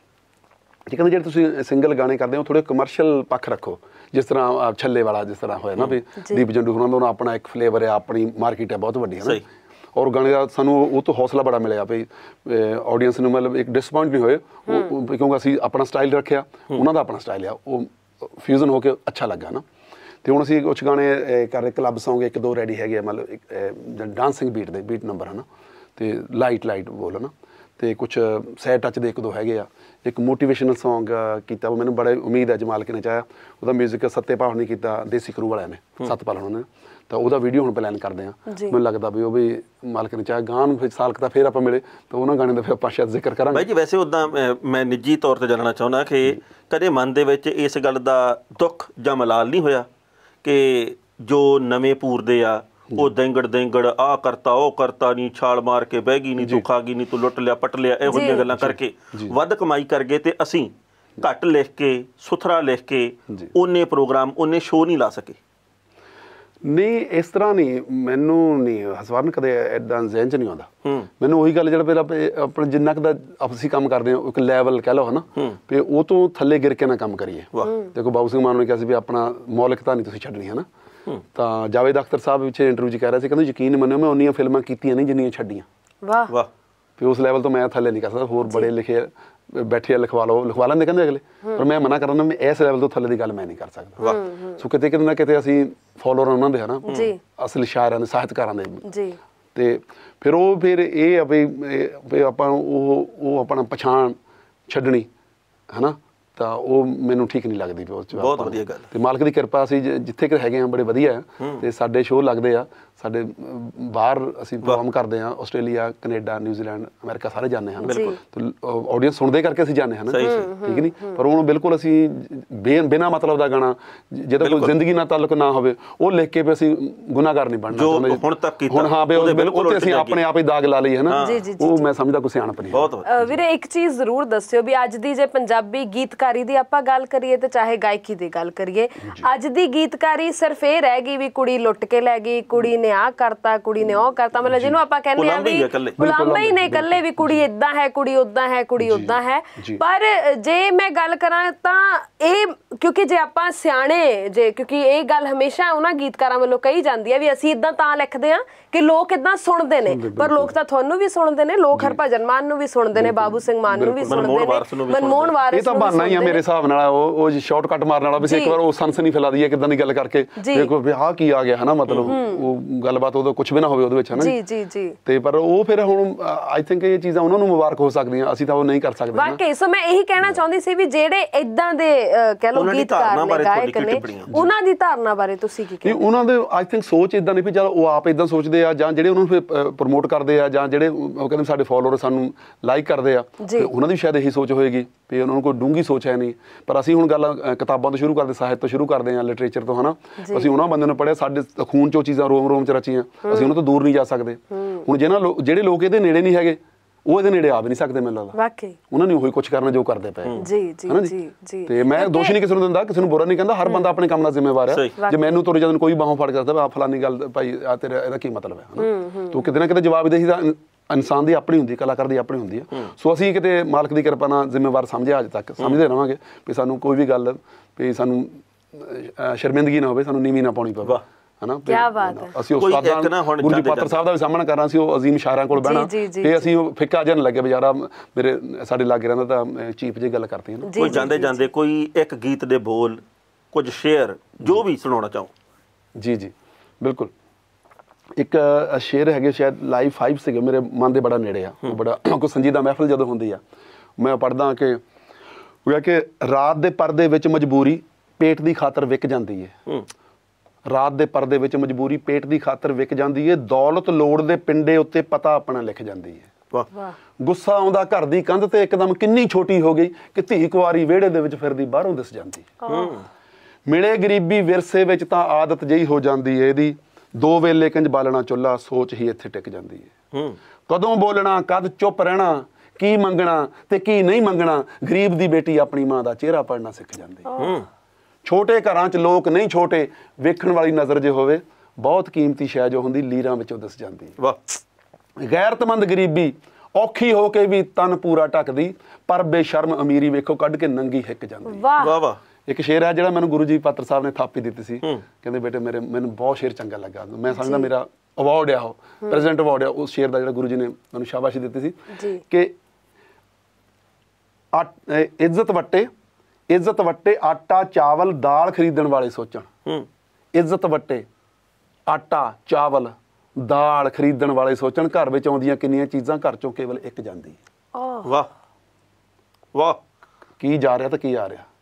ਠੀਕ ਕਹਿੰਦੇ ਜਿਹੜੇ ਤੁਸੀਂ ਸਿੰਗਲ ਗਾਣੇ ਕਰਦੇ ਹੋ ਥੋੜੇ ਕਮਰਸ਼ੀਅਲ ਪੱਖ ਰੱਖੋ ਜਿਸ ਤਰ੍ਹਾਂ ਛੱਲੇ ਵਾਲਾ ਜਿਸ ਤਰ੍ਹਾਂ ਹੋਇਆ ਨਾ ਵੀ ਦੀਪ ਜੰਡੂ ਉਹਨਾਂ ਦਾ ਆਪਣਾ ਇੱਕ ਫਲੇਵਰ ਹੈ ਆਪਣੀ ਮਾਰਕੀਟ ਹੈ ਬਹੁਤ ਵੱਡੀ ਹੈ ਨਾ ਔਰ ਗਾਣੇ ਦਾ ਸਾਨੂੰ ਉਹ ਤੋਂ ਹੌਸਲਾ ਬੜਾ ਮਿਲਿਆ ਵੀ ਆਡੀਅנס ਨੂੰ ਮਤਲਬ ਇੱਕ ਡਿਸਪਾਇੰਟ ਨਹੀਂ ਹੋਏ ਕਿਉਂਕਿ ਅਸੀਂ ਆਪਣਾ ਸਟਾਈਲ ਰੱਖਿਆ ਉਹਨਾਂ ਦਾ ਆਪਣਾ ਸਟਾਈਲ ਆ ਉਹ ਫਿਊਜ਼ਨ ਹੋ ਕੇ ਅੱਛਾ ਲੱਗਾ ਨਾ। ਤੇ ਹੁਣ ਅਸੀਂ ਕੁਛ ਗਾਣੇ ਕਰ ਰਹੇ ਕਲੱਬ ਸੌਂਗ ਇੱਕ ਦੋ ਰੈਡੀ ਹੈਗੇ ਆ ਮਤਲਬ ਇੱਕ ਡਾਂਸਿੰਗ ਬੀਟ ਦੇ ਬੀਟ ਨੰਬਰ ਹੈ ਨਾ ਤੇ ਲਾਈਟ ਲਾਈਟ ਬੋਲ ਨਾ ਤੇ ਕੁਛ ਸੈਡ ਟੱਚ ਦੇ ਇੱਕ ਦੋ ਹੈਗੇ ਆ। ਇੱਕ ਮੋਟੀਵੇਸ਼ਨਲ ਸੌਂਗ ਕੀਤਾ ਉਹ ਮੈਨੂੰ ਬੜਾ ਉਮੀਦ ਹੈ ਜਮਾਲ ਕੇ ਨੇ ਚਾਹਿਆ ਉਹਦਾ ਮਿਊਜ਼ਿਕ ਸੱਤੇ ਭਾਵ ਨੇ ਕੀਤਾ ਦੇਸੀ ਕਰੂ ਵਾਲਿਆਂ ਨੇ ਸਤਪਾਲ ਉਹਨਾਂ ਨੇ ਤਾਂ ਉਹਦਾ ਵੀਡੀਓ ਹੁਣ ਪਲਾਨ ਕਰਦੇ ਹਾਂ। ਮੈਨੂੰ ਲੱਗਦਾ ਵੀ ਉਹ ਵੀ ਮਾਲਕ ਨੇ ਚਾਹਿਆ ਗਾਂ ਨੂੰ ਫਿਰ ਸਾਲ ਤਾਂ ਫਿਰ ਆਪਾਂ ਮਿਲੇ ਤਾਂ ਉਹਨਾਂ ਗਾਣੇ ਦਾ ਫਿਰ ਆਪਾਂ ਸ਼ਾਇਦ ਜ਼ਿਕਰ ਕਰਾਂਗੇ। ਬਾਈ ਜੀ ਵੈਸੇ ਉੱਦਾਂ ਮੈਂ ਨਿੱਜੀ ਤੌਰ ਤੇ ਜਾਣਨਾ ਚਾਹੁੰਦਾ ਕਿ ਕਦੇ ਮਨ ਦੇ ਵਿੱਚ ਇਸ ਗੱਲ ਦਾ ਦੁੱਖ ਜਾਂ ਮਲਾਲ ਨਹੀਂ ਹੋਇਆ ਕਿ ਜੋ ਨਵੇਂ ਪੂਰਦੇ ਆ ਉਹ ਦੈਂਗੜ ਦੈਂਗੜ ਆਹ ਕਰਤਾ ਉਹ ਕਰਤਾ ਨਹੀਂ ਛਾਲ ਮਾਰ ਕੇ ਬਹਿ ਗਈ ਨਹੀਂ ਤੂੰ ਖਾ ਗਈ ਨਹੀਂ ਤੂੰ ਲੁੱਟ ਲਿਆ ਪਟ ਲਿਆ ਇਹੋ ਜਿਹੀਆਂ ਗੱਲਾਂ ਕਰਕੇ ਵੱਧ ਕਮਾਈ ਕਰ ਗਏ ਤੇ ਅਸੀਂ ਘੱਟ ਲਿਖ ਕੇ ਸੁਥਰਾ ਲਿਖ ਕੇ ਉਹਨੇ ਪ੍ਰੋਗਰਾਮ ਉਹਨੇ ਸ਼ੋਅ ਨਹੀਂ ਲਾ ਸਕੇ? ਨਹੀਂ ਇਸ ਤਰ੍ਹਾਂ ਨਹੀਂ ਮੈਨੂੰ ਨਹੀਂ ਹਸਵਰਨ ਕਦੇ ਏਦਾਂ ਜ਼ਿਹਨ 'ਚ ਨਹੀਂ ਆਉਂਦਾ। ਮੈਨੂੰ ਉਹੀ ਗੱਲ ਜਿਹੜਾ ਫਿਰ ਆਪਣੇ ਜਿੰਨਾ ਕੁ ਦਾ ਅਸੀਂ ਕੰਮ ਕਰਦੇ ਹਾਂ ਇੱਕ ਲੈਵਲ ਕਹਿ ਲਓ ਹੈ ਨਾ ਵੀ ਉਹ ਤੋਂ ਥੱਲੇ ਗਿਰ ਕੇ ਨਾ ਕੰਮ ਕਰੀਏ। ਦੇਖੋ ਬਾਬੂ ਸਿੰਘ ਮਾਨ ਨੇ ਕਿਹਾ ਸੀ ਵੀ ਆਪਣਾ ਮੌਲਿਕਤਾ ਨਹੀਂ ਤੁਸੀਂ ਛੱਡਣੀ ਹੈ ਨਾ ਤਾਂ ਜਾਵੇਦ ਅਖਤਰ ਸਾਹਿਬ ਪਿੱਛੇ ਇੰਟਰਵਿਊ 'ਚ ਕਹਿ ਰਿਹਾ ਸੀ ਕਹਿੰਦੇ ਯਕੀਨ ਮੰਨਿਓ ਮੈਂ ਉਨੀਆਂ ਫਿਲਮਾਂ ਕੀਤੀਆਂ ਨਹੀਂ ਜਿੰਨੀਆਂ ਛੱਡੀਆਂ। ਵਾਹ ਵਾਹ ਵੀ ਉਸ ਲੈਵਲ ਤੋਂ ਮੈਂ ਥੱਲੇ ਨਹੀਂ ਕਰ ਸਕਦਾ। ਹੋਰ ਬੜੇ ਲਿਖੇ ਬੈਠੇ ਲਿਖਵਾ ਲਓ ਲਿਖਵਾ ਲੈਂਦੇ ਕਹਿੰਦੇ ਅਗਲੇ ਪਰ ਮੈਂ ਮਨਾ ਕਰਦਾ ਮੈਂ ਇਸ ਲੈਵਲ ਤੋਂ ਥੱਲੇ ਦੀ ਗੱਲ ਮੈਂ ਨਹੀਂ ਕਰ ਸਕਦਾ। ਸੋ ਕਿਤੇ ਕਿਤੇ ਨਾ ਕਿਤੇ ਅਸੀਂ ਫੋਲੋਅਰ ਉਹਨਾਂ ਦੇ ਹਨਾ ਅਸਲ ਸ਼ਾਇਰਾਂ ਦੇ ਸਾਹਿਤਕਾਰਾਂ ਦੇ ਤੇ ਫਿਰ ਉਹ ਫਿਰ ਇਹ ਆ ਵੀ ਆਪਾਂ ਉਹ ਉਹ ਆਪਣਾ ਪਛਾਣ ਛੱਡਣੀ ਹਨਾ ਤਾਂ ਉਹ ਮੈਨੂੰ ਠੀਕ ਨਹੀਂ ਲੱਗਦੀ। ਬਹੁਤ ਵਧੀਆ ਗੱਲ ਤੇ ਮਾਲਕ ਦੀ ਕਿਰਪਾ ਅਸੀਂ ਜਿੱਥੇ ਕਿ ਹੈਗੇ ਆ ਬੜੇ ਵਧੀਆ ਤੇ ਸਾਡੇ ਸ਼ੋਅ ਲੱਗਦੇ ਆ ਸਾਡੇ ਬਾਹਰ ਅਸੀਂ ਪਰਫਾਰਮ ਕਰਦੇ ਹਾਂ ਆਸਟ੍ਰੇਲੀਆ ਕੈਨੇਡਾ ਨਿਊਜ਼ੀਲੈਂਡ ਅਮਰੀਕਾ ਸਾਰੇ ਜਾਂਦੇ ਹਨ ਤੇ ਆਡੀਅנס ਸੁਣਦੇ ਕਰਕੇ ਅਸੀਂ ਜਾਂਦੇ ਹਨ ਠੀਕ ਨਹੀਂ ਪਰ ਹੁਣ ਬਿਲਕੁਲ ਅਸੀਂ ਬਿਨਾਂ ਮਤਲਬ ਦਾ ਗਾਣਾ ਜਿਹਦਾ ਕੋਈ ਜ਼ਿੰਦਗੀ ਨਾਲ ਤਾਲੁਕ ਨਾ ਹੋਵੇ ਉਹ ਲਿਖ ਕੇ ਵੀ ਅਸੀਂ ਗੁਨਾਹਗਾਰ ਨਹੀਂ ਬਣਨਾ ਚਾਹੁੰਦੇ ਹੁਣ ਤੱਕ ਕੀਤਾ ਹੁਣ ਹਾਂ ਬਿਲਕੁਲ ਅਸੀਂ ਆਪਣੇ ਆਪ ਹੀ ਦਾਗ ਲਾ ਲਈ ਹੈ ਨਾ ਉਹ ਮੈਂ ਸਮਝਦਾ ਕੋਈ ਸਿਆਣਪ ਨਹੀਂ। ਬਹੁਤ ਵੀਰੇ ਇੱਕ ਚੀਜ਼ ਜ਼ਰੂਰ ਦੱਸਿਓ ਵੀ ਅੱਜ ਦੀ ਜੇ ਪੰਜਾਬੀ ਗੀਤਕਾਰੀ ਦੀ ਆਪਾਂ ਗੱਲ ਕਰੀਏ ਤੇ ਚਾਹੇ ਗਾਇਕੀ ਦੀ ਗੱਲ ਕਰੀਏ ਅੱਜ ਦੀ ਗੀਤਕਾਰੀ ਸਿਰਫ ਇਹ ਰਹਿ ਗਈ ਵੀ ਕੁੜੀ ਲੁੱਟ ਕੇ ਲੈ ਗਈ ਕੁੜੀ ਨੇ ਆ ਕਰਤਾ ਕੁੜੀ ਨੇ ਉਹ ਕਰਤਾ ਮਤਲਬ ਜਿਹਨੂੰ ਆਪਾਂ ਕਹਿੰਦੇ ਆ ਵੀ ਗੁਲਾਮ ਹੀ ਨੇ ਇਕੱਲੇ ਵੀ ਕੁੜੀ ਏਦਾਂ ਹੈ ਕੁੜੀ ਉਦਾਂ ਹੈ ਕੁੜੀ ਉਦਾਂ ਹੈ। ਪਰ ਜੇ ਮੈਂ ਗੱਲ ਕਰਾਂ ਤਾਂ ਇਹ ਕਿਉਂਕਿ ਜੇ ਆਪਾਂ ਸਿਆਣੇ ਜੇ ਕਿਉਂਕਿ ਇਹ ਗੱਲ ਹਮੇਸ਼ਾ ਉਹਨਾਂ ਗੀਤਕਾਰਾਂ ਵੱਲੋਂ ਕਹੀ ਜਾਂਦੀ ਹੈ ਵੀ ਅਸੀਂ ਇਦਾਂ ਤਾਂ ਲਿਖਦੇ ਆ ਕਿ ਲੋਕ ਇਦਾਂ ਸੁਣਦੇ ਨੇ ਪਰ ਲੋਕ ਤਾਂ ਤੁਹਾਨੂੰ ਵੀ ਸੁਣਦੇ ਨੇ ਲੋਕ ਹਰਭਜਨ ਮਾਨ ਨੂੰ ਵੀ ਸੁਣਦੇ ਨੇ ਬਾਬੂ ਸਿੰਘ ਮਾਨ ਨੂੰ ਵੀ ਸੁਣਦੇ ਨੇ ਮਨਮੋਹਨ ਵਾਰਿਸ ਇਹ ਤਾਂ ਬਹਾਨਾ ਹੀ ਆ ਮੇਰੇ ਹਿਸਾਬ ਨਾਲ ਉਹ ਉਹ ਸ਼ਾਰਟਕਟ ਮਾਰਨ ਵਾਲਾ ਵੀ ਇੱਕ ਵਾਰ ਉਹ ਸਨਸਨੀ ਫੈਲਾ ਦਈਏ ਕਿਦਾਂ ਦੀ ਗੱਲ ਕਰਕੇ ਦੇਖੋ ਵੀ ਆਹ ਕੀ ਆ ਗਿਆ ਹਨਾ ਮਤਲਬ ਉਹ ਗੱਲਬਾਤ ਉਹਦਾ ਕੁਝ ਵੀ ਨਾ ਹੋਵੇ ਉਹਦੇ ਵਿੱਚ ਹਨਾ ਜੀ ਜੀ ਜੀ ਤੇ ਪਰ ਉਹ ਫਿਰ ਹੁਣ ਆਈ ਥਿੰਕ ਇਹ ਚੀਜ਼ਾਂ ਉਹਨਾਂ ਨੂੰ ਮੁਬਾਰਕ ਹੋ ਸਕਦੀਆਂ ਅਸੀਂ ਤਾਂ ਉਹ ਨਹੀਂ ਕਰ ਸਕਦੇ। ਵਾਕਈ ਸੋ ਮੈਂ ਇਹੀ ਕਹਿਣਾ ਚਾਹੁੰਦੀ ਸੀ ਵੀ ਜਿਹੜੇ ਇਦਾਂ ਦੇ ਕਹਿ ਲਓ ਗੀਤਕਾਰ ਨੇ ਗਾਇਕ ਨੇ ਉਹਨਾਂ ਦੀ ਧਾਰਨਾ ਬਾਰੇ ਤੁਸੀਂ ਕੀ ਕਹਿੰਦੇ? ਉਹਨਾਂ ਦੇ ਆਈ ਥਿੰਕ ਸੋਚ ਇਦਾਂ ਨਹੀਂ ਵੀ ਚਲ ਉਹ ਆਪ ਇਦਾਂ ਸੋਚਦੇ ਆ ਜਾਂ ਜਿਹੜੇ ਉਹਨਾਂ ਨੂੰ ਪ੍ਰਮੋਟ ਕਰਦੇ ਆ ਜਾਂ ਜਿਹੜੇ ਉਹ ਕਹਿੰਦੇ ਸਾਡੇ ਫਾਲੋਅਰ ਸਾਨੂੰ ਲਾਈਕ ਕਰਦੇ ਆ ਉਹਨਾਂ ਦੀ ਸ਼ਾਇਦ ਇਹੀ ਸੋਚ ਹੋਏਗੀ ਵੀ ਉਹਨਾਂ ਨੂੰ ਕੋਈ ਡੂੰਘੀ ਸੋਚ ਹੈ ਨਹੀਂ ਪਰ ਅਸੀਂ ਹੁਣ ਗੱਲ ਕਿਤਾਬਾਂ ਤੋਂ ਸ਼ੁਰੂ ਕਰਦੇ ਸਾਹਿਤ ਤੋਂ ਸ਼ੁਰੂ ਕਰਦੇ ਹਾਂ ਲਿਟਰੇਚਰ ਤੋਂ ਹਨਾ ਅਸੀਂ ਉਹਨਾਂ ਬੰਦੇ ਨੂੰ ਪੜ੍ਹਿਆ ਸਾਡੇ ਖੂਨ ਚੋਂ ਚੀਜ਼ਾਂ ਰੋਮ ਰੋਮ ਚ ਰਚੀਆਂ ਅਸੀਂ ਉਹਨਾਂ ਤੋਂ ਦੂਰ ਨਹੀਂ ਜਾ ਸਕਦੇ। ਹੁਣ ਜਿਹਨਾਂ ਲੋਕ ਜਿਹੜੇ ਲੋਕ ਇਹਦੇ ਨੇੜੇ ਨਹੀਂ ਹੈਗੇ ਉਹ ਇਹਦੇ ਨੇੜੇ ਆ ਵੀ ਨਹੀਂ ਸਕਦੇ ਮੈਨੂੰ ਲੱਗਦਾ ਵਾਕਈ ਉਹਨਾਂ ਨੇ ਉਹੀ ਕੁਝ ਕਰਨਾ ਜੋ ਕਰਦੇ ਪਏ ਜੀ ਜੀ ਜੀ ਜੀ ਤੇ ਮੈਂ ਦੋਸ਼ ਨਹੀਂ ਕਿਸੇ ਨੂੰ ਦਿੰਦਾ ਕਿਸੇ ਨੂੰ ਬੁਰਾ ਨਹੀਂ ਕਹਿੰਦਾ ਹਰ ਬੰਦਾ ਆਪਣੇ ਕੰਮ ਦਾ ਜ਼ਿੰਮੇਵਾਰ ਹੈ। ਜੇ ਮੈਨੂੰ ਤੁਰ ਜਦੋਂ ਕੋਈ ਬਾਹੋਂ ਫੜ ਕਰਦਾ ਆ ਫਲਾਨੀ ਗੱਲ ਭਾਈ ਆ ਤੇਰਾ ਇਹਦਾ ਕੀ ਮਤਲਬ ਹੈ ਹਨਾ ਤੂੰ ਕਿਤੇ ਨਾ ਕਿਤੇ ਜਵਾਬ ਦੇਹੀ ਦਾ ਇਨਸਾਨ ਦੀ ਆਪਣੀ ਹੁੰਦੀ, ਕਲਾਕਾਰ ਦੀ ਆਪਣੀ ਹੁੰਦੀ ਆ। ਸੋ ਅਸੀਂ ਕਿਤੇ ਮਾਲਕ ਦੀ ਕਿਰਪਾ ਨਾਲ ਜ਼ਿੰਮੇਵਾਰ ਸਮਝਿਆ, ਅੱਜ ਤੱਕ ਸਮਝਦੇ ਰਹਾਂਗੇ ਵੀ ਸਾਨੂੰ ਕੋਈ ਵੀ ਗੱਲ ਵੀ ਸਾਨੂੰ ਸ਼ਰਮਿੰਦਗੀ ਨਾ ਹੋਵੇ, ਸਾਨੂੰ ਨੀਵੀਂ ਨਾ ਪਾਉਣੀ ਪਵੇ, ਹਨਾ। ਕਿਆ ਬਾਤ ਹੈ। ਅਸੀਂ ਉਸਤਾਦਾਂ ਗੁਰੂ ਜੀ ਪਾਤਰ ਸਾਹਿਬ ਦਾ ਵੀ ਸਾਹਮਣਾ ਕਰਨਾ ਸੀ, ਉਹ ਅਜ਼ੀਮ ਸ਼ਾਇਰਾਂ ਕੋਲ ਬਹਿਣਾ, ਤੇ ਅਸੀਂ ਉਹ ਫਿੱਕਾ ਜਿਹਾ ਲੱਗੇ ਬਜ਼ਾਰਾ ਮੇਰੇ ਸਾਡੇ ਲਾਗੇ ਰਹਿੰਦਾ ਤਾਂ ਚੀਪ ਜਿਹੀ ਗੱਲ ਕਰਤੀ ਨਾ। ਕੋਈ ਜਾਂਦੇ ਜਾਂਦੇ ਕੋਈ ਇੱਕ ਗੀਤ ਦੇ ਬੋਲ, ਕੁਝ ਸ਼ੇਅਰ ਜੋ ਵੀ ਸੁਣਾਉਣਾ ਚਾਹੋ। ਜੀ ਜੀ ਬਿਲਕੁਲ। ਇੱਕ ਸ਼ੇਰ ਹੈਗੇ ਸ਼ਾਇਦ ਲਾਈਵ ਫਾਈਵ ਸੀਗੇ, ਮੇਰੇ ਮਨ ਦੇ ਬੜਾ ਨੇੜੇ ਆ, ਉਹ ਬੜਾ ਕੋਈ ਸੰਜੀਦਾ ਮਹਿਫਲ ਜਦੋਂ ਹੁੰਦੀ ਆ ਮੈਂ ਪੜ੍ਹਦਾ ਕਿ ਉਹ ਕਿ ਰਾਤ ਦੇ ਪਰਦੇ ਵਿੱਚ ਮਜਬੂਰੀ ਪੇਟ ਦੀ ਖਾਤਰ ਵਿਕ ਜਾਂਦੀ ਹੈ, ਰਾਤ ਦੇ ਪਰਦੇ ਵਿੱਚ ਮਜਬੂਰੀ ਪੇਟ ਦੀ ਖਾਤਰ ਵਿਕ ਜਾਂਦੀ ਹੈ, ਦੌਲਤ ਲੋੜ ਦੇ ਪਿੰਡੇ ਉੱਤੇ ਪਤਾ ਆਪਣਾ ਲਿਖ ਜਾਂਦੀ ਹੈ। ਵਾਹ। ਗੁੱਸਾ ਆਉਂਦਾ ਘਰ ਦੀ ਕੰਧ ਤੇ ਇੱਕਦਮ ਕਿੰਨੀ ਛੋਟੀ ਹੋ ਗਈ ਕਿ ਧੀ ਕੁਆਰੀ ਵਿਹੜੇ ਦੇ ਵਿੱਚ ਫਿਰਦੀ ਬਾਹਰੋਂ ਦਿਸ ਜਾਂਦੀ। ਮਿਲੇ ਗਰੀਬੀ ਵਿਰਸੇ ਵਿੱਚ ਤਾਂ ਆਦਤ ਜਿਹੀ ਹੋ ਜਾਂਦੀ ਹੈ ਇਹਦੀ, ਦੋ ਵੇਲੇ ਕੰਜ ਬਾਲਣਾ ਚੁੱਲ੍ਹਾ ਸੋਚ ਹੀ ਇੱਥੇ ਟਿਕ ਜਾਂਦੀ ਹੈ। ਕਦੋਂ ਬੋਲਣਾ, ਕਦ ਚੁੱਪ ਰਹਿਣਾ, ਕੀ ਮੰਗਣਾ ਤੇ ਕੀ ਨਹੀਂ ਮੰਗਣਾ, ਗਰੀਬ ਦੀ ਬੇਟੀ ਆਪਣੀ ਮਾਂ ਦਾ ਚਿਹਰਾ ਪੜ੍ਹਨਾ ਸਿੱਖ ਜਾਂਦੀ। ਛੋਟੇ ਘਰਾਂ 'ਚ ਲੋਕ ਨਹੀਂ ਛੋਟੇ, ਵੇਖਣ ਵਾਲੀ ਨਜ਼ਰ ਜੇ ਹੋਵੇ, ਬਹੁਤ ਕੀਮਤੀ ਸ਼ੈ ਜੋ ਹੁੰਦੀ ਲੀਰਾਂ ਵਿੱਚੋਂ ਦਿਸ ਜਾਂਦੀ। ਵਾਹ। ਗੈਰਤਮੰਦ ਗਰੀਬੀ ਔਖੀ ਹੋ ਕੇ ਵੀ ਤਨ ਪੂਰਾ ਢੱਕਦੀ, ਪਰ ਬੇਸ਼ਰਮ ਅਮੀਰੀ ਵੇਖੋ ਕੱਢ ਕੇ ਨੰਗੀ ਹਿੱਕ ਜਾਂਦੀ। ਵਾਹ ਵਾਹ। ਇੱਕ ਸ਼ੇਰ ਹੈ ਜਿਹੜਾ ਮੈਨੂੰ ਗੁਰੂ ਜੀ ਪਾਤਰ ਸਾਹਿਬ ਨੇ ਥਾਪੀ ਦਿੱਤੀ ਸੀ, ਕਹਿੰਦੇ ਬੇਟੇ ਮੇਰੇ ਮੈਨੂੰ ਬਹੁਤ ਸ਼ੇਰ ਚੰਗਾ ਲੱਗਾ, ਮੈਂ ਸਮਝਦਾ ਮੇਰਾ ਅਵਾਰਡ ਆ, ਉਹ ਪ੍ਰੈਜ਼ੀਡੈਂਟ ਅਵਾਰਡ ਆ ਉਸ ਸ਼ੇਰ ਦਾ, ਜਿਹੜਾ ਗੁਰੂ ਜੀ ਨੇ ਮੈਨੂੰ ਸ਼ਾਬਾਸ਼ੀ ਦਿੱਤੀ ਸੀ ਕਿ ਇੱਜ਼ਤ ਵੱਟੇ ਇੱਜ਼ਤ ਵੱਟੇ ਆਟਾ ਚਾਵਲ ਦਾਲ ਖਰੀਦਣ ਵਾਲੇ ਸੋਚਣ। ਇੱਜ਼ਤ ਵੱਟੇ ਆਟਾ ਚਾਵਲ ਦਾਲ ਖਰੀਦਣ ਵਾਲੇ ਸੋਚਣ, ਘਰ ਵਿੱਚ ਆਉਂਦੀਆਂ ਕਿੰਨੀਆਂ ਚੀਜ਼ਾਂ ਘਰ ਚੋਂ ਕੇਵਲ ਇੱਕ ਜਾਂਦੀ। ਵਾਹ ਵਾਹ। ਕੀ ਜਾ ਰਿਹਾ ਤਾਂ ਕੀ ਆ ਰਿਹਾ,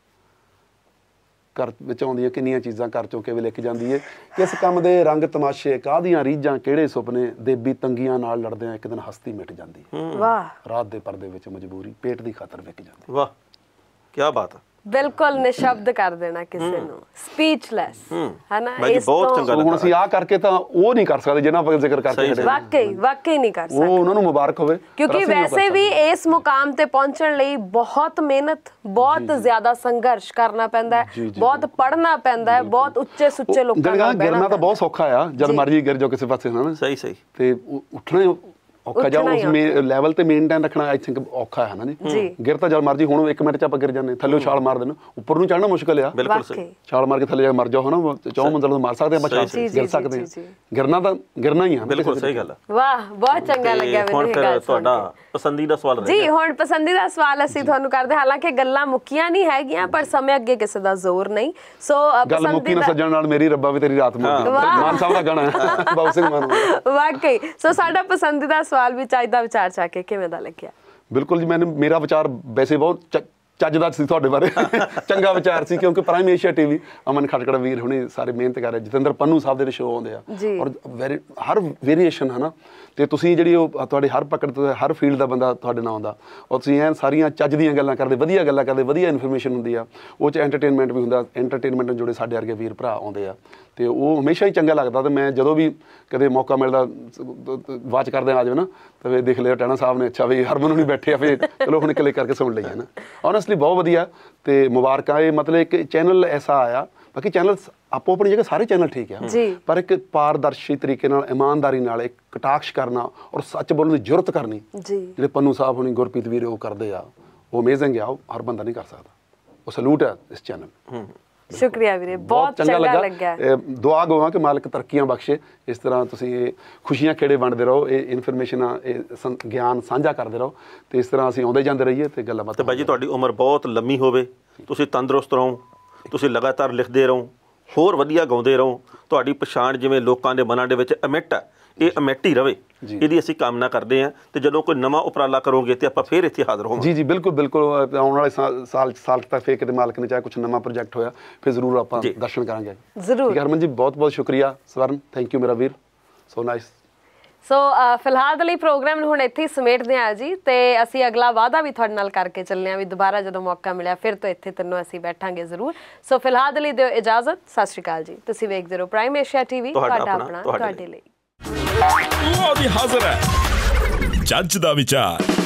ਘਰ ਵਿੱਚ ਆਉਂਦੀਆਂ ਕਿੰਨੀਆਂ ਚੀਜ਼ਾਂ ਘਰ ਚੋਂ ਕੇਵਲ ਇੱਕ ਜਾਂਦੀ ਹੈ। ਕਿਸ ਕੰਮ ਦੇ ਰੰਗ ਤਮਾਸ਼ੇ, ਕਾਹਦੀਆਂ ਰੀਝਾਂ, ਕਿਹੜੇ ਸੁਪਨੇ, ਦੇਬੀ ਤੰਗੀਆਂ ਨਾਲ ਲੜਦਿਆਂ ਇੱਕ ਦਿਨ ਹਸਤੀ ਮਿਟ ਜਾਂਦੀ। ਵਾਹ। ਰਾਤ ਦੇ ਪਰਦੇ ਵਿੱਚ ਮਜਬੂਰੀ ਪੇਟ ਦੀ ਖਾਤਰ ਵਿਕ ਜਾਂਦੀ। ਵਾਹ ਕੀ ਬਾਤ ਹੈ। ਬਿਲਕੁਲ ਨਿਸ਼ਬਦ ਕਰ ਦੇਣਾ ਕਿਸੇ ਨੂੰ, ਸਪੀਚਲੈਸ, ਹੈ ਨਾ। ਇਸ ਬਹੁਤ ਚੰਗਾ ਲੱਗਾ। ਹੁਣ ਅਸੀਂ ਆ ਕਰਕੇ ਤਾਂ ਉਹ ਨਹੀਂ ਕਰ ਸਕਦੇ ਜਿਹਨਾਂ ਆਪਾਂ ਜ਼ਿਕਰ ਕਰਕੇ, ਵਾਕਈ ਵਾਕਈ ਨਹੀਂ ਕਰ ਸਕਦੇ। ਉਹ ਉਹਨਾਂ ਨੂੰ ਮੁਬਾਰਕ ਹੋਵੇ, ਕਿਉਂਕਿ ਵੈਸੇ ਵੀ ਇਸ ਮੁਕਾਮ ਤੇ ਪਹੁੰਚਣ ਲਈ ਬਹੁਤ ਮਿਹਨਤ, ਬਹੁਤ ਜ਼ਿਆਦਾ ਸੰਘਰਸ਼ ਕਰਨਾ ਪੈਂਦਾ ਹੈ, ਬਹੁਤ ਪੜ੍ਹਨਾ ਪੈਂਦਾ ਹੈ, ਬਹੁਤ ਉੱਚੇ ਸੁੱਚੇ ਲੋਕਾਂ ਨਾਲ ਬਹਿਣਾ। ਗਿਰਨਾ ਤਾਂ ਬਹੁਤ ਸੌਖਾ ਆ, ਜਦ ਮਰਜੀ ਗਿਰ ਜਾਓ ਕਿਸੇ ਪਾਸੇ, ਨਾ। ਸਹੀ ਸਹੀ। ਤੇ ਉੱਠਣਾ ਔਖਾ ਜਾਂ ਉਸ ਲੈਵਲ ਤੇ ਮੇਨਟੇਨ ਰੱਖਣਾ ਆਈ ਥਿੰਕ ਔਖਾ ਹੈ ਨਾ ਜੀ। ਗਿਰ ਤਾਂ ਜਦ ਮਰਜੀ, ਹੁਣ ਇੱਕ ਮਿੰਟ ਚ ਆਪਾਂ ਗਿਰ ਜਾਂਦੇ, ਥੱਲੇ ਛਾਲ ਮਾਰ ਦੇਣਾ, ਉੱਪਰ ਨੂੰ ਚੜ੍ਹਨਾ ਮੁਸ਼ਕਿਲ ਆ। ਬਿਲਕੁਲ ਸਹੀ। ਛਾਲ ਮਾਰ ਕੇ ਥੱਲੇ ਜਾ ਮਰ ਜਾਓ, ਹਨਾ, ਚੌਂ ਮੰਜ਼ਲ ਤੋਂ ਮਾਰ ਸਕਦੇ ਆਪਾਂ, ਗਿਰ ਸਕਦੇ ਆ। ਗਿਰਨਾ ਤਾਂ ਗਿਰਨਾ ਹੀ ਆ। ਬਿਲਕੁਲ ਸਹੀ ਗੱਲ ਆ। ਵਾਹ, ਬਹੁਤ ਚੰਗਾ ਲੱਗਿਆ ਮੈਨੂੰ ਇਹ ਗੱਲ। ਤੁਹਾਡਾ ਪਸੰਦੀਦਾ ਸਵਾਲ ਜੀ, ਹੁਣ ਪਸੰਦੀਦਾ ਸਵਾਲ ਅਸੀਂ ਤੁਹਾਨੂੰ ਕਰਦੇ, ਹਾਲਾਂਕਿ ਗੱਲਾਂ ਮੁੱਕੀਆਂ ਨਹੀਂ ਹੈਗੀਆਂ, ਪਰ ਸਮੇਂ ਅੱਗੇ ਕਿਸੇ ਦਾ ਜ਼ੋਰ ਨਹੀਂ। ਸੋ ਗੱਲ ਮੁੱਕੀ ਨਾ ਸੱਜਣ ਨਾਲ ਮੇਰੀ ਰੱਬਾ ਵੀ ਤੇਰੀ ਰਾਤ ਮੁੱਕੀ, ਮਾਨ ਸਾਹਿਬ ਦਾ ਗਾਣਾ ਹੈ, ਬਾਬੂ ਸਿੰਘ ਮਾਨ। ਵਾਕਈ। ਸੋ ਸਾਡਾ ਪਸੰਦੀਦਾ ਸਵਾਲ ਵੀ ਚਾਹੀਦਾ ਵਿਚਾਰ ਚਾ ਕੇ ਕਿਵੇਂ ਦਾ ਲੱਗਿਆ? ਬਿਲਕੁਲ ਜੀ, ਮੈਨੂੰ ਮੇਰਾ ਵਿਚਾਰ ਵੈਸੇ ਬਹੁਤ ਚੱਜਦਾ ਸੀ ਤੁਹਾਡੇ ਬਾਰੇ, ਚੰਗਾ ਵਿਚਾਰ ਸੀ, ਕਿਉਂਕਿ Prime Asia TV Aman Khatkar ਵੀਰ ਹੁਣੇ ਸਾਰੇ ਮਿਹਨਤ ਕਰ ਰਹੇ, ਜਤਿੰਦਰ ਪੰਨੂ ਸਾਹਿਬ ਦੇ ਸ਼ੋਅ ਆਉਂਦੇ ਆ, ਔਰ ਵੈਰੀ ਹਰ ਵੇਰੀਏਸ਼ਨ ਹੈ ਨਾ, ਤੇ ਤੁਸੀਂ ਜਿਹੜੀ ਉਹ ਤੁਹਾਡੇ ਹਰ ਪਕੜ ਤੋਂ ਹਰ ਫੀਲਡ ਦਾ ਬੰਦਾ ਤੁਹਾਡੇ ਨਾਲ ਆਉਂਦਾ, ਔਰ ਤੁਸੀਂ ਐਨ ਸਾਰੀਆਂ ਚੱਜ ਦੀਆਂ ਗੱਲਾਂ ਕਰਦੇ, ਵਧੀਆ ਗੱਲਾਂ ਕਰਦੇ, ਵਧੀਆ ਇਨਫੋਰਮੇਸ਼ਨ ਹੁੰਦੀ ਆ, ਉਹ 'ਚ ਐਂਟਰਟੇਨਮੈਂਟ ਵੀ ਹੁੰਦਾ, ਐਂਟਰਟੇਨਮੈਂਟ ਨਾਲ ਜੁੜੇ ਸਾਡੇ ਵਰਗੇ ਵੀਰ ਭਰਾ ਆਉਂਦੇ ਆ, ਤੇ ਉਹ ਹਮੇਸ਼ਾ ਹੀ ਚੰਗਾ ਲੱਗਦਾ। ਤੇ ਮੈਂ ਜਦੋਂ ਵੀ ਕਦੇ ਮੌਕਾ ਮਿਲਦਾ ਵਾਚ ਕਰਦੇ ਆ ਜਾਵੇ ਨਾ, ਤਾਂ ਫਿਰ ਦੇਖ ਲਿਆ ਟੈਣਾ ਸਾਹਿਬ ਨੇ, ਅੱਛਾ ਵੀ ਹਰਮਨ ਨਹੀਂ ਬੈਠੇ ਆ, ਫਿਰ ਚਲੋ ਹੁਣ ਕਲਿੱਕ ਕਰਕੇ ਸੁਣ ਲਈਏ ਨਾ। ਓਨੈਸਟਲੀ ਬਹੁਤ ਵਧੀਆ ਤੇ ਮੁਬਾਰਕਾਂ। ਇਹ ਮਤਲਬ ਇੱਕ ਚੈਨਲ ਐਸਾ ਆਇਆ, ਬਾਕੀ ਚੈਨਲ ਆਪੋ ਆਪਣੀ ਜਗ੍ਹਾ ਸਾਰੇ ਚੈਨਲ ਠੀਕ ਆ, ਪਰ ਇੱਕ ਪਾਰਦਰਸ਼ੀ ਤਰੀਕੇ ਨਾਲ, ਇਮਾਨਦਾਰੀ ਨਾਲ ਇੱਕ ਕਟਾਕਸ਼ ਕਰਨਾ ਔਰ ਸੱਚ ਬੋਲਣ ਦੀ ਜੁਰਤ ਕਰਨੀ, ਜਿਹੜੇ ਪੰਨੂ ਸਾਹਿਬ ਹੁਣੀ, ਗੁਰਪ੍ਰੀਤ ਵੀਰ ਉਹ ਕਰਦੇ ਆ, ਉਹ ਅਮੇਜ਼ਿੰਗ ਆ, ਉਹ ਹਰ ਬੰਦਾ ਨਹੀਂ ਕਰ ਸਕਦਾ। ਉਹ ਸਲੂਟ ਹੈ ਇਸ ਚੈਨਲ। ਸ਼ੁਕਰੀਆ ਵੀਰੇ, ਬਹੁਤ ਚੰਗਾ ਲੱਗਾ। ਦੁਆ ਗੋਆ ਕਿ ਮਾਲਕ ਤਰੱਕੀਆਂ ਬਖਸ਼ੇ, ਇਸ ਤਰ੍ਹਾਂ ਤੁਸੀਂ ਇਹ ਖੁਸ਼ੀਆਂ ਖੇੜੇ ਵੰਡਦੇ ਰਹੋ, ਇਹ ਇਨਫੋਰਮੇਸ਼ਨ ਇਹ ਗਿਆਨ ਸਾਂਝਾ ਕਰਦੇ ਰਹੋ, ਤੇ ਇਸ ਤਰ੍ਹਾਂ ਅਸੀਂ ਆਉਂਦੇ ਜਾਂਦੇ ਰਹੀਏ ਤੇ ਗੱਲਾਂ ਬਾਤਾਂ। ਬਾਈ ਜੀ, ਤੁਹਾਡੀ ਉਮਰ ਬਹੁਤ ਲੰਮੀ ਹੋਵੇ, ਤੁਸੀਂ ਤੰਦਰੁਸਤ ਰਹੋ, ਤੁਸੀਂ ਲਗਾਤਾਰ ਲਿਖਦੇ ਰਹੋ, ਹੋਰ ਵਧੀਆ ਗਾਉਂਦੇ ਰਹੋ, ਤੁਹਾਡੀ ਪਛਾਣ ਜਿਵੇਂ ਲੋਕਾਂ ਦੇ ਮਨਾਂ ਦੇ ਵਿੱਚ ਅਮਿਟ ਹੈ, ਇਹ ਅਮਿਟ ਹੀ ਰਵੇ, ਇਹਦੀ ਅਸੀਂ ਕਾਮਨਾ ਕਰਦੇ ਹਾਂ। ਤੇ ਜਦੋਂ ਕੋਈ ਨਵਾਂ ਉਪਰਾਲਾ ਕਰੋਗੇ ਤੇ ਆਪਾਂ ਫੇਰ ਇੱਥੇ ਹਾਜ਼ਰ ਹੋਵਾਂਗੇ। ਜੀ ਜੀ ਬਿਲਕੁਲ ਬਿਲਕੁਲ। ਆਉਣ ਵਾਲੇ ਸਾਲ ਸਾਲ ਤੱਕ ਫੇਰ ਕਿਤੇ ਮਾਲਕ ਨੇ ਚਾਹੇ ਕੁਛ ਨਵਾਂ ਪ੍ਰੋਜੈਕਟ ਹੋਇਆ, ਫਿਰ ਜ਼ਰੂਰ ਆਪਾਂ ਦਰਸ਼ਨ ਕਰਾਂਗੇ। ਜ਼ਰੂਰ। ਹਰਮਨ ਜੀ, ਬਹੁਤ ਬਹੁਤ ਸ਼ੁਕਰੀਆ। ਸਵਰਨ, ਥੈਂਕ ਯੂ ਮੇਰਾ ਵੀਰ, ਸੋ ਨਾਈਸ। ਸੋ ਫਿਲਹਾਲ ਦੇ ਲਈ ਪ੍ਰੋਗਰਾਮ ਨੂੰ ਹੁਣ ਇੱਥੇ ਹੀ ਸਮੇਟਦੇ ਹਾਂ ਜੀ, ਤੇ ਅਸੀਂ ਅਗਲਾ ਵਾਅਦਾ ਵੀ ਤੁਹਾਡੇ ਨਾਲ ਕਰਕੇ ਚੱਲੇ ਹਾਂ ਵੀ ਦੁਬਾਰਾ ਜਦੋਂ ਮੌਕਾ ਮਿਲਿਆ ਫਿਰ ਤੋਂ ਇੱਥੇ ਤੈਨੂੰ ਅਸੀਂ ਬੈਠਾਂਗੇ ਜ਼ਰੂਰ। ਸੋ ਫਿਲਹਾਲ ਦੇ ਲਈ ਦਿਓ ਇਜਾਜ਼ਤ, ਸਤਿ ਸ਼੍ਰੀ ਅਕਾਲ ਜੀ। ਤੁਸੀਂ ਵੇਖਦੇ ਰਹੋ ਪ੍ਰਾਈਮ ਏਸ਼ੀਆ ਟੀਵੀ, ਤੁਹਾਡਾ ਆਪਣਾ ਤੁਹਾਡੇ ਲਈ। ਉਹ ਵੀ ਹਾਜ਼ਰ ਹੈ ਜੱਜ ਦਾ ਵਿਚਾਰ।